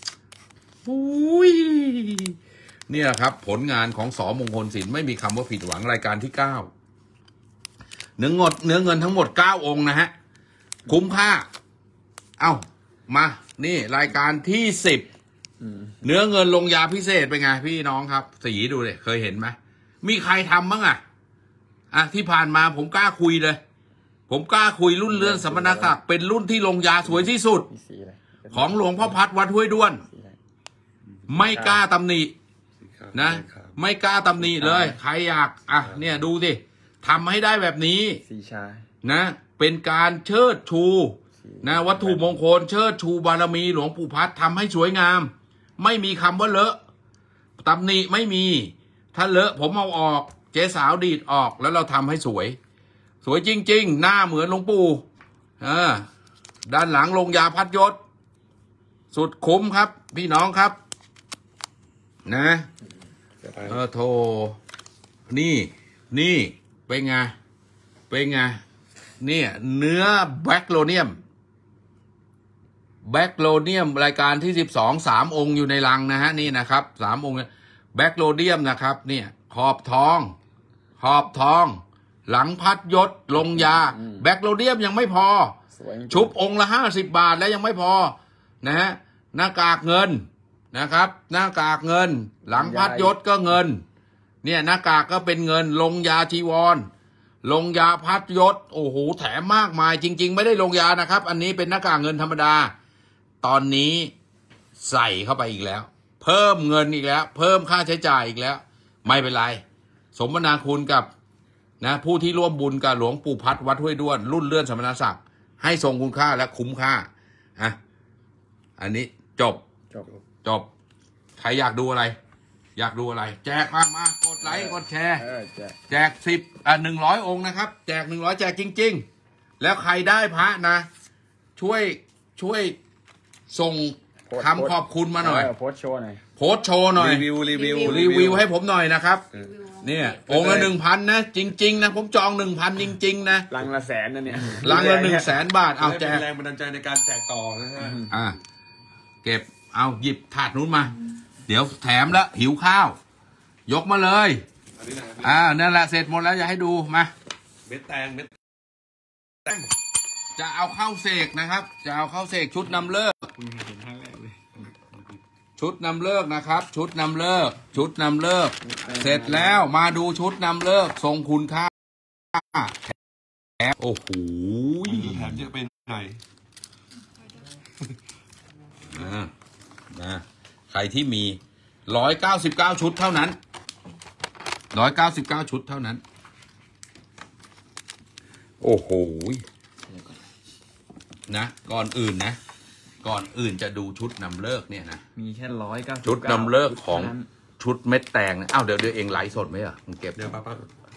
เนี่ยครับผลงานของส.มงคลศิลป์ไม่มีคำว่าผิดหวังรายการที่9เนื้อเงินทั้งหมด9 องค์นะฮะคุ้มค่ามานี่รายการที่10 เนื้อเงินลงยาพิเศษเป็นไงพี่น้องครับ สีดูเลยเคยเห็นไหมมีใครทำบ้างที่ผ่านมาผมกล้าคุยเลย ผมกล้าคุยรุ่นเลื่อนสมณศักดิ์เป็นรุ่นที่ลงยาสวยที่สุดของหลวงพ่อพัดวัดห้วยด้วนไม่กล้าตำหนินะไม่กล้าตำหนิเลยใครอยากเนี่ยดูสิทำให้ได้แบบนี้นะเป็นการเชิดชูนะวัตถุมงคลเชิดชูบารมีหลวงปู่พัดทำให้สวยงามไม่มีคำว่าเลอะตำหนิไม่มีถ้าเลอะผมเอาออกเจ๊สาวดีดออกแล้วเราทำให้สวยสวยจริงๆหน้าเหมือนหลวงปู่ด้านหลังลงยาพัดยศสุดคุ้มครับพี่น้องครับนะโทนี่เป็นไงเนี่ยเนื้อแบล็กโลเนียมรายการที่12 3 องค์อยู่ในลังนะฮะนี่นะครับ3 องค์แบล็กโลเนียมนะครับเนี่ยขอบทองหลังพัดยศลงยาแบล็กโลเนียมยังไม่พอชุบองค์ละ50 บาทแล้วยังไม่พอนะฮะหน้ากากเงินนะครับหน้ากากเงินหลังพัดยศก็เงินเนี่ยหน้ากากก็เป็นเงินลงยาจีวรลงยาพัดยศโอ้โหแถมมากมายจริงๆไม่ได้ลงยานะครับอันนี้เป็นหน้ากากเงินธรรมดาตอนนี้ใส่เข้าไปอีกแล้วเพิ่มเงินอีกแล้วเพิ่มค่าใช้จ่ายอีกแล้วไม่เป็นไรสมนาคุณกับนะผู้ที่ร่วมบุญกับหลวงปู่พัดวัดห้วยด้วนรุ่นเลื่อนสมณศักดิ์ให้ทรงคุณค่าและคุ้มค่าอันนี้จบใครอยากดูอะไรแจกมากดไลค์กดแชร์แจก100 องค์นะครับแจก100แจกจริงๆแล้วใครได้พระนะช่วยส่งคำขอบคุณมาหน่อยโพสโชว์หน่อยรีวิวให้ผมหน่อยนะครับเนี่ยองค์ละ 1,000 นะจริงๆนะผมจอง 1,000 จริงๆนะลังละ100,000นะเนี่ยลังละ100,000 บาทเอาแจกแรงบันดาลใจในการแจกต่อนะฮะเก็บเอาหยิบถาดนู้นมาเดี๋ยวแถมแล้วหิวข้าวยกมาเลยนั่นแหละเสร็จหมดแล้วอย่าให้ดูมาเม็ดแตงจะเอาเข้าเสกนะครับจะเอาเข้าเสกชุดนำเลิกชุดนำเลิกนะครับชุดนำเลิกเสร็จแล้วมาดูชุดนำเลิกทรงคุณค่าแถมโอ้โหแถมเยอะเป็นไงใครที่มี199 ชุดเท่านั้น199 ชุดเท่านั้นโอ้โหนะก่อนอื่นจะดูชุดนำเลิกเนี่ยนะมีแค่199 ชุดนำเลิกของชุดเม็ดแตงนะเดี๋ยวเองไลฟ์สดไหมมึงเก็บเดี๋ยวป้า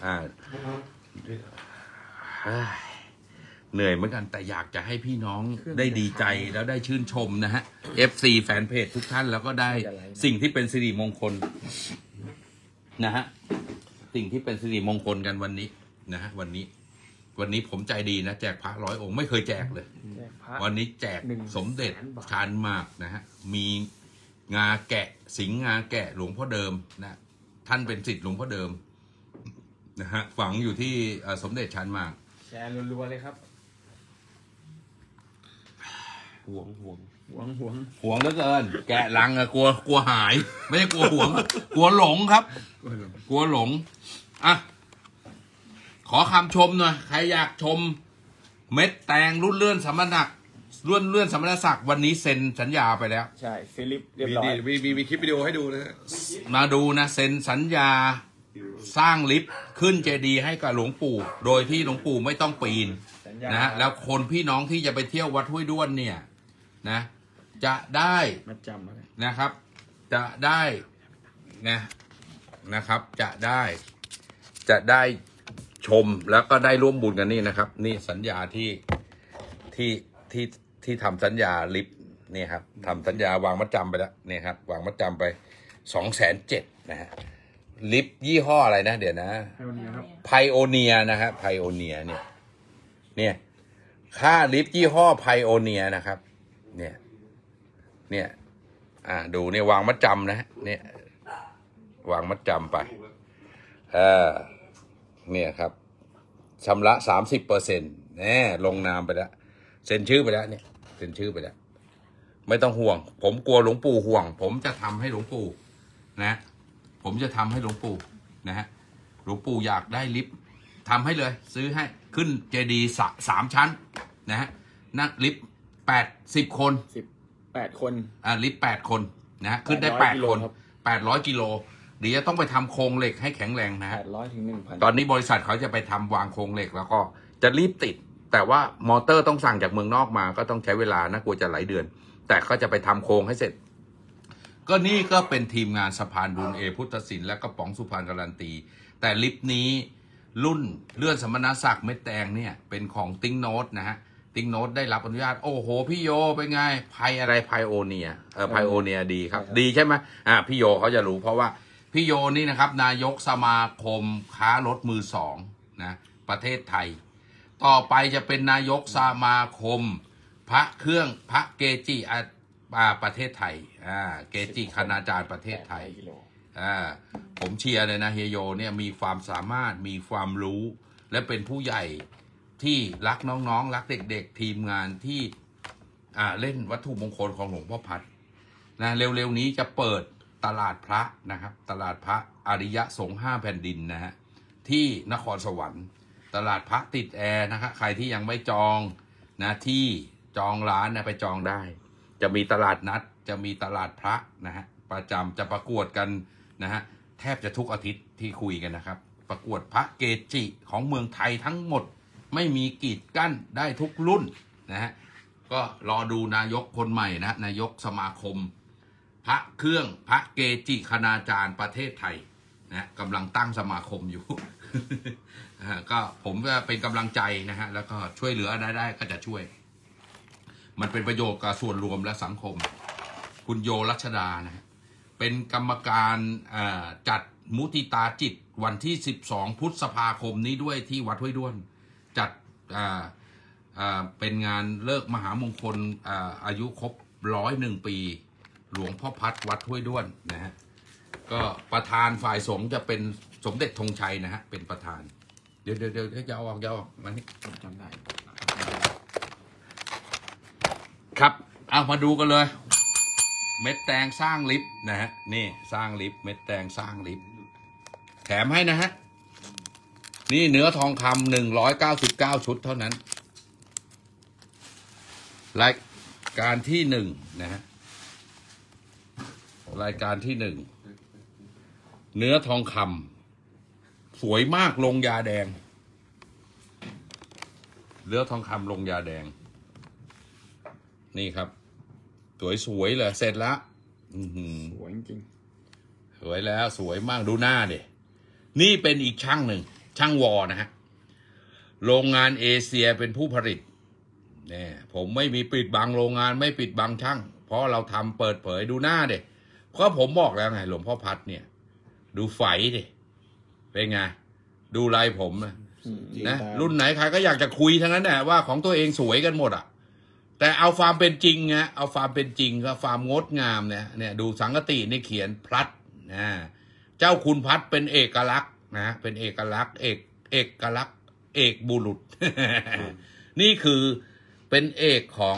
เหนื่อยเหมือนกันแต่อยากจะให้พี่น้องได้ดีใจแล้วได้ชื่นชมนะฮะ FC แฟนเพจทุกท่านแล้วก็ได้สิ่งที่เป็นสิริมงคลนะฮะสิ่งที่เป็นสิริมงคลกันวันนี้นะฮะวันนี้ผมใจดีนะแจกพระ100 องค์ไม่เคยแจกเลยวันนี้แจกสมเด็จชาญมากนะฮะมีงาแกะสิงห์งาแกะหลวงพ่อเดิมนะท่านเป็นศิษย์หลวงพ่อเดิมนะฮะฝังอยู่ที่สมเด็จชาญมากแชร์รัวๆเลยครับห่วงเหลือเกินแกะลังกลัวหายไม่ใช่กลัวห่วงกลัวหลงครับกลัวหลงขอคำชมหน่อยใครอยากชมเม็ดแตงรุ่นเลื่อนสมณศักดิ์วันนี้เซ็นสัญญาไปแล้วใช่ฟิลิปเรียบร้อยมีคลิปวิดีโอให้ดูนะมาดูนะเซ็นสัญญาสร้างลิฟต์ขึ้นเจดีย์ให้กับหลวงปู่โดยที่หลวงปู่ไม่ต้องปีนนะฮะแล้วคนพี่น้องที่จะไปเที่ยววัดห้วยด้วนเนี่ยนะจะได้นะครับจะได้นะครับจะได้ชมแล้วก็ได้ร่วมบุญกันนี่นะครับนี่สัญญาที่ทำสัญญาลิฟต์นี่ครับทำสัญญาวางมัดจำไปแล้วนี่ครับวางมัดจำไป207,000นะฮะลิฟต์ยี่ห้ออะไรนะเดี๋ยวนะไพโอเนียนะครับไพโอเนียเนี่ยค่าลิฟต์ยี่ห้อไพโอเนียนะครับเนี่ยดูเนี่ยวางมัดจำนะเนี่ยวางมัดจำไปเนี่ยครับชำระ 30% ลงนามไปแล้วเซ็นชื่อไปแล้วเนี่ยเซ็นชื่อไปแล้วไม่ต้องห่วง ผมกลัวหลวงปู่ห่วง ผมจะทำให้หลวงปู่นะผมจะทำให้หลวงปู่นะฮะหลวงปู่อยากได้ลิฟต์ทำให้เลย ซื้อให้ขึ้นเจดีย์3 ชั้นนะฮะนั่งลิฟต์80 คน 18 คนลิฟต์8 คนนะฮะขึ้นได้8 คน800 กิโลเดี๋ยวจะต้องไปทำโครงเหล็กให้แข็งแรงนะฮะ 800 ถึง 1,000 ตอนนี้บริษัทเขาจะไปทำวางโครงเหล็กแล้วก็จะรีบติดแต่ว่ามอเตอร์ต้องสั่งจากเมืองนอกมาก็ต้องใช้เวลานะกลัวจะหลายเดือนแต่ก็จะไปทำโครงให้เสร็จก็นี่ก็เป็นทีมงานสะพานบุญพุทธศิลป์และก็ป๋องสุพรรณการันตีแต่ลิฟต์นี้รุ่นเลื่อนสมณศักดิ์เม็ดแดงเนี่ยเป็นของติ้งโนตนะฮะติ้งโนตได้รับอนุญาตโอ้โหพี่โยเป็นไงไพอะไรไพโอเนียไพโอเนียดีครับดีใช่ไหมพี่โยเขาจะรู้เพราะว่าพี่โยนี่นะครับนายกสมาคมค้ารถมือสองนะประเทศไทยต่อไปจะเป็นนายกสมาคมพระเครื่องพระเกจิประเทศไทยเกจิคณาจารย์ประเทศไทยผมเชียร์เลยนะเฮียโยเนี่ยมีความสามารถมีความรู้และเป็นผู้ใหญ่ที่รักน้องๆรักเด็กๆทีมงานที่เล่นวัตถุมงคลของหลวงพ่อพัดนะเร็วๆนี้จะเปิดตลาดพระนะครับตลาดพระอริยสงฆ์5 แผ่นดินนะฮะที่นครสวรรค์ตลาดพระติดแอร์นะครับใครที่ยังไม่จองนะที่จองร้านนะไปจองได้จะมีตลาดนัดจะมีตลาดพระนะฮะประจำจะประกวดกันนะฮะแทบจะทุกอาทิตย์ที่คุยกันนะครับประกวดพระเกจิของเมืองไทยทั้งหมดไม่มีกีดกั้นได้ทุกรุ่นนะฮะก็รอดูนายกคนใหม่นะนายกสมาคมพระเครื่องพระเกจิคณาจารย์ประเทศไทยนะกำลังตั้งสมาคมอยู่ ก็ผมก็เป็นกำลังใจนะฮะแล้วก็ช่วยเหลือได้ก็จะช่วยมันเป็นประโยชน์กับส่วนรวมและสังคมคุณโยรัชดานะฮะเป็นกรรมการจัดมุทิตาจิตวันที่12 พฤษภาคมนี้ด้วยที่วัดห้วยด้วนจัดเป็นงานเลิกมหามงคลอายุครบ101 ปีหลวงพ่อพัดวัดห้วยด้วนนะฮะก็ประธานฝ่ายสงฆ์จะเป็นสมเด็จธงชัยนะฮะเป็นประธานเดี๋ยวจะเอาออกมานี่จำได้ครับเอามาดูกันเลยเม็ดแตงสร้างลิฟต์นะฮะนี่สร้างลิฟต์เม็ดแตงสร้างลิฟต์แถมให้นะฮะนี่เนื้อทองคำ199 ชุดเท่านั้นรายการที่1นะฮะรายการที่1เนื้อทองคำสวยมากลงยาแดงเนื้อทองคำลงยาแดงนี่ครับสวยเลยเสร็จแล้วสวยจริงสวยแล้วสวยมากดูหน้าดินี่เป็นอีกช่างหนึ่งช่างวอนะฮะโรงงานเอเชียเป็นผู้ผลิตเนี่ยผมไม่มีปิดบังโรงงานไม่ปิดบังช่างเพราะเราทำเปิดเผยดูหน้าดิเพราะผมบอกแล้วไงหลวงพ่อพัดเนี่ยดูไฝดิเป็นไงดูลายผมนะรุ่นไหนใครก็อยากจะคุยทั้งนั้นแหละว่าของตัวเองสวยกันหมดอ่ะแต่เอาความเป็นจริงนะเอาความเป็นจริงกับความงดงามเนี่ยดูสังกตินี่เขียนพลัดนะเจ้าคุณพัดเป็นเอกลักษณ์นะเป็นเอกลักษณ์เอกลักษณ์เอกบุรุษ นี่คือเป็นเอกของ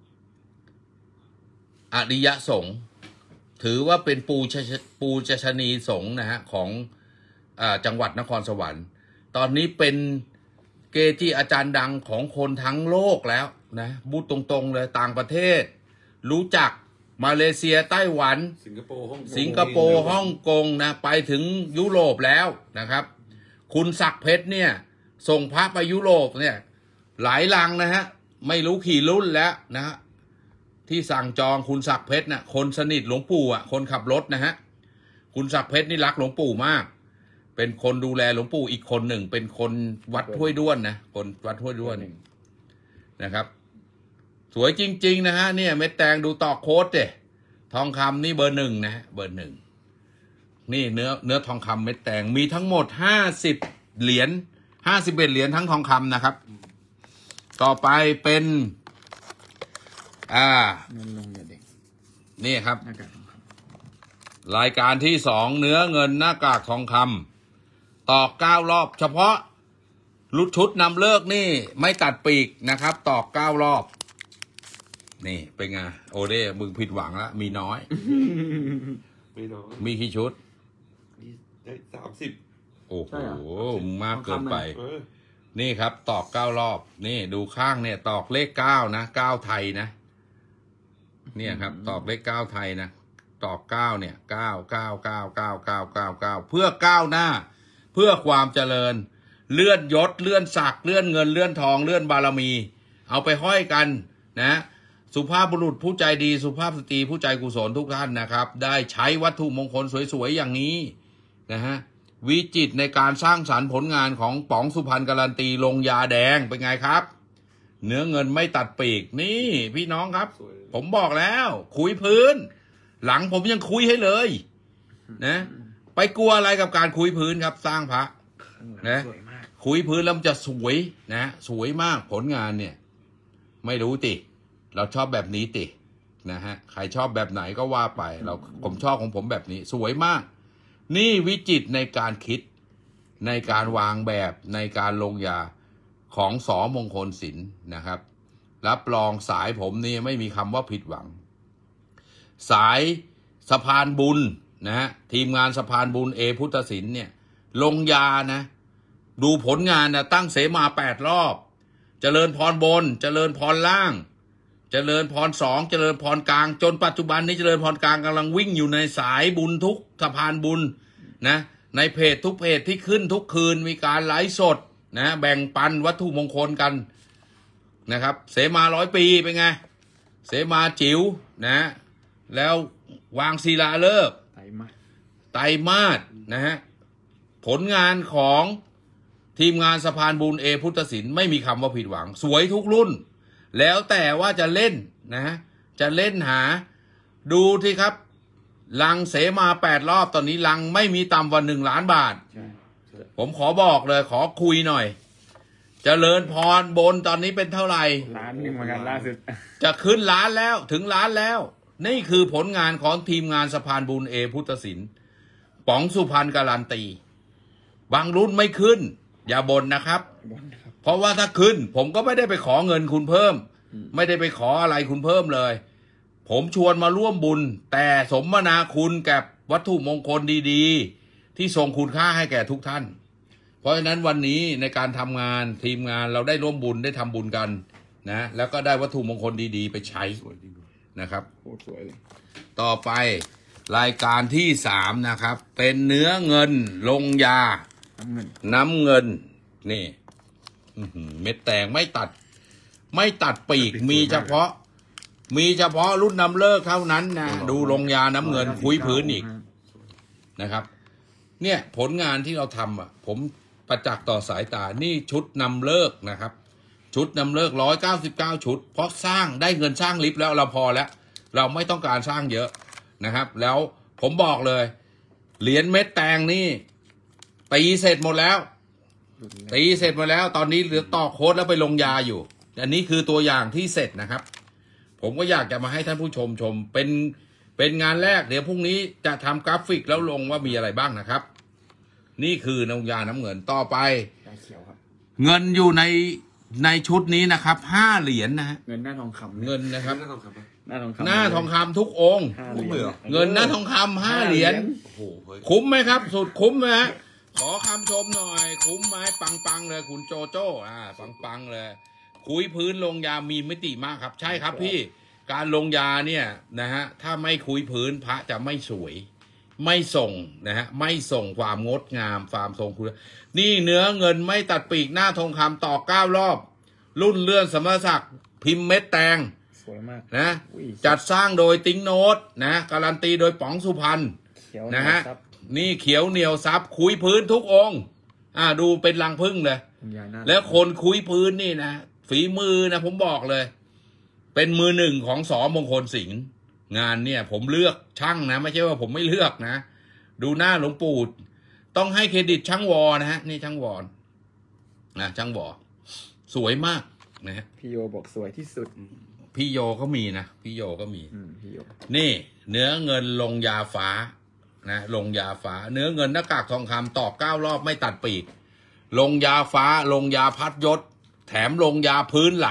อริยสงฆ์ถือว่าเป็นปูชนีสงฆ์นะฮะของจังหวัดนครสวรรค์ตอนนี้เป็นเกจิอาจารย์ดังของคนทั้งโลกแล้วนะพูดตรงๆเลยต่างประเทศรู้จักมาเลเซียไต้หวันสิงคโปร์ฮ่องกงนะไปถึงยุโรปแล้วนะครับคุณศักดิ์เพชรเนี่ยส่งพระไปยุโรปเนี่ยหลายลังนะฮะไม่รู้กี่รุ่นแล้วนะฮะที่สั่งจองคุณศักดิ์เพชรนะคนสนิทหลวงปู่อ่ะคนขับรถนะฮะคุณศักดิ์เพชรนี่รักหลวงปู่มากเป็นคนดูแลหลวงปู่อีกคนหนึ่งเป็นคนวัดห้วยด้วนนะคนวัดห้วยด้วนนะครับสวยจริงๆนะฮะเนี่ยเม็ดแตงดูต่อโค้ดเด้ทองคำนี่เบอร์ 1นะฮะเบอร์ 1นี่เนื้อทองคำเม็ดแตงมีทั้งหมด50 เหรียญ51 เหรียญทั้งทองคำนะครับต่อไปเป็นนี่ครับรายการที่2เนื้อเงินหน้ากากทองคำตอก9 รอบเฉพาะชุดนำเลิกนี่ไม่ตัดปีกนะครับตอก9 รอบนี่เป็นไงโอเด้มึงผิดหวังแล้วมีน้อยไม่น้อยมีกี่ชุดได้30 โอ้โหมึงมากเกินไปเออนี่ครับตอก9 รอบนี่ดูข้างเนี่ยตอกเลข9นะ9ไทยนะเนี่ยครับตอกเลข9ไทยนะตอก9เนี่ย9 9 9 9 9 9 9เพื่อก้าวหน้า เพื่อความเจริญเลื่อนยศเลื่อนศักดิ์เลื่อนเงินเลื่อนทองเลื่อนบารมี เอาไปห้อยกันนะสุภาพบุรุษผู้ใจดีสุภาพสตรีผู้ใจกุศลทุกท่านนะครับ ได้ใช้วัตถุมงคลสวยๆอย่างนี้นะฮะวิจิตรในการสร้างสรรค์ผลงานของป๋องสุพรรณการันตีลงยาแดงเป็นไงครับเนื้อเงินไม่ตัดปีกนี่พี่น้องครับผมบอกแล้วคุยพื้นหลังผมยังคุยให้เลยนะไปกลัวอะไรกับการคุยพื้นครับสร้างพระนะคุยพื้นแล้วมันจะสวยนะสวยมากผลงานเนี่ยไม่รู้ติเราชอบแบบนี้ตินะฮะใครชอบแบบไหนก็ว่าไปผมชอบของผมแบบนี้สวยมากนี่วิจิตรในการคิดในการวางแบบในการลงยาของสอมงคลศิลป์นะครับรับรองสายผมนี่ไม่มีคำว่าผิดหวังสายสะพานบุญนะฮะทีมงานสะพานบุญพุทธศิลป์เนี่ยลงยานะดูผลงานนะตั้งเสมา8 รอบเจริญพรบนเจริญพรล่างเจริญพร2เจริญพรกลางจนปัจจุบันนี้เจริญพรกลางกำลังวิ่งอยู่ในสายบุญทุกสะพานบุญนะในเพจทุกเพจที่ขึ้นทุกคืนมีการไลฟ์สดนะแบ่งปันวัตถุมงคลกันนะครับเสมา100 ปีเป็นไงเสมาจิ๋วนะแล้ววางศิลาฤกษ์ไตรมาสนะฮะผลงานของทีมงานสะพานบุญพุทธศิลป์ไม่มีคำว่าผิดหวังสวยทุกรุ่นแล้วแต่ว่าจะเล่นนะจะเล่นหาดูที่ครับลังเสมา8 รอบตอนนี้ลังไม่มีต่ำกว่า1 ล้านบาทผมขอบอกเลยขอคุยหน่อยเจริญพรบนตอนนี้เป็นเท่าไหร่ 1 ล้านเหมือนกันล่าสุดจะขึ้นล้านแล้วถึงล้านแล้วนี่คือผลงานของทีมงานสะพานบุญพุทธศิลป์ป๋องสุพรรณการันตีบางรุ่นไม่ขึ้นอย่าบ่นนะครับเพราะว่าถ้าขึ้นผมก็ไม่ได้ไปขอเงินคุณเพิ่มไม่ได้ไปขออะไรคุณเพิ่มเลยผมชวนมาร่วมบุญแต่สมนาคุณกับวัตถุมงคลดีๆที่ทรงคุณค่าให้แก่ทุกท่านเพราะฉะนั้นวันนี้ในการทำงานทีมงานเราได้ร่วมบุญได้ทำบุญกันนะแล้วก็ได้วัตถุมงคลดีๆไปใช้นะครับโอ้สวยเลยต่อไปรายการที่3นะครับเป็นเนื้อเงินลงยาน้ำเงินนี่เม็ดแตงไม่ตัดปีกมีเฉพาะรุ่นนำเลิกเท่านั้นนะดูลงยาน้ำเงินคุยพื้นอีกนะครับเนี่ยผลงานที่เราทำผมประจักษ์ต่อสายตานี่ชุดนำเลิกนะครับชุดนำเลิก199 ชุดเพราะสร้างได้เงินสร้างลิฟต์แล้วเราพอแล้วเราไม่ต้องการสร้างเยอะนะครับแล้วผมบอกเลยเหรียญเม็ดแตงนี่ตีเสร็จหมดแล้วตอนนี้เหลือต่อโค้ดแล้วไปลงยาอยู่อันนี้คือตัวอย่างที่เสร็จนะครับผมก็อยากจะมาให้ท่านผู้ชมเป็นงานแรกเดี๋ยวพรุ่งนี้จะทำกราฟิกแล้วลงว่ามีอะไรบ้างนะครับนี่คือลงยาน้ำเงินต่อไปเงินอยู่ในชุดนี้นะครับ5 เหรียญนะฮะเงินหน้าทองคำเงินนะครับหน้าทองคำทุกองค์เงินหน้าทองคำ5 เหรียญคุ้มไหมครับสุดคุ้มไหมฮะขอคำชมหน่อยคุ้มไหมปังเลยคุณโจโจ้ปังเลยคุยพื้นลงยามีมิติมากครับใช่ครับพี่การลงยาเนี่ยนะฮะถ้าไม่คุยพื้นพระจะไม่สวยไม่ส่งนะฮะไม่ส่งความงดงามความทรงคุณนี่เนื้อเงินไม่ตัดปีกหน้าทองคำต่อ9 รอบรุ่นเลื่อนสมณศักดิ์พิมพ์เม็ดแตงสวยมากนะจัดสร้างโดยติ๊งโน้ตนะการันตีโดยป๋องสุพรรณนะฮะนี่เขียวเหนียวซับคุยพื้นทุกองค์ดูเป็นรังผึ้งเลยแล้วคนคุยพื้นนี่นะฝีมือนะผมบอกเลยเป็นมือหนึ่งของสมงคลสิงห์งานเนี่ยผมเลือกช่างนะไม่ใช่ว่าผมไม่เลือกนะดูหน้าหลวงปู่ต้องให้เครดิตช่างวอนะฮะนี่ช่างวอนช่างวอสวยมากนะฮะพี่โยบอกสวยที่สุดพี่โยก็มีนะพี่โยก็มีนี่เนื้อเงินลงยาฟ้านะลงยาฟ้าเนื้อเงินหน้ากากทองคำตอก9 รอบไม่ตัดปีกลงยาฟ้าลงยาพัดยศแถมลงยาพื้นหลัง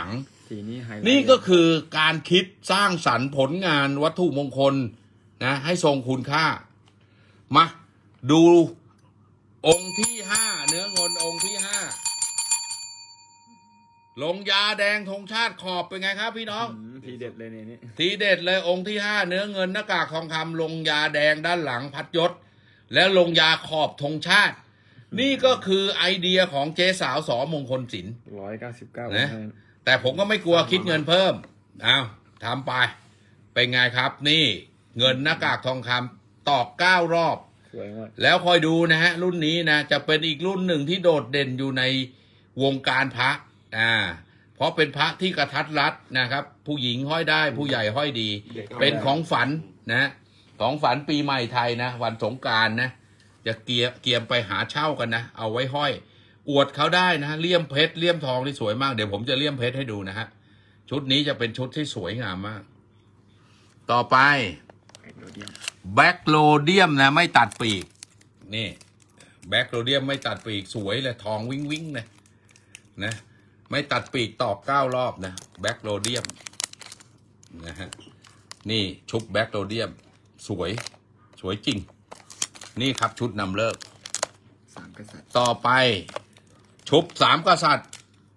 สีนี้ไฮไลท์นี่ก็คือการคิดสร้างสรรค์ผลงานวัตถุมงคลนะให้ทรงคุณค่ามาดูองค์ที่5เนื้อเงินองค์ที่5ลงยาแดงธงชาติขอบเป็นไงครับพี่น้องทีเด็ดเลยเนี่ยนี่ทีเด็ดเลยองค์ที่5เนื้อเงินหน้ากากทองคำลงยาแดงด้านหลังพัดยศ แล้วลงยาขอบธงชาติ นี่ก็คือไอเดียของเจ๊สาวสมงคลศิลป์ 199 นะ แต่ผมก็ไม่กลัวคิดเงินเพิ่มเอาทำไปเป็นไงครับนี่เงินหน้ากากทองคำตอก9 รอบสวยมากแล้วคอยดูนะฮะรุ่นนี้นะจะเป็นอีกรุ่นหนึ่งที่โดดเด่นอยู่ในวงการพระเพราะเป็นพระที่กระทัดรัดนะครับผู้หญิงห้อยได้ผู้ใหญ่ห้อยดี เป็นของฝันนะของฝันปีใหม่ไทยนะวันสงกรานต์นะจะเกียมไปหาเช่ากันนะเอาไว้ห้อยอวดเขาได้นะเลี่ยมเพชรเลี่ยมทองที่สวยมากเดี๋ยวผมจะเลี่ยมเพชรให้ดูนะฮะชุดนี้จะเป็นชุดที่สวยงามมากต่อไปแบ็คโลเดียมนะไม่ตัดปีกนี่แบ็คโลเดียมไม่ตัดปีกสวยเลยทองวิ่งวิ่งเลยนะไม่ตัดปีกตอก9 รอบนะแบ็คโลเดียมนะฮะนี่ชุบแบ็คโลเดียมสวยจริงนี่ครับชุดนำเลิก 3 กษัตริย์ต่อไปชุบ3 กษัตริย์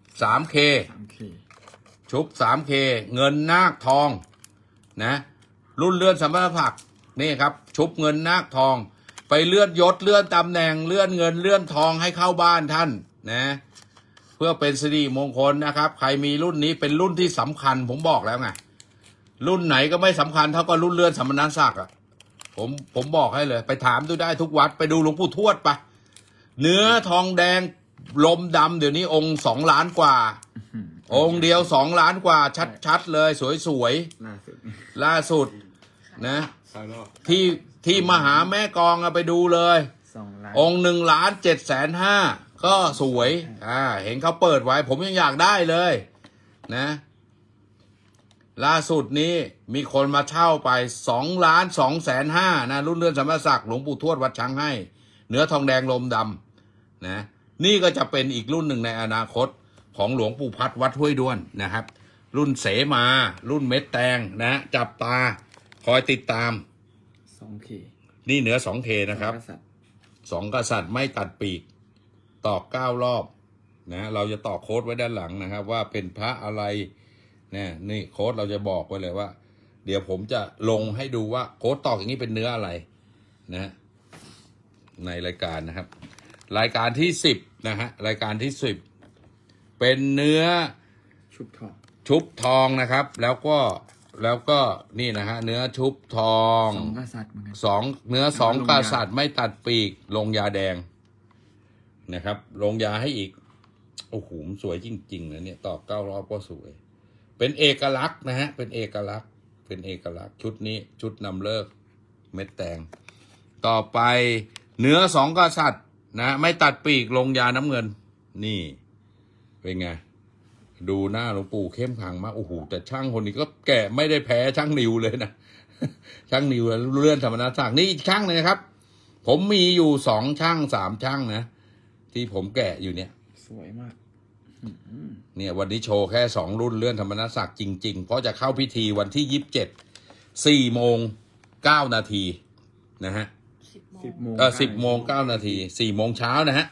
3K ชุบ 3K เงินนาคทองนะรุ่นเลื่อนสมณศักดิ์นี่ครับชุบเงินนาคทองไปเลื่อนยศเลื่อนตำแหน่งเลื่อนเงินเลื่อนทองให้เข้าบ้านท่านนะเพื่อเป็นสิริมงคลนะครับใครมีรุ่นนี้เป็นรุ่นที่สำคัญผมบอกแล้วไงรุ่นไหนก็ไม่สำคัญเท่ากับรุ่นเลื่อนสมณศักดิ์อ่ะผมบอกให้เลยไปถามดูได้ทุกวัดไปดูหลวงปู่ทวดปะเนื้อทองแดงลมดำเดี๋ยวนี้องค์2 ล้านกว่าองค์เดียว2 ล้านกว่าชัดๆเลยสวยๆล่าสุดนะที่มหาแม่กองไปดูเลยองค์1,750,000ก็สวยเห็นเขาเปิดไว้ผมยังอยากได้เลยนะล่าสุดนี้มีคนมาเช่าไป2,250,000นะรุ่นเรือนสมณศักดิ์หลวงปู่ทวดวัดช้างให้เนื้อทองแดงลมดำนะนี่ก็จะเป็นอีกรุ่นหนึ่งในอนาคตของหลวงปู่พัดวัดห้วยด้วนนะครับรุ่นเสมารุ่นเม็ดแตงนะจับตาคอยติดตาม 2K นี่เหนือ 2K นะครับ2 กษัตริย์ไม่ตัดปีกตอก9 รอบนะเราจะต่อโค้ดไว้ด้านหลังนะครับว่าเป็นพระอะไรนี่โค้ดเราจะบอกไว้เลยว่าเดี๋ยวผมจะลงให้ดูว่าโค้ดตอกอย่างนี้เป็นเนื้ออะไรนะในรายการนะครับรายการที่10นะฮะรายการที่10เป็นเนื้อชุบทองนะครับแล้วก็นี่นะฮะเนื้อชุบทอง 2 กษัตริย์เหมือนกันเนื้อ2 กษัตริย์ไม่ตัดปีกลงยาแดงนะครับลงยาให้อีกโอ้โหสวยจริงๆนะเนี่ยตอก9 รอบก็สวยเป็นเอกลักษณ์นะฮะเป็นเอกลักษณ์ชุดนี้ชุดนำเลิกเม็ดแตงต่อไปเนื้อ2 กษัตริย์นะไม่ตัดปีกลงยาน้ำเงินนี่เป็นไงดูหน้าหลวงปู่เข้มขังมากโอ้โหแต่ช่างคนนี้ก็แก่ไม่ได้แพ้ช่างนิวเลยนะ ช่างนิวเลื่อนสมณศักดิ์นี่อีกช่างนึงนะครับผมมีอยู่2 ช่าง3 ช่างนะที่ผมแกะอยู่เนี่ยสวยมากเนี่ยวันนี้โชว์แค่2 รุ่นเลื่อนธรรมนศักดิ์จริงๆเพราะจะเข้าพิธีวันที่27 4:09 นาทีนะฮะ10:09 นาที4 โมงเช้านะฮะ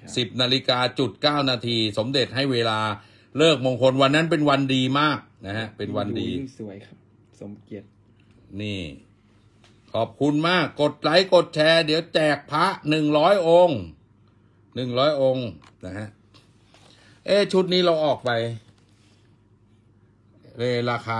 10:09 นาทีสมเด็จให้เวลาเลิกมงคลวันนั้นเป็นวันดีมากนะฮะเป็นวันดีสวยครับสมเกียรตินี่ขอบคุณมากกดไลค์กดแชร์เดี๋ยวแจกพระ100 องค์นะฮะชุดนี้เราออกไปราคา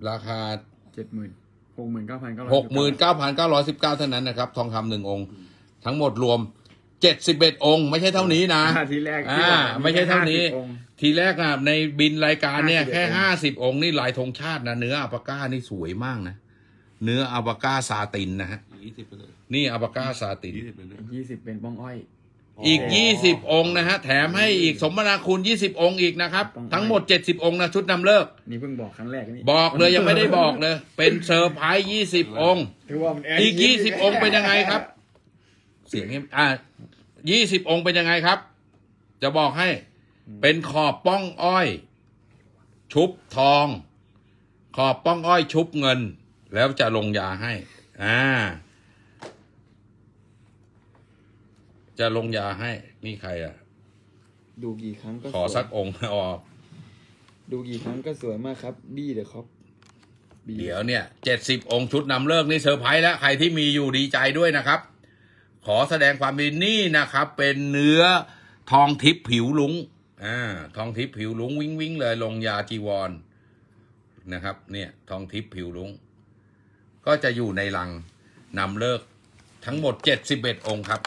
69,919 เท่านั้นนะครับทองคำ1 องค์ทั้งหมดรวม71 องค์ไม่ใช่เท่านี้นะทีแรกไม่ใช่เท่านี้ทีแรกในบินรายการเนี่ยแค่50 องค์นี่ลายธงชาตินะเนื้ออัลปาก้านี่สวยมากนะเนื้ออัลปาก้าซาตินนะฮะนี่อัลปาก้าซาติน 20เป็นบ้องอ้อยอีก20 องค์นะฮะแถมให้อีกสมนาคุณ20 องค์อีกนะครับทั้งหมด70 องค์นะชุดนำเลิกนี่เพิ่งบอกครั้งแรกนี่บอกเลยยังไม่ได้บอกเลยเป็นเซอร์ไพรส์20 องค์อีก20 องค์เป็นยังไงครับเสียง20 องค์เป็นยังไงครับจะบอกให้เป็นขอบป้องอ้อยชุบทอง ขอบป้องอ้อยชุบเงิน แล้วจะลงยาให้จะลงยาให้นี่ใครอ่ะดูกี่ครั้งก็ขอสักองค์ออกดูกี่ครั้งก็สวยมากครับบี้เดอะครับเดี๋ยวเนี่ย70 องค์ชุดนำเลิกนี่เซอร์ไพรส์แล้วใครที่มีอยู่ดีใจด้วยนะครับ ขอแสดงความยินดีนะครับ เป็นเนื้อทองทิพย์ผิวลุงทองทิพย์ผิวลุงวิ่งเลยลงยาจีวรนะครับเนี่ยทองทิพย์ผิวลุงก็จะอยู่ในลังนำเลิกทั้งหมด71 องค์ครับ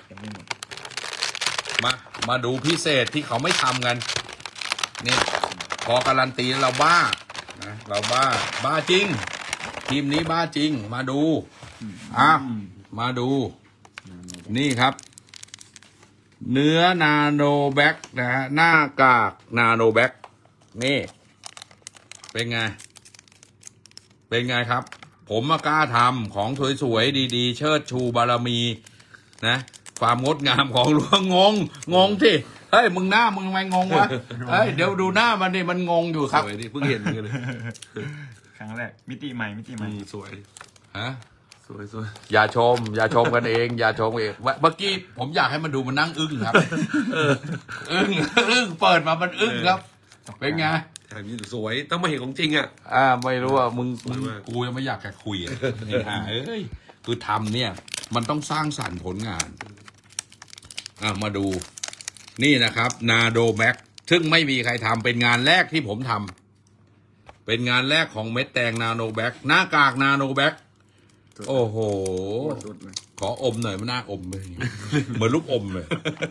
มาดูพิเศษที่เขาไม่ทำกันนี่พอการันตีเราบ้านะเราบ้าจริงทีมนี้บ้าจริงมาดูมาดูนี่ครับเนื้อนาโนแบ็กนะฮะหน้ากากนาโนแบ็กนี่เป็นไงครับผมกล้าทำของสวยๆดีๆเชิดชูบารมีนะความงดงามของหลวงงงที่เฮ้ยมึงหน้ามึงทำไมงงวะเฮ้ยเดี๋ยวดูหน้ามันดิมันงงอยู่ครับสวยดิเพิ่งเห็นกันเลยครั้งแรกมิติใหม่สวยฮะสวยอย่าชมกันเองอย่าชมเองเมื่อกี้ผมอยากให้มันดูมันนั่งอึ้งครับอึ้งเปิดมามันอึ้งครับเป็นไงแถมสวยต้องมาเห็นของจริงไม่รู้ว่ามึงกูยังไม่อยากแค่คุยนี่เอ้ยคือทำเนี่ยมันต้องสร้างสรรค์ผลงานมาดูนี่นะครับนาโดแบ็กซึ่งไม่มีใครทำเป็นงานแรกที่ผมทำเป็นงานแรกของเม็ดแตงนาโนแบ็กหน้ากากนาโนแบ็กโอ้โหขออมหน่อยมันน่าอมเลยเหมือนลูกอมเลย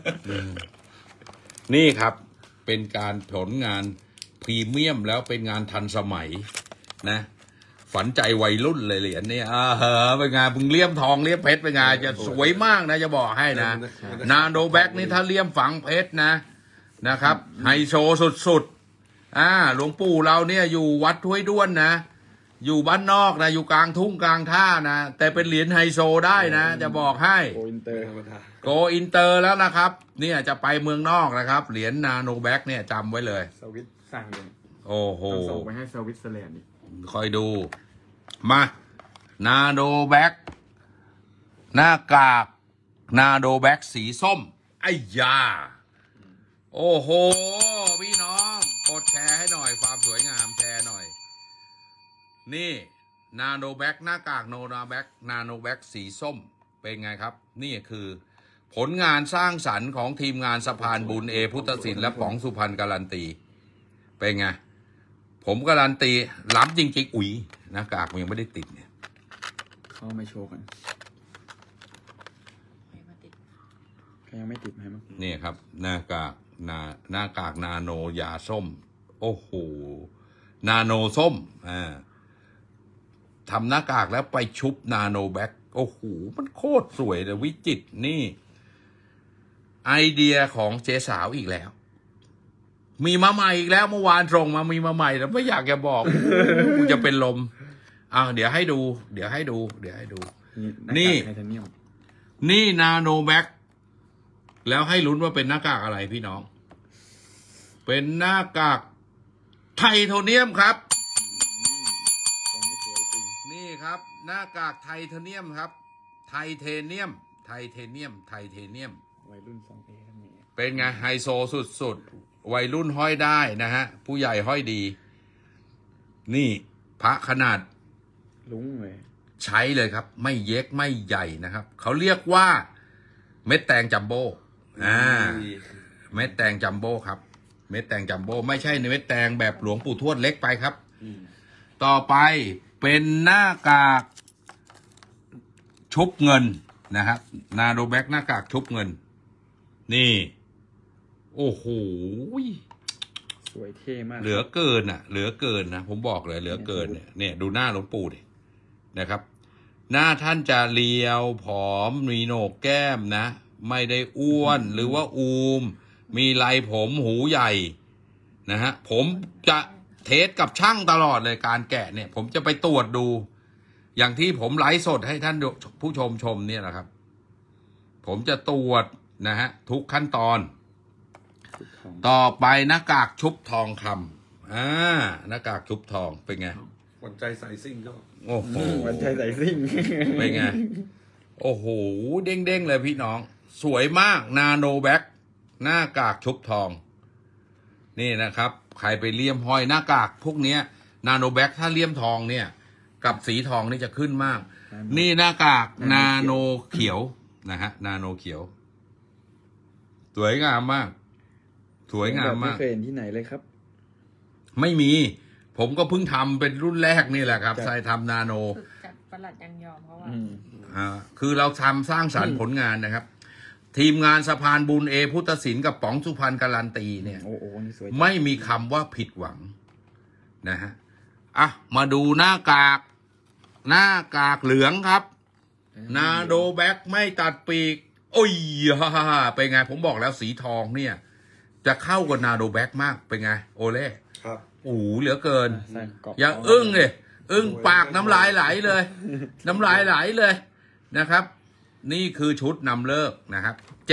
นี่ครับเป็นการผลงานพรีเมียมแล้วเป็นงานทันสมัยนะฝันใจวัยรุ่นเลยเหรียญนี่เป็นไงมึงเลี่ยมทองเลี่ยมเพชรเป็นไงจะสวยมากนะจะบอกให้นะนาโนแบ็กนี่ถ้าเลี่ยมฝังเพชรนะครับไฮโซสุดๆหลวงปู่เราเนี่ยอยู่วัดถ้วยด้วนนะอยู่บ้านนอกนะอยู่กลางทุ่งกลางท่านะแต่เป็นเหรียญไฮโซได้นะจะบอกให้โกอินเตอร์แล้วนะครับเนี่ยจะไปเมืองนอกนะครับเหรียญนาโนแบ็กเนี่ยจำไว้เลยสวิตสั่งเลยโอ้โหส่งไปให้สวิตเซอร์แลนด์คอยดูมานาโนแบ็กหน้ากากนาโนแบ็กสีส้มไอ้ยาโอ้โหพี่น้องกดแชร์ให้หน่อยความสวยงามแชร์หน่อยนี่นาโนแบ็กหน้ากากนาโนแบ็กสีส้มเป็นไงครับนี่คือผลงานสร้างสรรค์ของทีมงานสะพานบุญพุทธศิลป์และป๋องสุพรรณการันตีเป็นไงผมการันตีล้ำจริงๆอุ๊ยหน้ากากมันยังไม่ได้ติดเนี่ยเขาไม่โชว์กันยังไม่ติดไหมมั้งนี่ครับหน้ากากนาโนยาส้มโอ้โหนาโนส้มทำหน้ากากแล้วไปชุบนาโนแบ็กโอ้โหมันโคตรสวยเลยวิจิตรนี่ไอเดียของเจ๊สาวอีกแล้วมีมาใหม่อีกแล้วเมื่อวานส่งมามีมาใหม่แล้วไม่อยากจะบอกกูจะเป็นลมเดี๋ยวให้ดูนี่นาโนแบ็กแล้วให้ลุ้นว่าเป็นหน้ากากอะไรพี่น้องเป็นหน้ากากไทโทเนียมครับนี่ครับหน้ากากไทโทเนียมครับไทเทเนียมวัยรุ่น2 ปีเป็นไงไฮโซสุดๆวัยรุ่นห้อยได้นะฮะผู้ใหญ่ห้อยดีนี่พระขนาดลุงเลยใช้เลยครับไม่เย็กไม่ใหญ่นะครับเขาเรียกว่าเม็ดแตงจัมโบ้เม็ดแตงจัมโบ้ครับเม็ดแตงจัมโบ้ไม่ใช่เม็ดแตงแบบหลวงปู่ทวดเล็กไปครับต่อไปเป็นหน้ากากชุบเงินนะครับนาโนแบ็กหน้ากากชุบเงินนี่โอ้โหสวยเท่มากเหลือเกินนะผมบอกเลยเหลือเกินเนี่ยดูหน้าหลวงปู่ดินะครับหน้าท่านจะเรียวผอมมีโหนกแก้มนะไม่ได้อ้วนหรือว่าอูมมีลายผมหูใหญ่นะฮะผมจะเทสกับช่างตลอดเลยการแกะเนี่ยผมจะไปตรวจดูอย่างที่ผมไลฟ์สดให้ท่านผู้ชมเนี่ยนะครับ ผมจะตรวจนะฮะทุกขั้นตอนต่อไปหน้ากากชุบทองคหน้ากากชุบทองเป็นไงหวานใจสายซิ่งก็โอ้โหวันชัยใส่ซิ่งเป็นไงโอ้โหเด้งๆเลยพี่น้อง สวยมากนาโนแบ็คหน้ากากชุบทอง นี่นะครับใครไปเลี่ยมห้อยหน้ากากพวกเนี้ยนาโนแบ็คถ้าเลี่ยมทองเนี่ย กับสีทองนี่จะขึ้นมาก นี่หน้ากากนาโนเขียวนะฮะนาโนเขียวสวยงามมากสวยงามมากไม่เคยเห็นที่ไหนเลยครับไม่มี ผมก็เพิ่งทำเป็นรุ่นแรกนี่แหละครับใส่ทำนาโนฝึกจากประหลัดยังยอมเพราะว่าคือเราทำสร้างสรรค์ผลงานนะครับ ทีมงานสะพานบุญพุทธศิลป์กับป๋องสุพรรณการันตีเนี่ยโอ้โหนี่สวยไม่มีคำว่าผิดหวังนะฮะอ่ะมาดูหน้ากากเหลืองครับนาโดแบ็กไม่ตัดปีกโอ้ยฮ่าเป็นไงผมบอกแล้วสีทองเนี่ย จะเข้ากับนาโดแบ็กมากเป็นไงโอเล่ครับโอ้โหเหลือเกินใส่กรอบอย่าอึ้งเลยอึ้งปากน้ำลายไหลเลย น้ำลายไหลเลยนะครับ นี่คือชุดนำเลิกนะครับ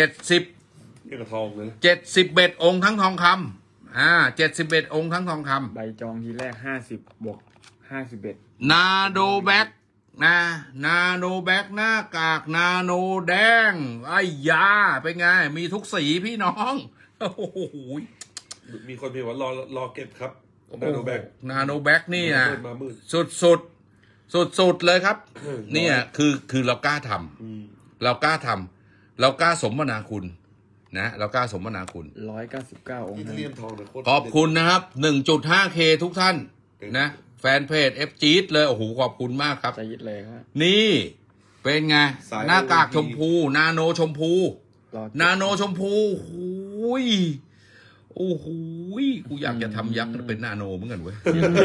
70 นี่กระทองเลยนะ 71องค์ทั้งทองคำ71องค์ทั้งทองคำใบจองทีแรก50 บวก 51 นาโดแบ็กนาโนแบ็กหน้ากากนาโนแดงไอ้ยาเป็นไงมีทุกสีพี่น้องโอ้โหมีคนพิมพ์ว่ารอเก็บครับนาโนแบ็กนาโนแบ็กนี่นะมามืดสุดเลยครับเนี่ยคือเรากล้าทำเรากล้าทำเรากล้าสมนาคุณนะเรากล้าสมนาคุณ 199 องค์อิตาเลียนทองเนี่ยโคตรขอบคุณนะครับ 1.5K ทุกท่านนะแฟนเพจ F จี๊ดเลยโอ้โหขอบคุณมากครับใจยึดเลยครับนี่เป็นไงหน้ากากชมพูนาโนชมพู นาโนชมพูหูยโอ้โหกูอยากจะทำยักษ์เป็นนาโนเหมือนกันเว้ย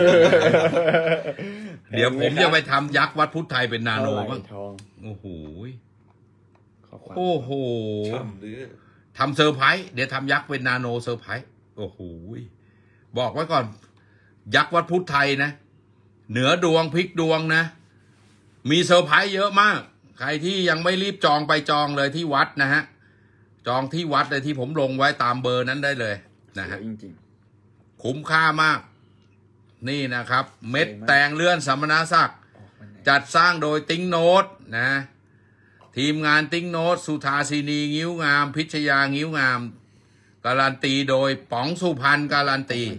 เดี๋ยวผมจะไปทำยักษ์วัดพุทธไทยเป็นนาโนบ้างทองโอ้โหขอบคุณโอ้โหช่ำเลยทำเซอร์ไพรส์เดี๋ยวทำยักษ์เป็นนาโนเซอร์ไพรส์โอ้โหบอกไว้ก่อน ยักษ์วัดพุทธไทยนะเหนือดวงพลิกดวงนะมีเซอร์ไพรส์เยอะมากใครที่ยังไม่รีบจองไปจองเลยที่วัดนะฮะจองที่วัดเลยที่ผมลงไว้ตามเบอร์นั้นได้เลยนะฮะจริงคุ้มค่ามาก นี่นะครับ เม็ดแตงเลื่อนสมณศักดิ์จัดสร้างโดยติ้งโนตนะทีมงานติ้งโนตสุธาสินีงิ้วงามพิชยางิ้วงามการันตีโดยป๋องสุพรรณการันตี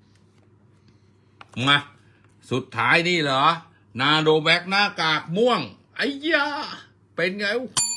มาสุดท้ายนี่เหรอนาโดแบ็กหน้ากากม่วงไอ้ยาเป็นไง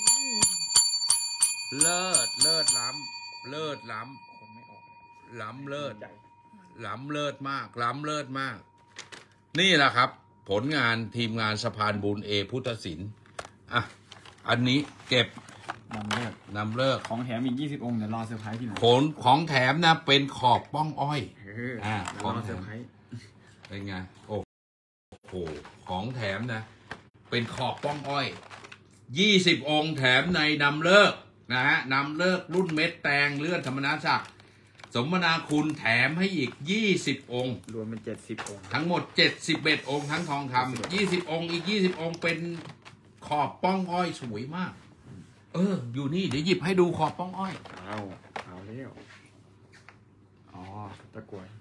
เลิศล้ำเลิศล้ำคนไม่ออกเลยล้ำเลิศใหญ่ล้ำเลิศมากล้ำเลิศมาก นี่แหละครับ ผลงานทีมงานสะพานบุญพุทธศิลป์อ่ะอันนี้เก็บนำเลิกนำเลิกของแถมอีก20 องค์เดี๋ยวรอเซอร์ไพรส์ที่ไหนผลของแถมนะเป็นขอบป้องอ้อยเดี๋ยวรอเซอร์ไพรส์เป็นไงโอ้โหของแถมนะ เป็นขอบป้องอ้อย20 องค์แถมในนำเลิกนะฮะนำเลิกรุ่นเม็ดแตงเลื่อนธรรมนาศักดิ์สมนาคุณแถมให้อีก20 องค์รวมเป็น70 องค์ทั้งหมด71องค์ทั้งทองคำ20 องค์อีก20 องค์เป็นขอบป้องอ้อยสวยมากอยู่นี่เดี๋ยวหยิบให้ดูขอบป้องอ้อยเอาแล้วอ๋อตะกรวย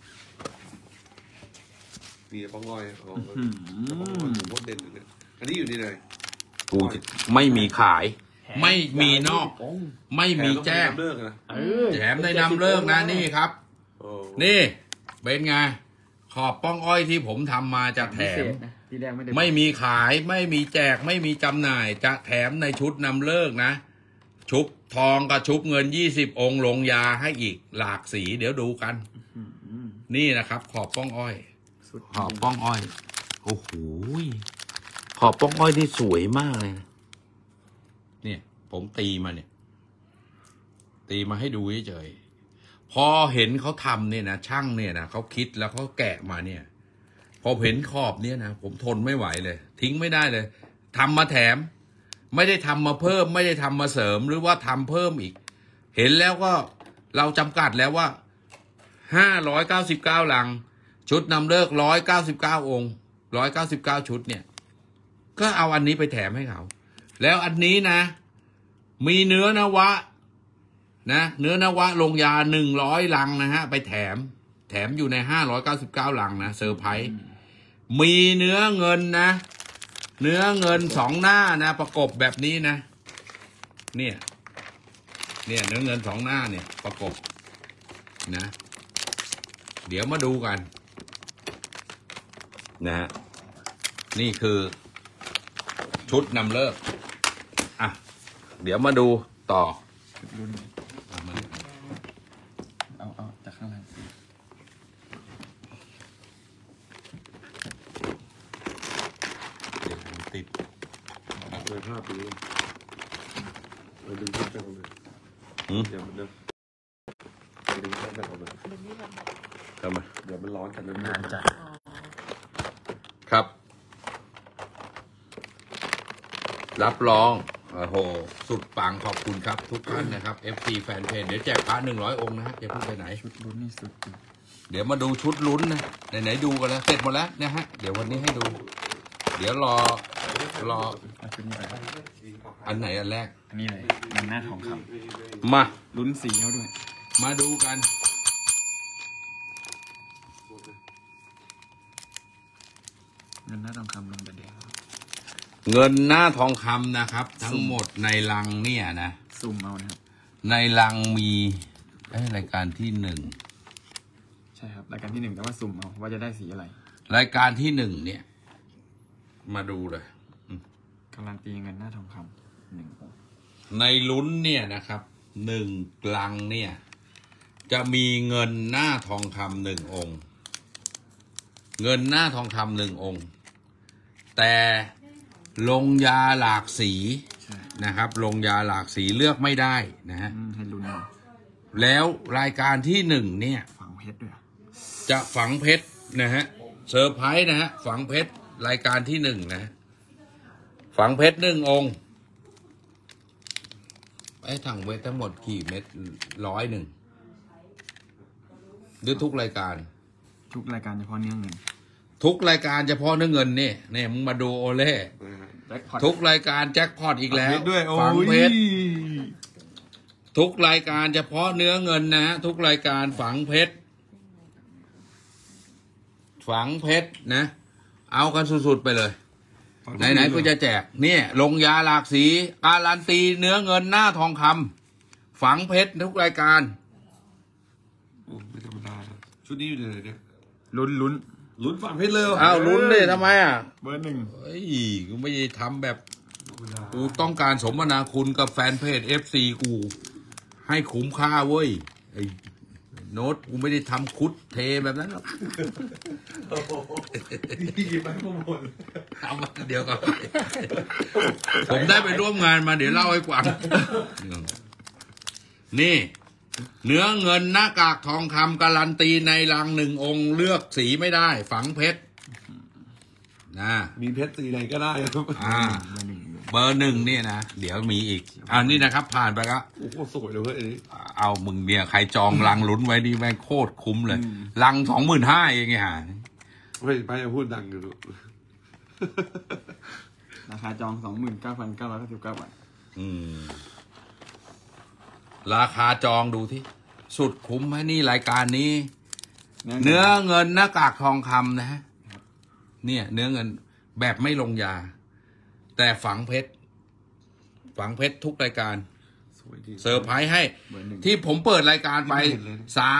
มีป้องอ้อยของป้องอ้อยผมโคตรเด่นเลยอันนี้อยู่ที่ไหนกูไม่มีขาย ไม่มีนอก ไม่มีแจ้งเลิกนะแถมในนำเลิกนะนี่ครับ นี่เป็นไงขอบป้องอ้อยที่ผมทำมาจะแถมที่แรกไม่ได้ไม่มีขายไม่มีแจกไม่มีจำหน่ายจะแถมในชุดนำเลิกนะชุบทองกับชุบเงิน20 องค์ลงยาให้อีกหลากสีเดี๋ยวดูกัน นี่นะครับขอบป้องอ้อยสุดขอบป้องอ้อยโอ้โหขอบป้องอ้อยนี่สวยมากเลยนะเนี่ยผมตีมาเนี่ย ตีมาให้ดูเฉยๆพอเห็นเขาทำเนี่ยนะช่างเนี่ยนะเขาคิดแล้วเขาแกะมาเนี่ย พอเห็นขอบเนี่ยนะผมทนไม่ไหวเลย ทิ้งไม่ได้เลยทำมาแถม ไม่ได้ทำมาเพิ่ม ไม่ได้ทำมาเสริมหรือว่าทำเพิ่มอีก เห็นแล้วก็เราจำกัดแล้วว่า599 ลัง ชุดนำเลิก199 องค์199 ชุดเนี่ย ก็เอาอันนี้ไปแถมให้เขา แล้วอันนี้นะ มีเนื้อนวะนะเนื้อนวะลงยา100 ลังนะฮะไปแถมแถมอยู่ใน599 ลังนะเซอร์ไพรส์มีเนื้อเงินนะเนื้อเงิน2 หน้านะประกบแบบนี้นะเนี่ยเนื้อเงิน2 หน้าเนี่ยประกบนะเดี๋ยวมาดูกันนะฮะนี่คือชุดนำเลิกอ่ะเดี๋ยวมาดูต่อรุ่นเอาจากข้างหลังติดเลยภาพนี้เราดึงภาพจากออกมาอย่ามันเดิมดึงภาพจากออกมาทำไมเดี๋ยวมันร้อนกันนานจัดครับ รับรองโอ้โหสุดปังขอบคุณครับทุกท่านนะครับ FC แฟนเพจเดี๋ยวแจกพระ100 องค์นะฮะจะพูดไปไหนชุดรุ่นนี่สุดจริงเดี๋ยวมาดูชุดลุ้นนะไหนๆดูกันแล้วเสร็จหมดแล้วนะฮะเดี๋ยววันนี้ให้ดู เดี๋ยวรอเอาชุดนี้ไปอันไหนอันแรกอันนี้เลยเงินหน้าทองคมาำลุ้นสีเขาด้วยมาดูกันเงินหน้าทองคำลงไปเดียวเงินหน้าทองคำนะครับ ทั้งหมดในลังเนี่ยนะซูมเอานะครับในลังมีรายการที่ใช่ครับรายการที่ 1แต่ว่าซูมเอาว่าจะได้สีอะไร 1รายการที่ 1เนี่ยมาดูเลยการันตีเงินหน้าทองคำ1 องค์ในลุ้นเนี่ยนะครับ1 ลังเนี่ยจะมีเงินหน้าทองคำ1 องค์เงินหน้าทองคำ1 องค์แต่ลงยาหลากสีใช่นะครับลงยาหลากสีเลือกไม่ได้นะฮะให้ลุ้นเอาแล้วรายการที่ 1เนี่ยฝังเพชรด้วยจะฝังเพชรนะฮะเซอร์ไพรส์นะฮะฝังเพชรรายการที่1นะฝังเพชร1 องค์ถังเวททั้งหมดกี่เม็ด101หรือทุกรายการทุกรายการเฉพาะเนื้อเงินทุกรายการเฉพาะเนื้อเงินนี่มึงมาดูโอเล่แจ็คพอตทุกรายการแจ็คพอตอีกแล้วด้วยโอ้ฝังยเพชรทุกรายการเฉพาะเนื้อเงินนะฮะทุกรายการฝังเพชรฝังเพชรนะเอากันสุดๆไปเลยไหนๆก็จะแจกเนี่ยลงยาหลากสีการันตีเนื้อเงินหน้าทองคำฝังเพชรทุกรายการโอ้ไม่ธรรมดาชุดนี้อยู่ไหนเนี่ยลุ้นฝังเพชรเลยอ้าวลุ้นเลยทำไมอ่ะเบอร์ 1 เฮ้ยกูไม่ได้ทำแบบกูต้องการสมนาคุณกับแฟนเพจ FC กูให้คุ้มค่าเว้ยไอ้โน้ตกูไม่ได้ทำคุดเทแบบนั้นหรอกพี่ไปผมหมดเอามาเดี๋ยวก่อนผมได้ไปร่วมงานมาเดี๋ยวเล่าให้ฟังนี่เนื้อเงินหน้ากากทองคำการันตีในลัง1 องค์เลือกสีไม่ได้ฝังเพชรนะมีเพชรสีไหนก็ได้ครับเบอร์ 1เนี่ยนะเดี๋ยวมีอีกนี่นะครับผ่านไปแล้วโอ้โหสวยเลยเว้ยอันนี้เอามึงเนี่ยใครจองลังลุ้นไว้นี่แม่งโคตรคุ้มเลยลัง25,000เองไงฮะไม่ไปจะพูดดังอยู่ราคาจอง 29,999 บาทราคาจองดูที่สุดคุ้มไหมนี่รายการนี้ เนื้อเงินหน้ากากทองคำนะฮะเนี่ยเนื้อเงินแบบไม่ลงยา แต่ฝังเพชรทุกรายการสวยดีเซอร์ไพรส์ให้เบอร์ 1 ที่ผมเปิดรายการไปไม่เห็นเลย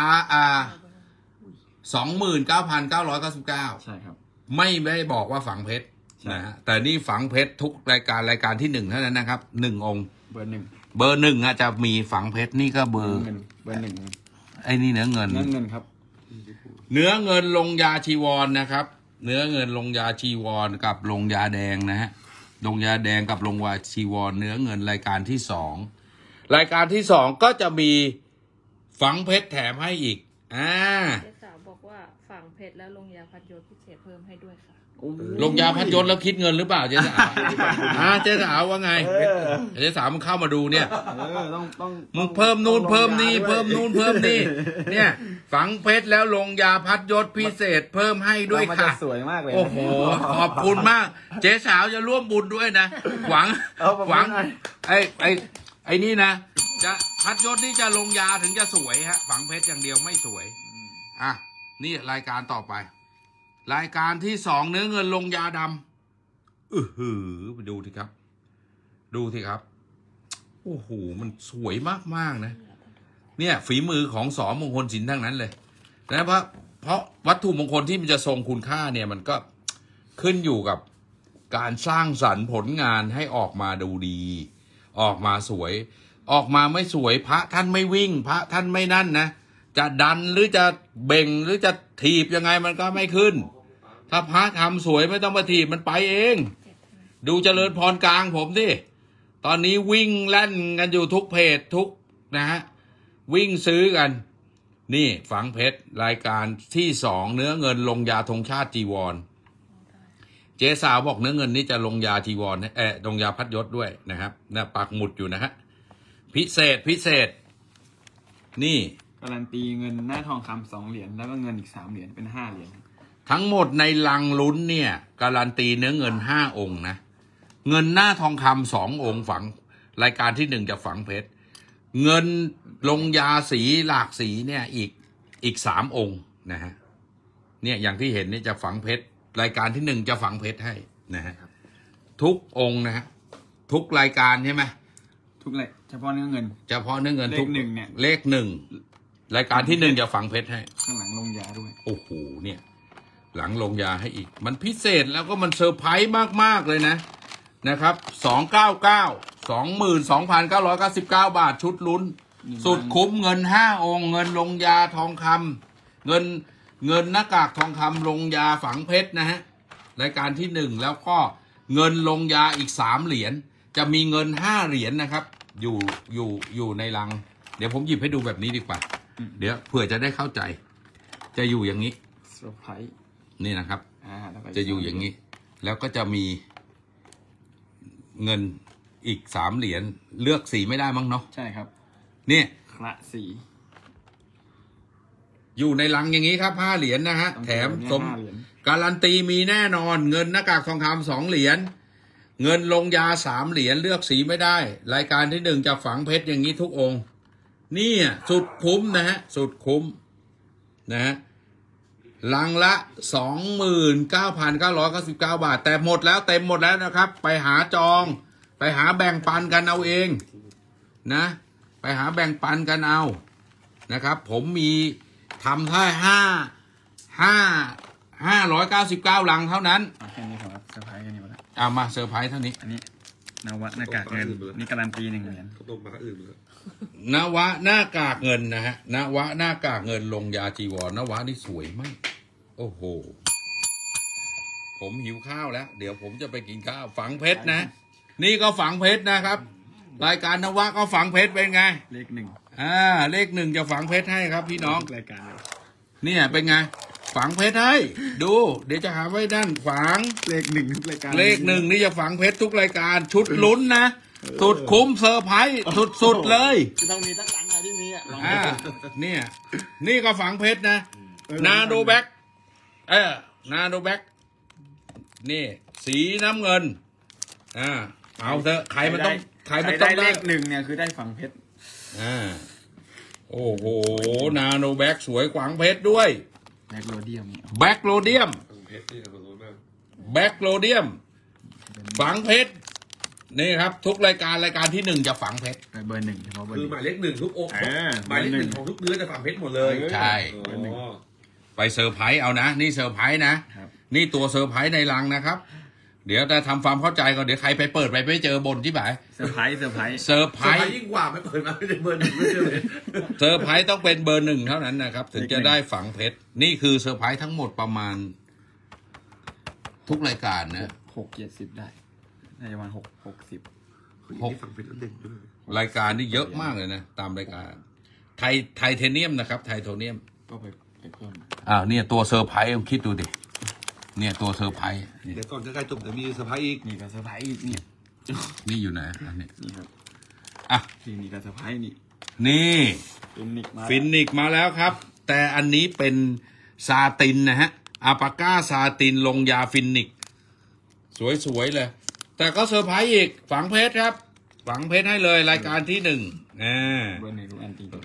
29,999 ใช่ครับไม่ได้บอกว่าฝังเพชรนะฮะแต่นี่ฝังเพชรทุกรายการที่1เท่านั้นนะครับ1 องค์เบอร์ 1 เบอร์ 1อาจจะมีฝังเพชรนี่ก็เบอร์เงินเบอร์ 1 ไอ้นี่เนื้อเงินเงินครับเนื้อเงินลงยาชีวรนะครับเนื้อเงินลงยาชีวรกับลงยาแดงนะฮะลงยาแดงกับลงวาชีวรเนื้อเงินรายการที่2รายการที่2ก็จะมีฝังเพชรแถมให้อีกเจ๊สาวบอกว่าฝังเพชรแล้วลงยาพัดยศพิเศษเพิ่มให้ด้วยค่ะลงยาพัดยศแล้วคิดเงินหรือเปล่าเจ๊สาวเจ๊สาวว่าไงเจ๊สาวมึงเข้ามาดูเนี่ยต้องมึงเพิ่มนู่นเพิ่มนี่เพิ่มนู่นเพิ่มนี่เนี่ยฝังเพชรแล้วลงยาพัดยศพิเศษเพิ่มให้ด้วยค่ะสวยมากเลยโอ้โหขอบคุณมากเจ๊สาวจะร่วมบุญด้วยนะหวังไอ้นี่นะจะพัดยศนี่จะลงยาถึงจะสวยฮะฝังเพชรอย่างเดียวไม่สวยอ่ะนี่รายการต่อไป รายการที่สองเนื้อเงินลงยาดำไปดูทีครับ ดูทีครับโอ้โหมันสวยมากๆนะเนี่ยฝีมือของสมงคลศิลป์ทั้งนั้นเลยนะเพราะวัตถุมงคลที่มันจะทรงคุณค่าเนี่ยมันก็ขึ้นอยู่กับการสร้างสรรค์ผลงานให้ออกมาดูดี ออกมาสวยออกมาไม่สวยพระท่านไม่วิ่งพระท่านไม่นั่นนะจะดันหรือจะเบ่งหรือจะถีบยังไงมันก็ไม่ขึ้นถ้าพระทำสวยไม่ต้องมาถีบมันไปเองดูเจริญพรกลางผมดิตอนนี้วิ่งแล่นกันอยู่ทุกเพจทุกนะฮะวิ่งซื้อกันนี่ฝังเพชรรายการที่สองเนื้อเงินลงยาธงชาติจีวรเจ๊สาวบอกเนื้อเงินนี้จะลงยาจีวรลงยาพัดยศด้วยนะครับนะปักหมุดอยู่นะฮะพิเศษนี่การันตีเงินหน้าทองคำ2 เหรียญแล้วก็เงินอีก3 เหรียญเป็น5 เหรียญทั้งหมดในลังลุ้นเนี่ยการันตีเนื้อเงิน5 องค์นะเงินหน้าทองคำ2 องค์ฝังรายการที่1จะฝังเพชรเงินลงยาสีหลากสีเนี่ยอีก3 องค์นะฮะเนี่ยอย่างที่เห็นนี่จะฝังเพชรรายการที่1จะฝังเพชรให้นะฮะทุกองค์นะฮะทุกรายการใช่ไหมทุกเลยเฉพาะเนื้อเงินทุก 1เนี่ยเลข1รายการที่1จะฝังเพชรให้ข้างหลังลงยาด้วยโอ้โหเนี่ยหลังลงยาให้อีกมันพิเศษแล้วก็มันเซอร์ไพรส์มากๆเลยนะครับ299,999 บาทชุดลุ้นสุดคุ้มเงิน5 องค์เงินลงยาทองคำเงินหน้ากากทองคำลงยาฝังเพชรนะฮะรายการที่1แล้วก็เงินลงยาอีก3 เหรียญจะมีเงิน5 เหรียญนะครับอยู่ในลังเดี๋ยวผมหยิบให้ดูแบบนี้ดีกว่าเดี๋ยวเผื่อจะได้เข้าใจจะอยู่อย่างนี้เซอร์ไพรส์นี่นะครับจะอยู่อย่างนี้แล้วก็จะมีเงินอีก3 เหรียญเลือกสีไม่ได้มั้งเนาะใช่ครับนี่คละสีอยู่ในลังอย่างนี้ครับ5 เหรียญนะฮะแถมสมการันตีมีแน่นอนเงินหน้ากากทองคำ2 เหรียญเงินลงยา3 เหรียญเลือกสีไม่ได้รายการที่1จะฝังเพชรอย่างนี้ทุกองค์นี่สุดคุ้มนะฮะสุดคุ้มนะฮะลังละ 29,999 บาทแต่หมดแล้วเต็มหมดแล้วนะครับไปหาจองไปหาแบ่งปันกันเอาเองนะไปหาแบ่งปันกันเอานะครับผมมีทำให้599 ลังเท่านั้นแค่นี้ครับเซอร์ไพรส์แค่นี้หมดแล้วมาเซอร์ไพรส์เท่านี้อันนี้นวะหน้ากากเงินนี่การันตี1 เหรียญตกมาอื่นเลยนวะหน้ากากเงินนะฮะนวะหน้ากากเงินลงยาจีวรนวะนี่สวยมากโอ้โหผมหิวข้าวแล้วเดี๋ยวผมจะไปกินข้าวฝังเพชรนะนี่ก็ฝังเพชรนะครับรายการนวะก็ฝังเพชรเป็นไงเลข1 เลข1จะฝังเพชรให้ครับพี่น้องรายการเนี่ยเป็นไงฝังเพชรให้ดูเดี๋ยวจะหาไว้ด้านฝังเลข1ทุกรายการเลข1นี่จะฝังเพชรทุกรายการชุดลุ้นนะสุดคุ้มเซอร์ไพรส์สุดเลยจะต้องมีทั้งหลังที่มีเนี่ยนี่ก็ฝังเพชรนะนาโดแบ็กนาโดแบ็กนี่สีน้ำเงินเอาเถอะใครมันต้องได้เลข1เนี่ยคือได้ฝังเพชรโอ้โหนาโนแบ็กสวยขวางเพชรด้วยแบ็กโรเดียมฝังเพชรนี่ครับทุกรายการที่1จะฝังเพชรเบอร์1เฉพาะเบอร์คือหมายเลข1ทุกองค์หมายเลข1ของทุกเนื้อจะฝังเพชรหมดเลยใช่ไปเซอร์ไพรส์เอานะนี่เซอร์ไพรส์นะนี่ตัวเซอร์ไพรส์ในลังนะครับเดี๋ยวจะทำความเข้าใจก่อนเดี๋ยวใครไปเปิดไปไม่เจอบนที่ไหนเซอร์ไพรส์ยิ่งกว่าไม่เปิดมาไม่ได้เบอร์1ไม่เจอเลยเซอร์ไพรส์ต้องเป็นเบอร์1เท่านั้นนะครับถึงจะได้ฝังเพชรนี่คือเซอร์ไพรส์ทั้งหมดประมาณทุกรายการนะ 60-70ได้น่าจะประมาณ60 ฝังเพชรเด่นด้วยรายการนี่เยอะมากเลยนะตามรายการไทเทเนียมนะครับไทโทเนียมก็ไปเพิ่มเนี่ยตัวเซอร์ไพรส์ลองคิดดูดิเนี่ยตัวเซอร์ไพรส์เดี๋ยวก่อนจะใกล้จบจะมีเซอร์ไพรส์อีกนี่ก็เซอร์ไพรส์อีกนี่อยู่ไหนนี่ครับนี่ก็เซอร์ไพรส์นี่ฟินิกมาแล้วครับแต่อันนี้เป็นซาตินนะฮะอาปาก้าซาตินลงยาฟินิกสวยๆเลยแต่ก็เซอร์ไพรส์อีกฝังเพชรครับฝังเพชรให้เลยรายการที่1 เบอร์1อันตี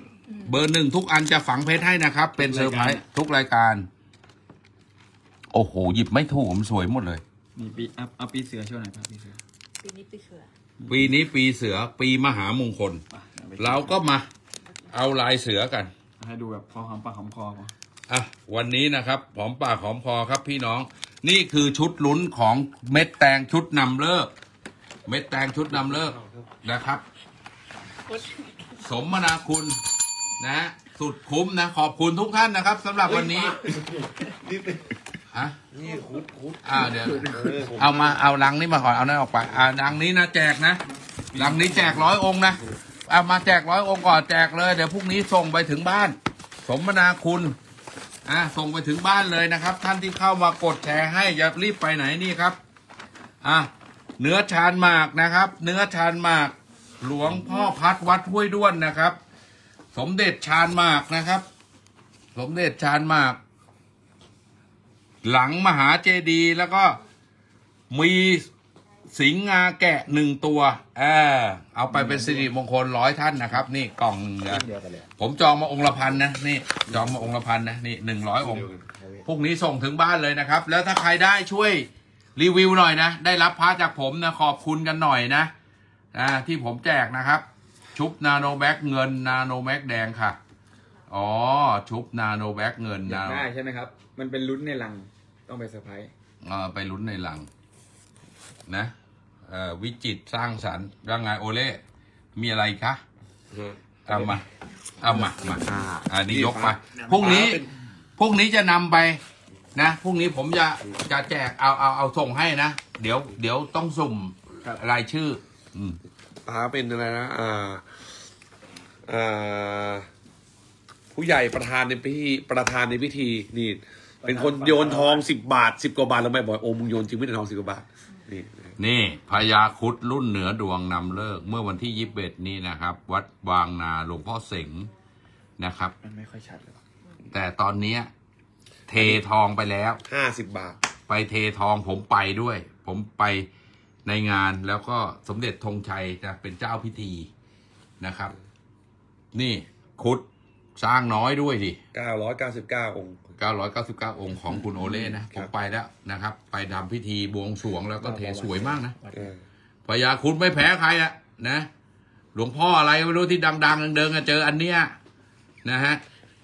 เบอร์ 1ทุกอันจะฝังเพชรให้นะครับ เป็นเซอร์ไพรส์ทุกรายการ โอ้โหหยิบไม่ถูกผมสวยหมดเลยนี่ปีเอาปีเสือช่วยหน่อยครับปีเสือปีนี้ปีเสือปีนี้ปีเสือปีมหามงคล เราก็มาเอาลายเสือกันให้ดูแบบพอหอมปากหอมคอพออ่ะวันนี้นะครับหอมปากหอมคอครับพี่น้อง นี่คือชุดลุ้นของเม็ดแตงชุดนำเลิก เม็ดแตงชุดนำเลิกนะครับ สมนาคุณนะฮะสุดคุ้มนะขอบคุณทุกท่านนะครับสำหรับวันนี้ฮะนี่คุดเดี๋ยวเอาลังนี้มาก่อนเอานั่นออกไปลังนี้นะแจกนะลังนี้แจก100 องค์นะเอามาแจก100 องค์ก่อนแจกเลยเดี๋ยวพรุ่งนี้ส่งไปถึงบ้าน สมนาคุณส่งไปถึงบ้านเลยนะครับ ท่านที่เข้ามากดแชร์ให้อย่ารีบไปไหนนี่ครับเนื้อชานหมากนะครับ เนื้อชานหมากหลวงพ่อพัดวัดห้วยด้วนนะครับ สมเด็จชานหมากนะครับ สมเด็จชานหมาก หลังมหาเจดีย์แล้วก็มีสิงห์งาแกะ1 ตัวเอาไปเป็นสิริมงคล100 ท่านนะครับนี่กล่องหนึ่งนะผมจองมาองค์ละ1,000นะนี่จองมาองค์ละ1,000นะนี่100 องค์พรุ่งนี้ส่งถึงบ้านเลยนะครับแล้วถ้าใครได้ช่วยรีวิวหน่อยนะได้รับพระจากผมนะขอบคุณกันหน่อยนะที่ผมแจกนะครับชุบนาโนแบ็กเงินนาโนแบ็กแดงค่ะชุบนาโนแบ็กเงินอยากได้ใช่ไหมครับมันเป็นลุ้นในลังต้องไปเซอร์ไพรส์ไปลุ้นในลังนะวิจิตรสร้างสรรค์ร่างไงโอเล่มีอะไรคะเอามานี่ยกไปพรุ่งนี้จะนำไปนะพรุ่งนี้ผมจะแจกเอาส่งให้นะเดี๋ยวต้องสุ่มรายชื่อเป็นอะไรนะผู้ใหญ่ประธานในพิธีนี่เป็นคนโยนทอง10 บาท10 กว่าบาทแล้วไม่บอกโอ้มึงโยนจริงไม่ได้ทอง10 กว่าบาทนี่พญาครุฑรุ่นเหนือดวงนำเลิกเมื่อวันที่21นี้นะครับวัดวางนาหลวงพ่อเสงนะครับมันไม่ค่อยชัดเลยแต่ตอนนี้เททองไปแล้ว 50 บาทไปเททองผมไปด้วยผมไปในงานแล้วก็สมเด็จธงชัยจะเป็นเจ้าพิธีนะครับนี่ครุฑสร้างน้อยด้วยดิ 999 องค์ 999 องค์ของคุณโอเล่นะผมไปแล้วนะครับไปทำพิธีบวงสรวงแล้วก็เทสวยมากนะพญาครุฑไม่แพ้ใครนะหลวงพ่ออะไรไม่รู้ที่ดังๆเดินๆเจออันเนี้ยนะฮะ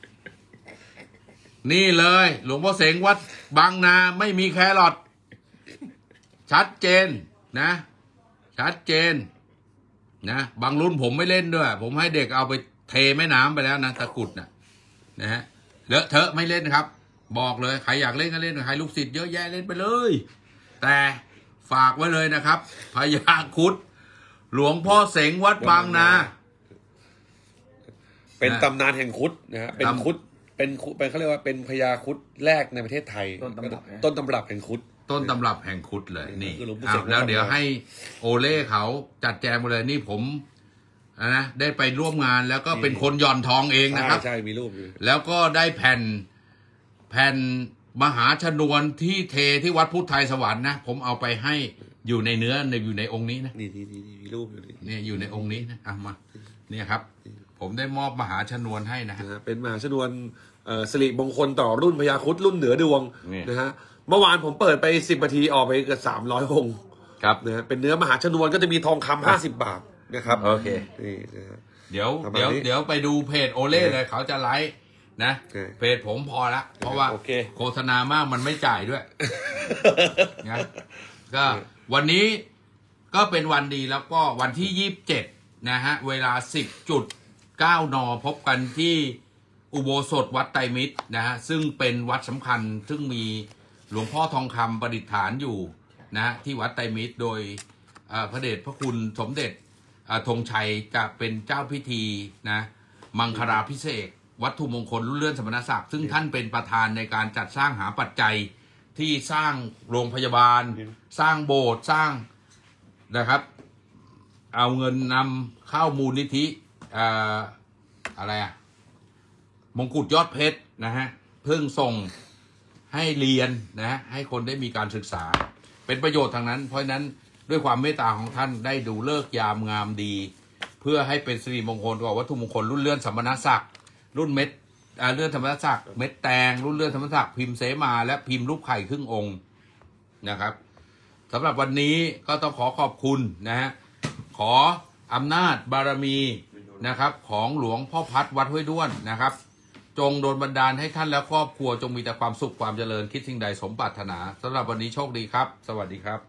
นี่เลยหลวงพ่อเสงวัดบางนาไม่มีแครอทชัดเจนนะชัดเจนนะบางรุ่นผมไม่เล่นด้วยผมให้เด็กเอาไปเทแม่น้ำไปแล้วนะตะกุดนะฮะเลอะเทอะไม่เล่นครับบอกเลยใครอยากเล่นก็เล่นใครลูกศิษย์เยอะแยะเล่นไปเลยแต่ฝากไว้เลยนะครับพญาครุฑหลวงพ่อเสงวัดบางนาเป็นตำนานแห่งครุฑนะฮะเป็นครุฑเป็นเขาเรียกว่าเป็นพญาครุฑแรกในประเทศไทยต้นตำรับแห่งครุฑต้นตำรับแห่งครุฑเลยนี่แล้วเดี๋ยวให้โอเล่เขาจัดแจงมาเลยนี่ผมนะได้ไปร่วมงานแล้วก็เป็นคนหย่อนทองเองนะครับใช่มีรูปอยู่แล้วก็ได้แผ่นมหาชนวนที่เทที่วัดพุทธไทยสวรรค์นะผมเอาไปให้อยู่ในเนื้ออยู่ในองค์นี้นะนี่มีรูปอยู่เนี่ยอยู่ในองค์นี้นะมาเนี่ยครับผมได้มอบมหาชนวนให้นะเป็นมหาชนวนสิริมงคลต่อรุ่นพญาครุฑรุ่นเหนือดวงนะฮะเมื่อวานผมเปิดไป10 นาทีออกไปเกือบ300 องค์ครับนะฮะเป็นเนื้อมหาชนวนก็จะมีทองคำ50 บาทนะครับโอเคนี่เดี๋ยวไปดูเพจโอเล่เลยเขาจะไลฟ์นะเพจผมพอละเพราะว่าโฆษณามากมันไม่จ่ายด้วยนะก็วันนี้ก็เป็นวันดีแล้วก็วันที่27นะฮะเวลา 10.9 น.พบกันที่อุโบสถวัดไตรมิตรนะฮะซึ่งเป็นวัดสำคัญซึ่งมีหลวงพ่อทองคำประดิษฐานอยู่นะที่วัดไตรมิตรโดยพระเดชพระคุณสมเด็จธงชัยจะเป็นเจ้าพิธีนะมังคลาภิเษกวัตถุมงคลรุ่นเลื่อนสมณศักดิ์ซึ่งท่านเป็นประธานในการจัดสร้างหาปัจจัยที่สร้างโรงพยาบาลสร้างโบสถ์สร้างนะครับเอาเงินนำเข้ามูลนิธิอะไรมงกุฎยอดเพชรนะฮะเพิ่งส่งให้เรียนนะให้คนได้มีการศึกษาเป็นประโยชน์ทางนั้นเพราะฉะนั้นด้วยความเมตตาของท่านได้ดูฤกษ์ยามงามดีเพื่อให้เป็นสิริมงคลกับวัตถุมงคลรุ่นเลื่อนสมณศักดิ์รุ่นเม็ดเลื่อนธรรมศักดิ์เม็ดแตงรุ่นเลื่อนธรรมศักดิ์พิมพ์เสมาและพิมพ์รูปไข่ครึ่งองค์นะครับสำหรับวันนี้ก็ต้องขอขอบคุณนะฮะขออำนาจบารมีนะครับของหลวงพ่อพัดวัดห้วยด้วนนะครับจงโดนบันดาลให้ท่านและครอบครัวจงมีแต่ความสุขความเจริญคิดสิ่งใดสมปรารถนาสำหรับวันนี้โชคดีครับสวัสดีครับ